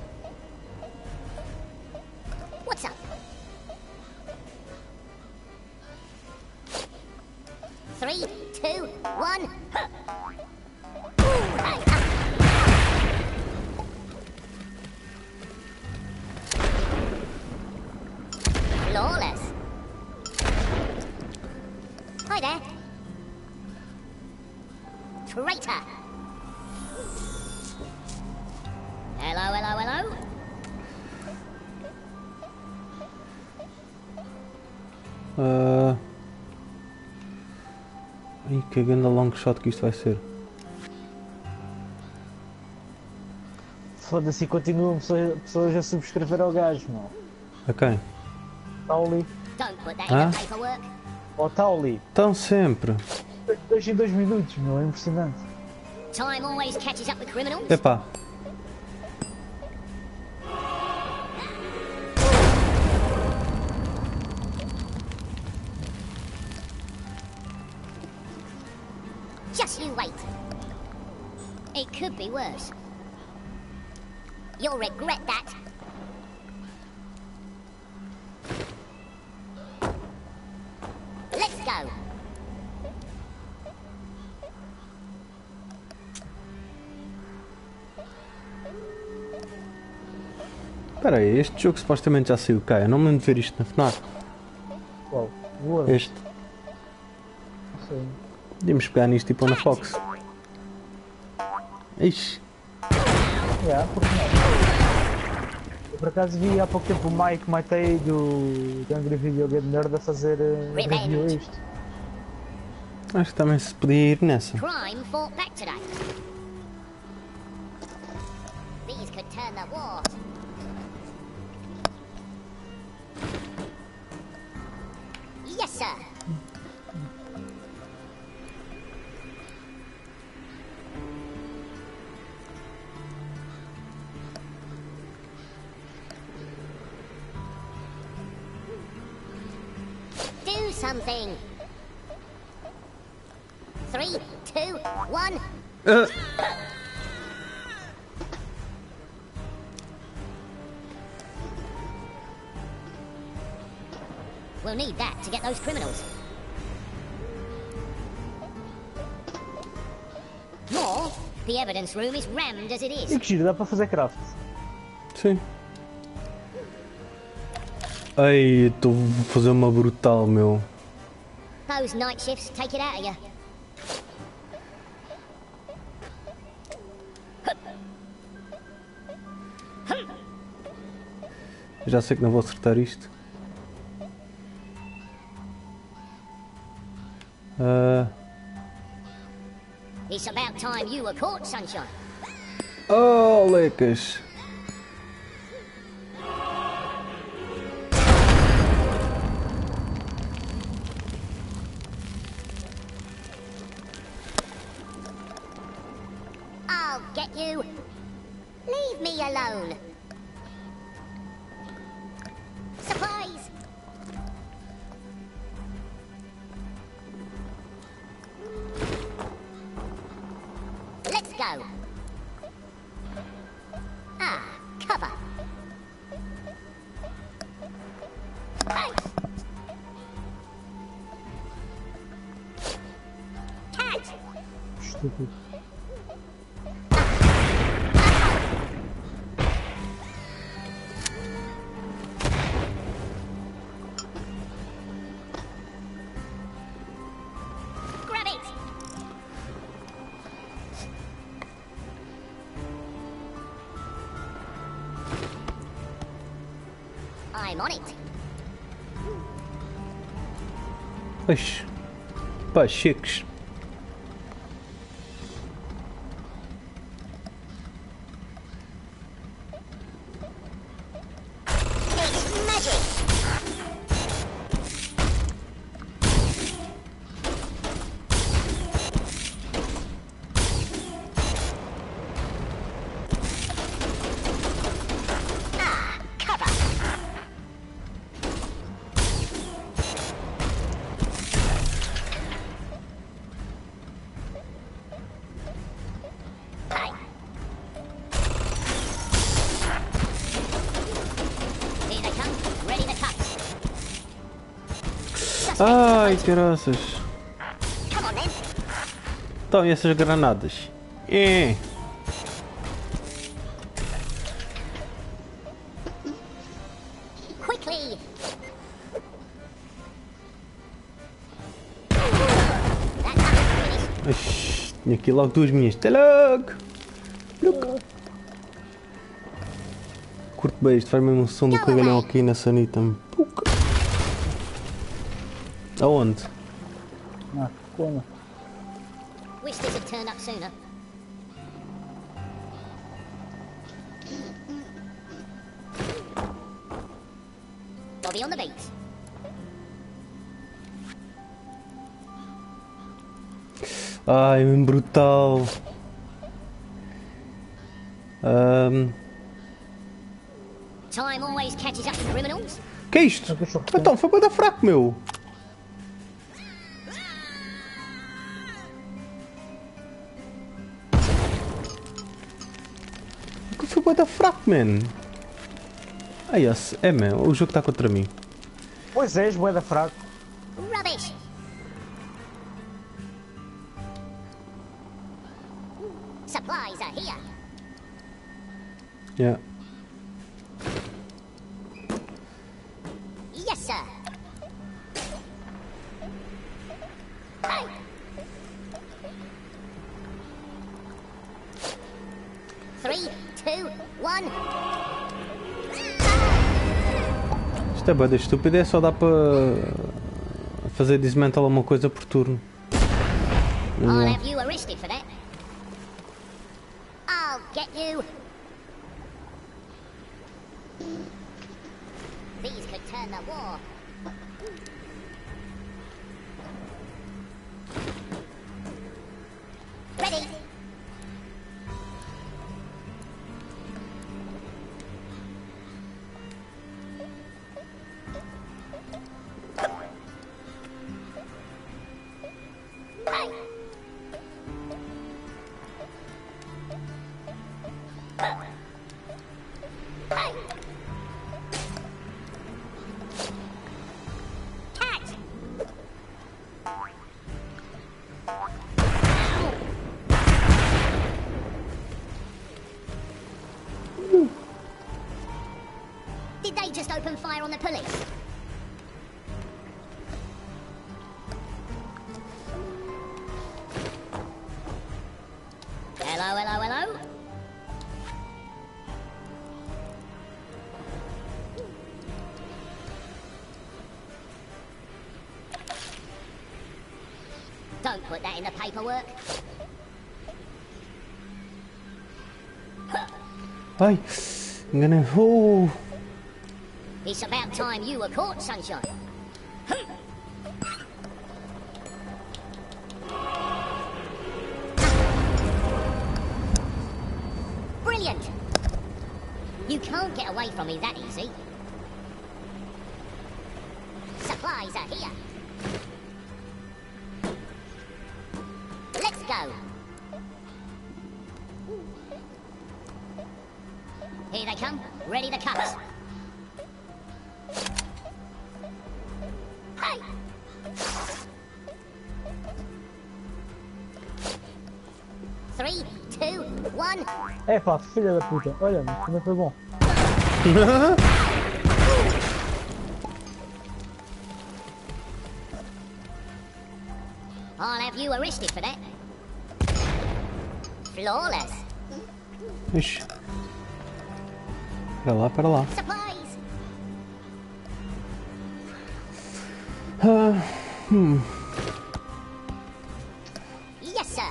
Speaker 3: What's up? 3, 2, 1. Flawless. Hi there. Traitor. Hello, hello, hello.
Speaker 2: Ai, que grande long shot que isto vai ser.
Speaker 1: Foda-se, e continuam pessoas a subscrever ao gajo, meu.
Speaker 2: A quem?
Speaker 1: Tauli.
Speaker 3: Don't put that in the paperwork.
Speaker 1: Ó Tauli.
Speaker 2: Estão sempre.
Speaker 1: 2 em 2 minutos, meu. É impressionante.
Speaker 3: Time always catches up with criminals.
Speaker 2: Epá.
Speaker 3: Just you wait. It could be worse. You'll regret that. Let's go.
Speaker 2: Espera aí, este jogo supostamente já saiu cá. Eu não me lembro de ver isto na FNAC.
Speaker 1: Qual? Boa.
Speaker 2: Este.
Speaker 1: Não sei.
Speaker 2: Podíamos pegar nisto e pôr na Fox. Ixi.
Speaker 1: Porque não? Eu por acaso vi há pouco tempo o Mike Matei do Angry Video Game Nerd a fazer review a isto.
Speaker 2: Acho que também se podia ir nessa.
Speaker 3: Crime fought back today. These could turn the war. something. 3, 2, 1. We'll need that to get those criminals. More, the evidence room is rammed as it
Speaker 1: E
Speaker 3: is.
Speaker 1: que giro, dá para fazer craft.
Speaker 2: Sim. Ai, estou a fazer uma brutal, meu.
Speaker 3: Those night shifts take it out of you.
Speaker 2: Já sei que não vou acertar isto.
Speaker 3: It's about time you were caught, Sunshine.
Speaker 2: Oh, lecas.
Speaker 3: I'll get you. Leave me alone. Supplies. Let's go. Ah, cover. Thanks. Cat.
Speaker 1: Estúpido.
Speaker 3: Grab it. I'm on it.
Speaker 2: Oxe. Pá, chiques.
Speaker 3: It's magic. Ah, cover. Hey. Here they come, ready to cut. Suspect
Speaker 2: Ai,
Speaker 3: proposed.
Speaker 2: caraças.
Speaker 3: Come on then.
Speaker 2: Então, e essas granadas?
Speaker 3: Quickly. That's finished.
Speaker 2: Oxi, tinha aqui logo duas minhas. Até logo! Look. Curto bem isto, faz mesmo o som do cagalhão aqui na sanita. Puca. Aonde?
Speaker 1: Ah, como?
Speaker 3: Wish this had turned up sooner. Bobby on the beat.
Speaker 2: Ai, mesmo brutal.
Speaker 3: Time always catches up to criminals.
Speaker 2: Que é isto? Então, foi bué da fraco, meu. Que foi bué da fraco, man. Ai, é, man, o jogo está contra mim.
Speaker 1: Pois és, boeda fraco.
Speaker 3: Rubbish. Supplies are here.
Speaker 2: Yeah.
Speaker 3: Yes, sir. Hey. Three, two, one.
Speaker 2: Isto é bué da estúpido, é só dá para fazer dismantle uma coisa por turno.
Speaker 3: I'll
Speaker 2: Yeah.
Speaker 3: have you arrested for that. I'll get you. These could turn the war. Ready. Did they just open fire on the police? Hello, hello, hello? Don't put that in the paperwork.
Speaker 2: Ai, enganei. Oh.
Speaker 3: It's about time you were caught, sunshine. Brilliant! You can't get away from me that easy. Supplies are here. Let's go. Here they come. Ready the cuts. Hey! Three, two, one.
Speaker 1: É pá, filha da puta. Olha, mas também foi bom.
Speaker 3: I'll have you arrested for that. Flawless.
Speaker 2: Ixi. Para lá, para lá.
Speaker 3: Supplies. Yes, sir.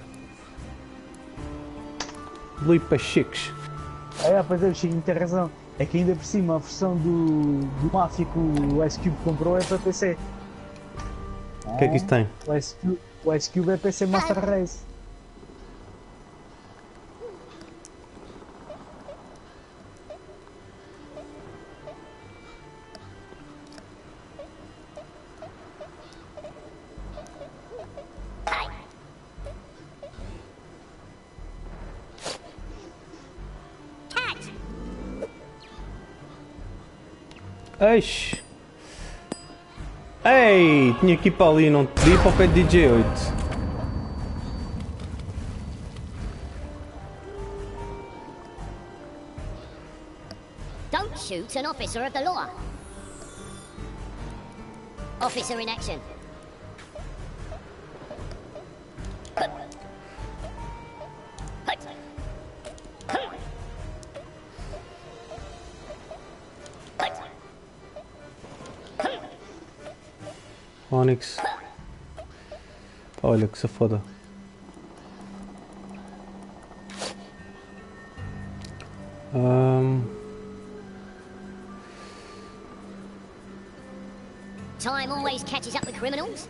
Speaker 2: Lipa chiques.
Speaker 1: É, pois é, o Chiquinho tem razão. É que ainda por cima a versão do Mafia que o Ice Cube comprou é para PC.
Speaker 2: O que é que isto tem?
Speaker 1: O Ice Cube é PC Master Race.
Speaker 3: Cat.
Speaker 2: Eixe. Ei, tinha que ir para ali, não te pedi para o pé de DJ8.
Speaker 3: Don't shoot an officer of the law. Officer in action.
Speaker 2: Onyx. Olha que se foda.
Speaker 3: Time always catches up with criminals.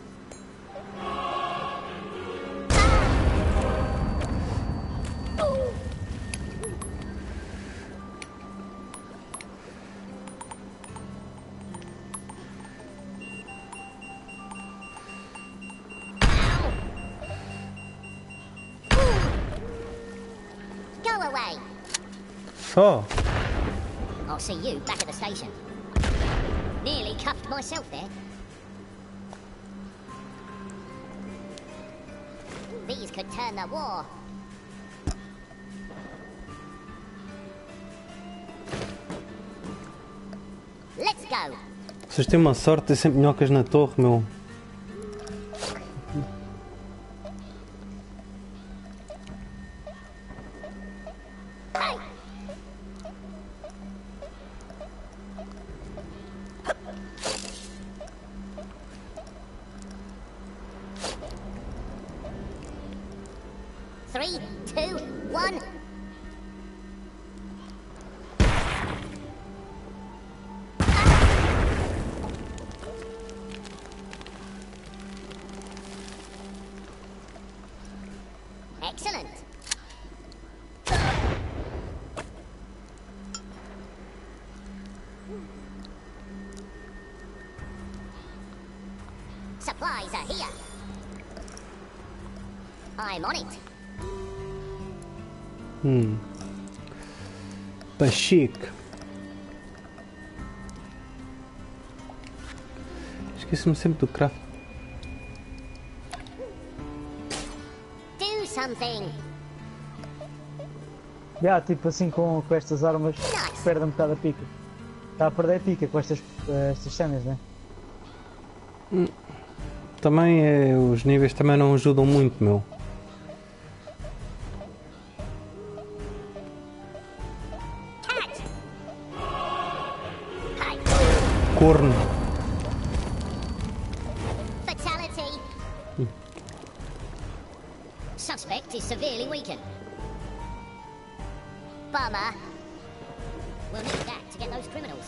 Speaker 3: Go away.
Speaker 2: Oh,
Speaker 3: I'll see you back at the station. Nearly cuffed myself there. These could turn the war. Let's go.
Speaker 2: vocês têm uma sorte de sempre minhocas na torre, meu.
Speaker 3: Hey. Three, two, one. Excellent. Supplies are here. I'm on it.
Speaker 2: Pachique. Esqueço-me sempre do craft.
Speaker 3: Do something.
Speaker 1: Já, tipo assim com estas armas perde um bocado a pica. Está a perder a pica com estas cenas, né?
Speaker 2: Também os níveis também não ajudam muito, meu. Corno.
Speaker 3: Fatality. Suspect is severely weakened. Bummer. We'll need that to get those criminals.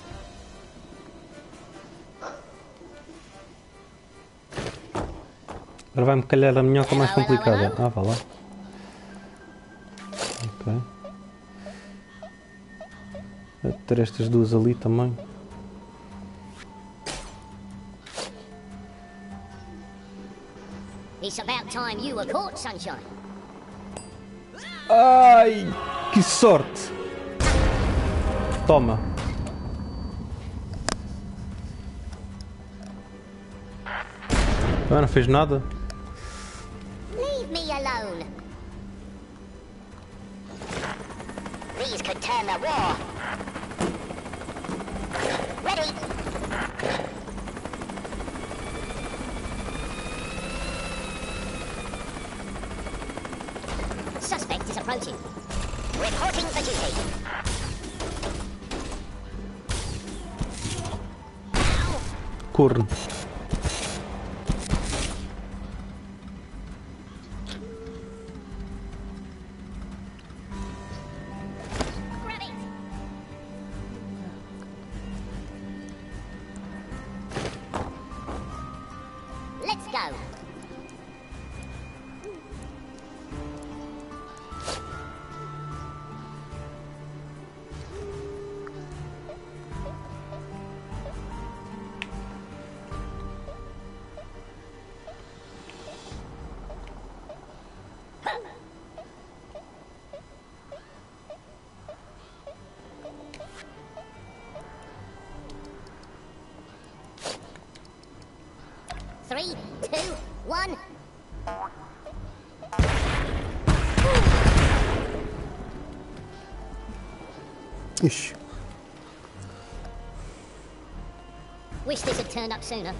Speaker 2: Agora vai-me calhar a minhoca mais complicada. Ah, vá lá. Ok. Vou ter estas duas ali também.
Speaker 3: It's about time you were caught, Sunshine.
Speaker 2: Ai, que sorte! Toma. Ah, não fez nada?
Speaker 3: Leave me alone. These could turn the war. Ready. Suspect is approaching. Reporting for duty.
Speaker 2: Corno.
Speaker 3: Grab it. Let's go. Three, two, one.
Speaker 2: Ixi.
Speaker 3: Wish this had turned up sooner.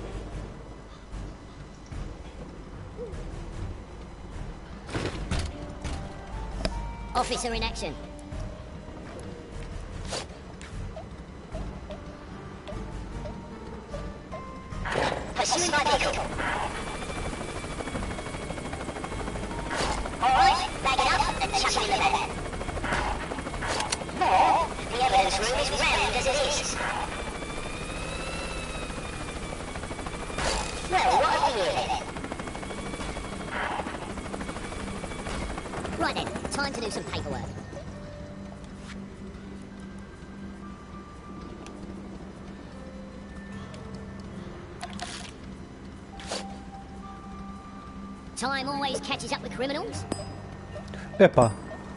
Speaker 3: Officer in action. Pursuing my vehicle. Alright, bag it up and chuck it in the bed. More? The evidence room is rammed as it is. Well, what have we here? Right then, time to do some paperwork. Time always catches up with criminals.
Speaker 2: Epá.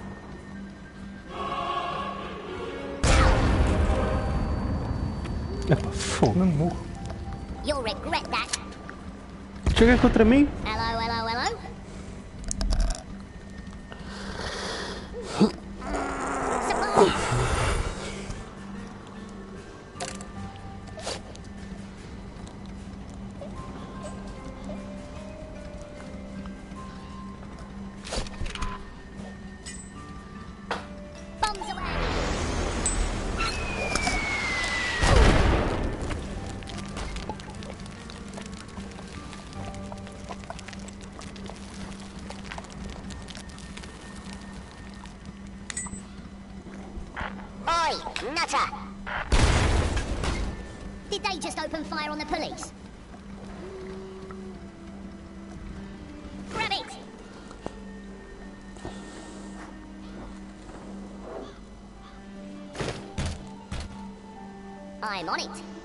Speaker 2: Epá, fogo.
Speaker 1: Não morro.
Speaker 3: You'll regret that.
Speaker 2: Chega contra mim?
Speaker 3: Hello, hello, hello. Supplies. Bombs away. Oi, nutter! Did they just open fire on the police? Grab it! I'm on it.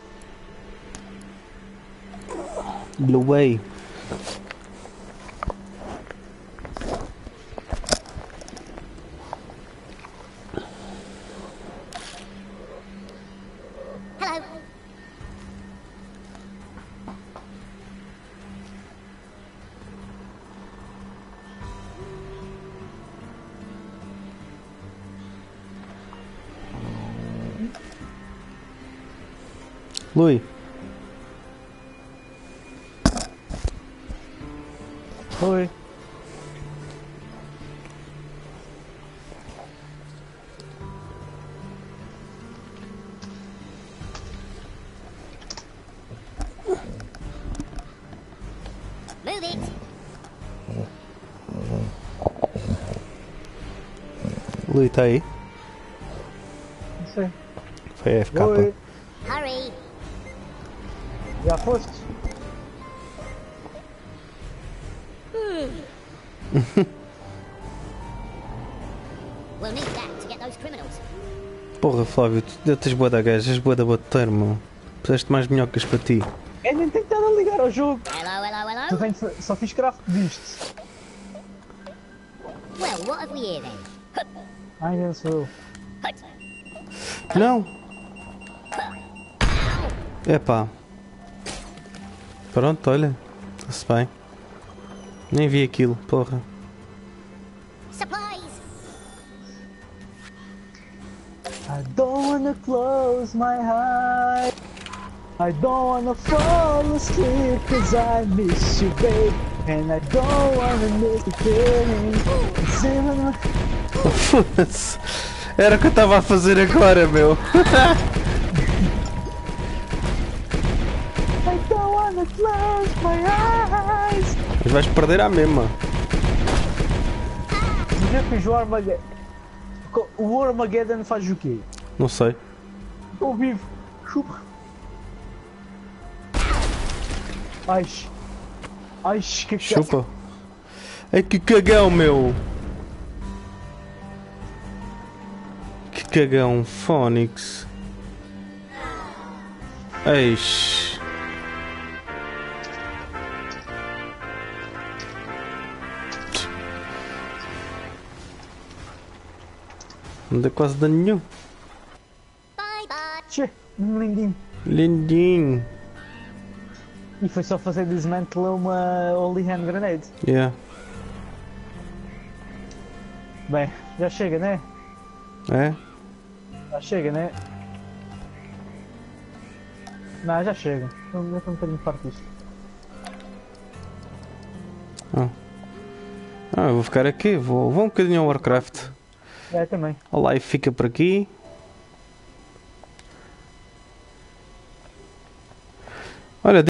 Speaker 2: Blue way.
Speaker 3: Hello.
Speaker 2: Lui.
Speaker 1: Oi.
Speaker 3: Move it.
Speaker 2: Lui, tá aí?
Speaker 1: Não sei.
Speaker 2: Foi FK.
Speaker 1: Oi.
Speaker 3: Hurry.
Speaker 1: Já foste?
Speaker 3: We'll need that to get those criminals.
Speaker 2: Porra, Flávio, tu tens boa da gaja, és boa da bater, meu. Puseste mais minhocas para ti.
Speaker 1: Eu nem tenho estado a ligar ao jogo.
Speaker 3: Hello, hello, hello.
Speaker 1: Só fiz craft disto.
Speaker 3: Well, what have we here then?
Speaker 1: Ai, não sou eu.
Speaker 2: Não! Epá. Pronto, olha. Está-se bem. Nem vi aquilo, porra.
Speaker 3: Supplies.
Speaker 1: I don't wanna close my eyes. I don't wanna fall asleep cause I miss you, babe. And I don't wanna miss the feeling.
Speaker 2: Foda-se. Era o que eu estava a fazer agora, meu.
Speaker 1: I don't wanna close my eyes.
Speaker 2: Mas vais perder à mesma.
Speaker 1: Mas eu fiz o Armageddon. O Armageddon faz o quê?
Speaker 2: Não sei.
Speaker 1: Estou vivo. Chupa. Ai. Ai, que
Speaker 2: Chupa. É que cagão, meu. Que cagão, Fónix. Eish. Não deu quase dano nenhum.
Speaker 3: Bye bye.
Speaker 1: Tchê, lindinho.
Speaker 2: Lindinho.
Speaker 1: E foi só fazer desmantle a uma Holy Hand Grenade.
Speaker 2: Yeah.
Speaker 1: Bem, já chega, né?
Speaker 2: É?
Speaker 1: Já chega, né? Não, já chega. Eu estou um bocadinho farto disto.
Speaker 2: Eu vou ficar aqui. Vou um bocadinho ao Warcraft.
Speaker 1: É, também.
Speaker 2: A live fica por aqui. Olha,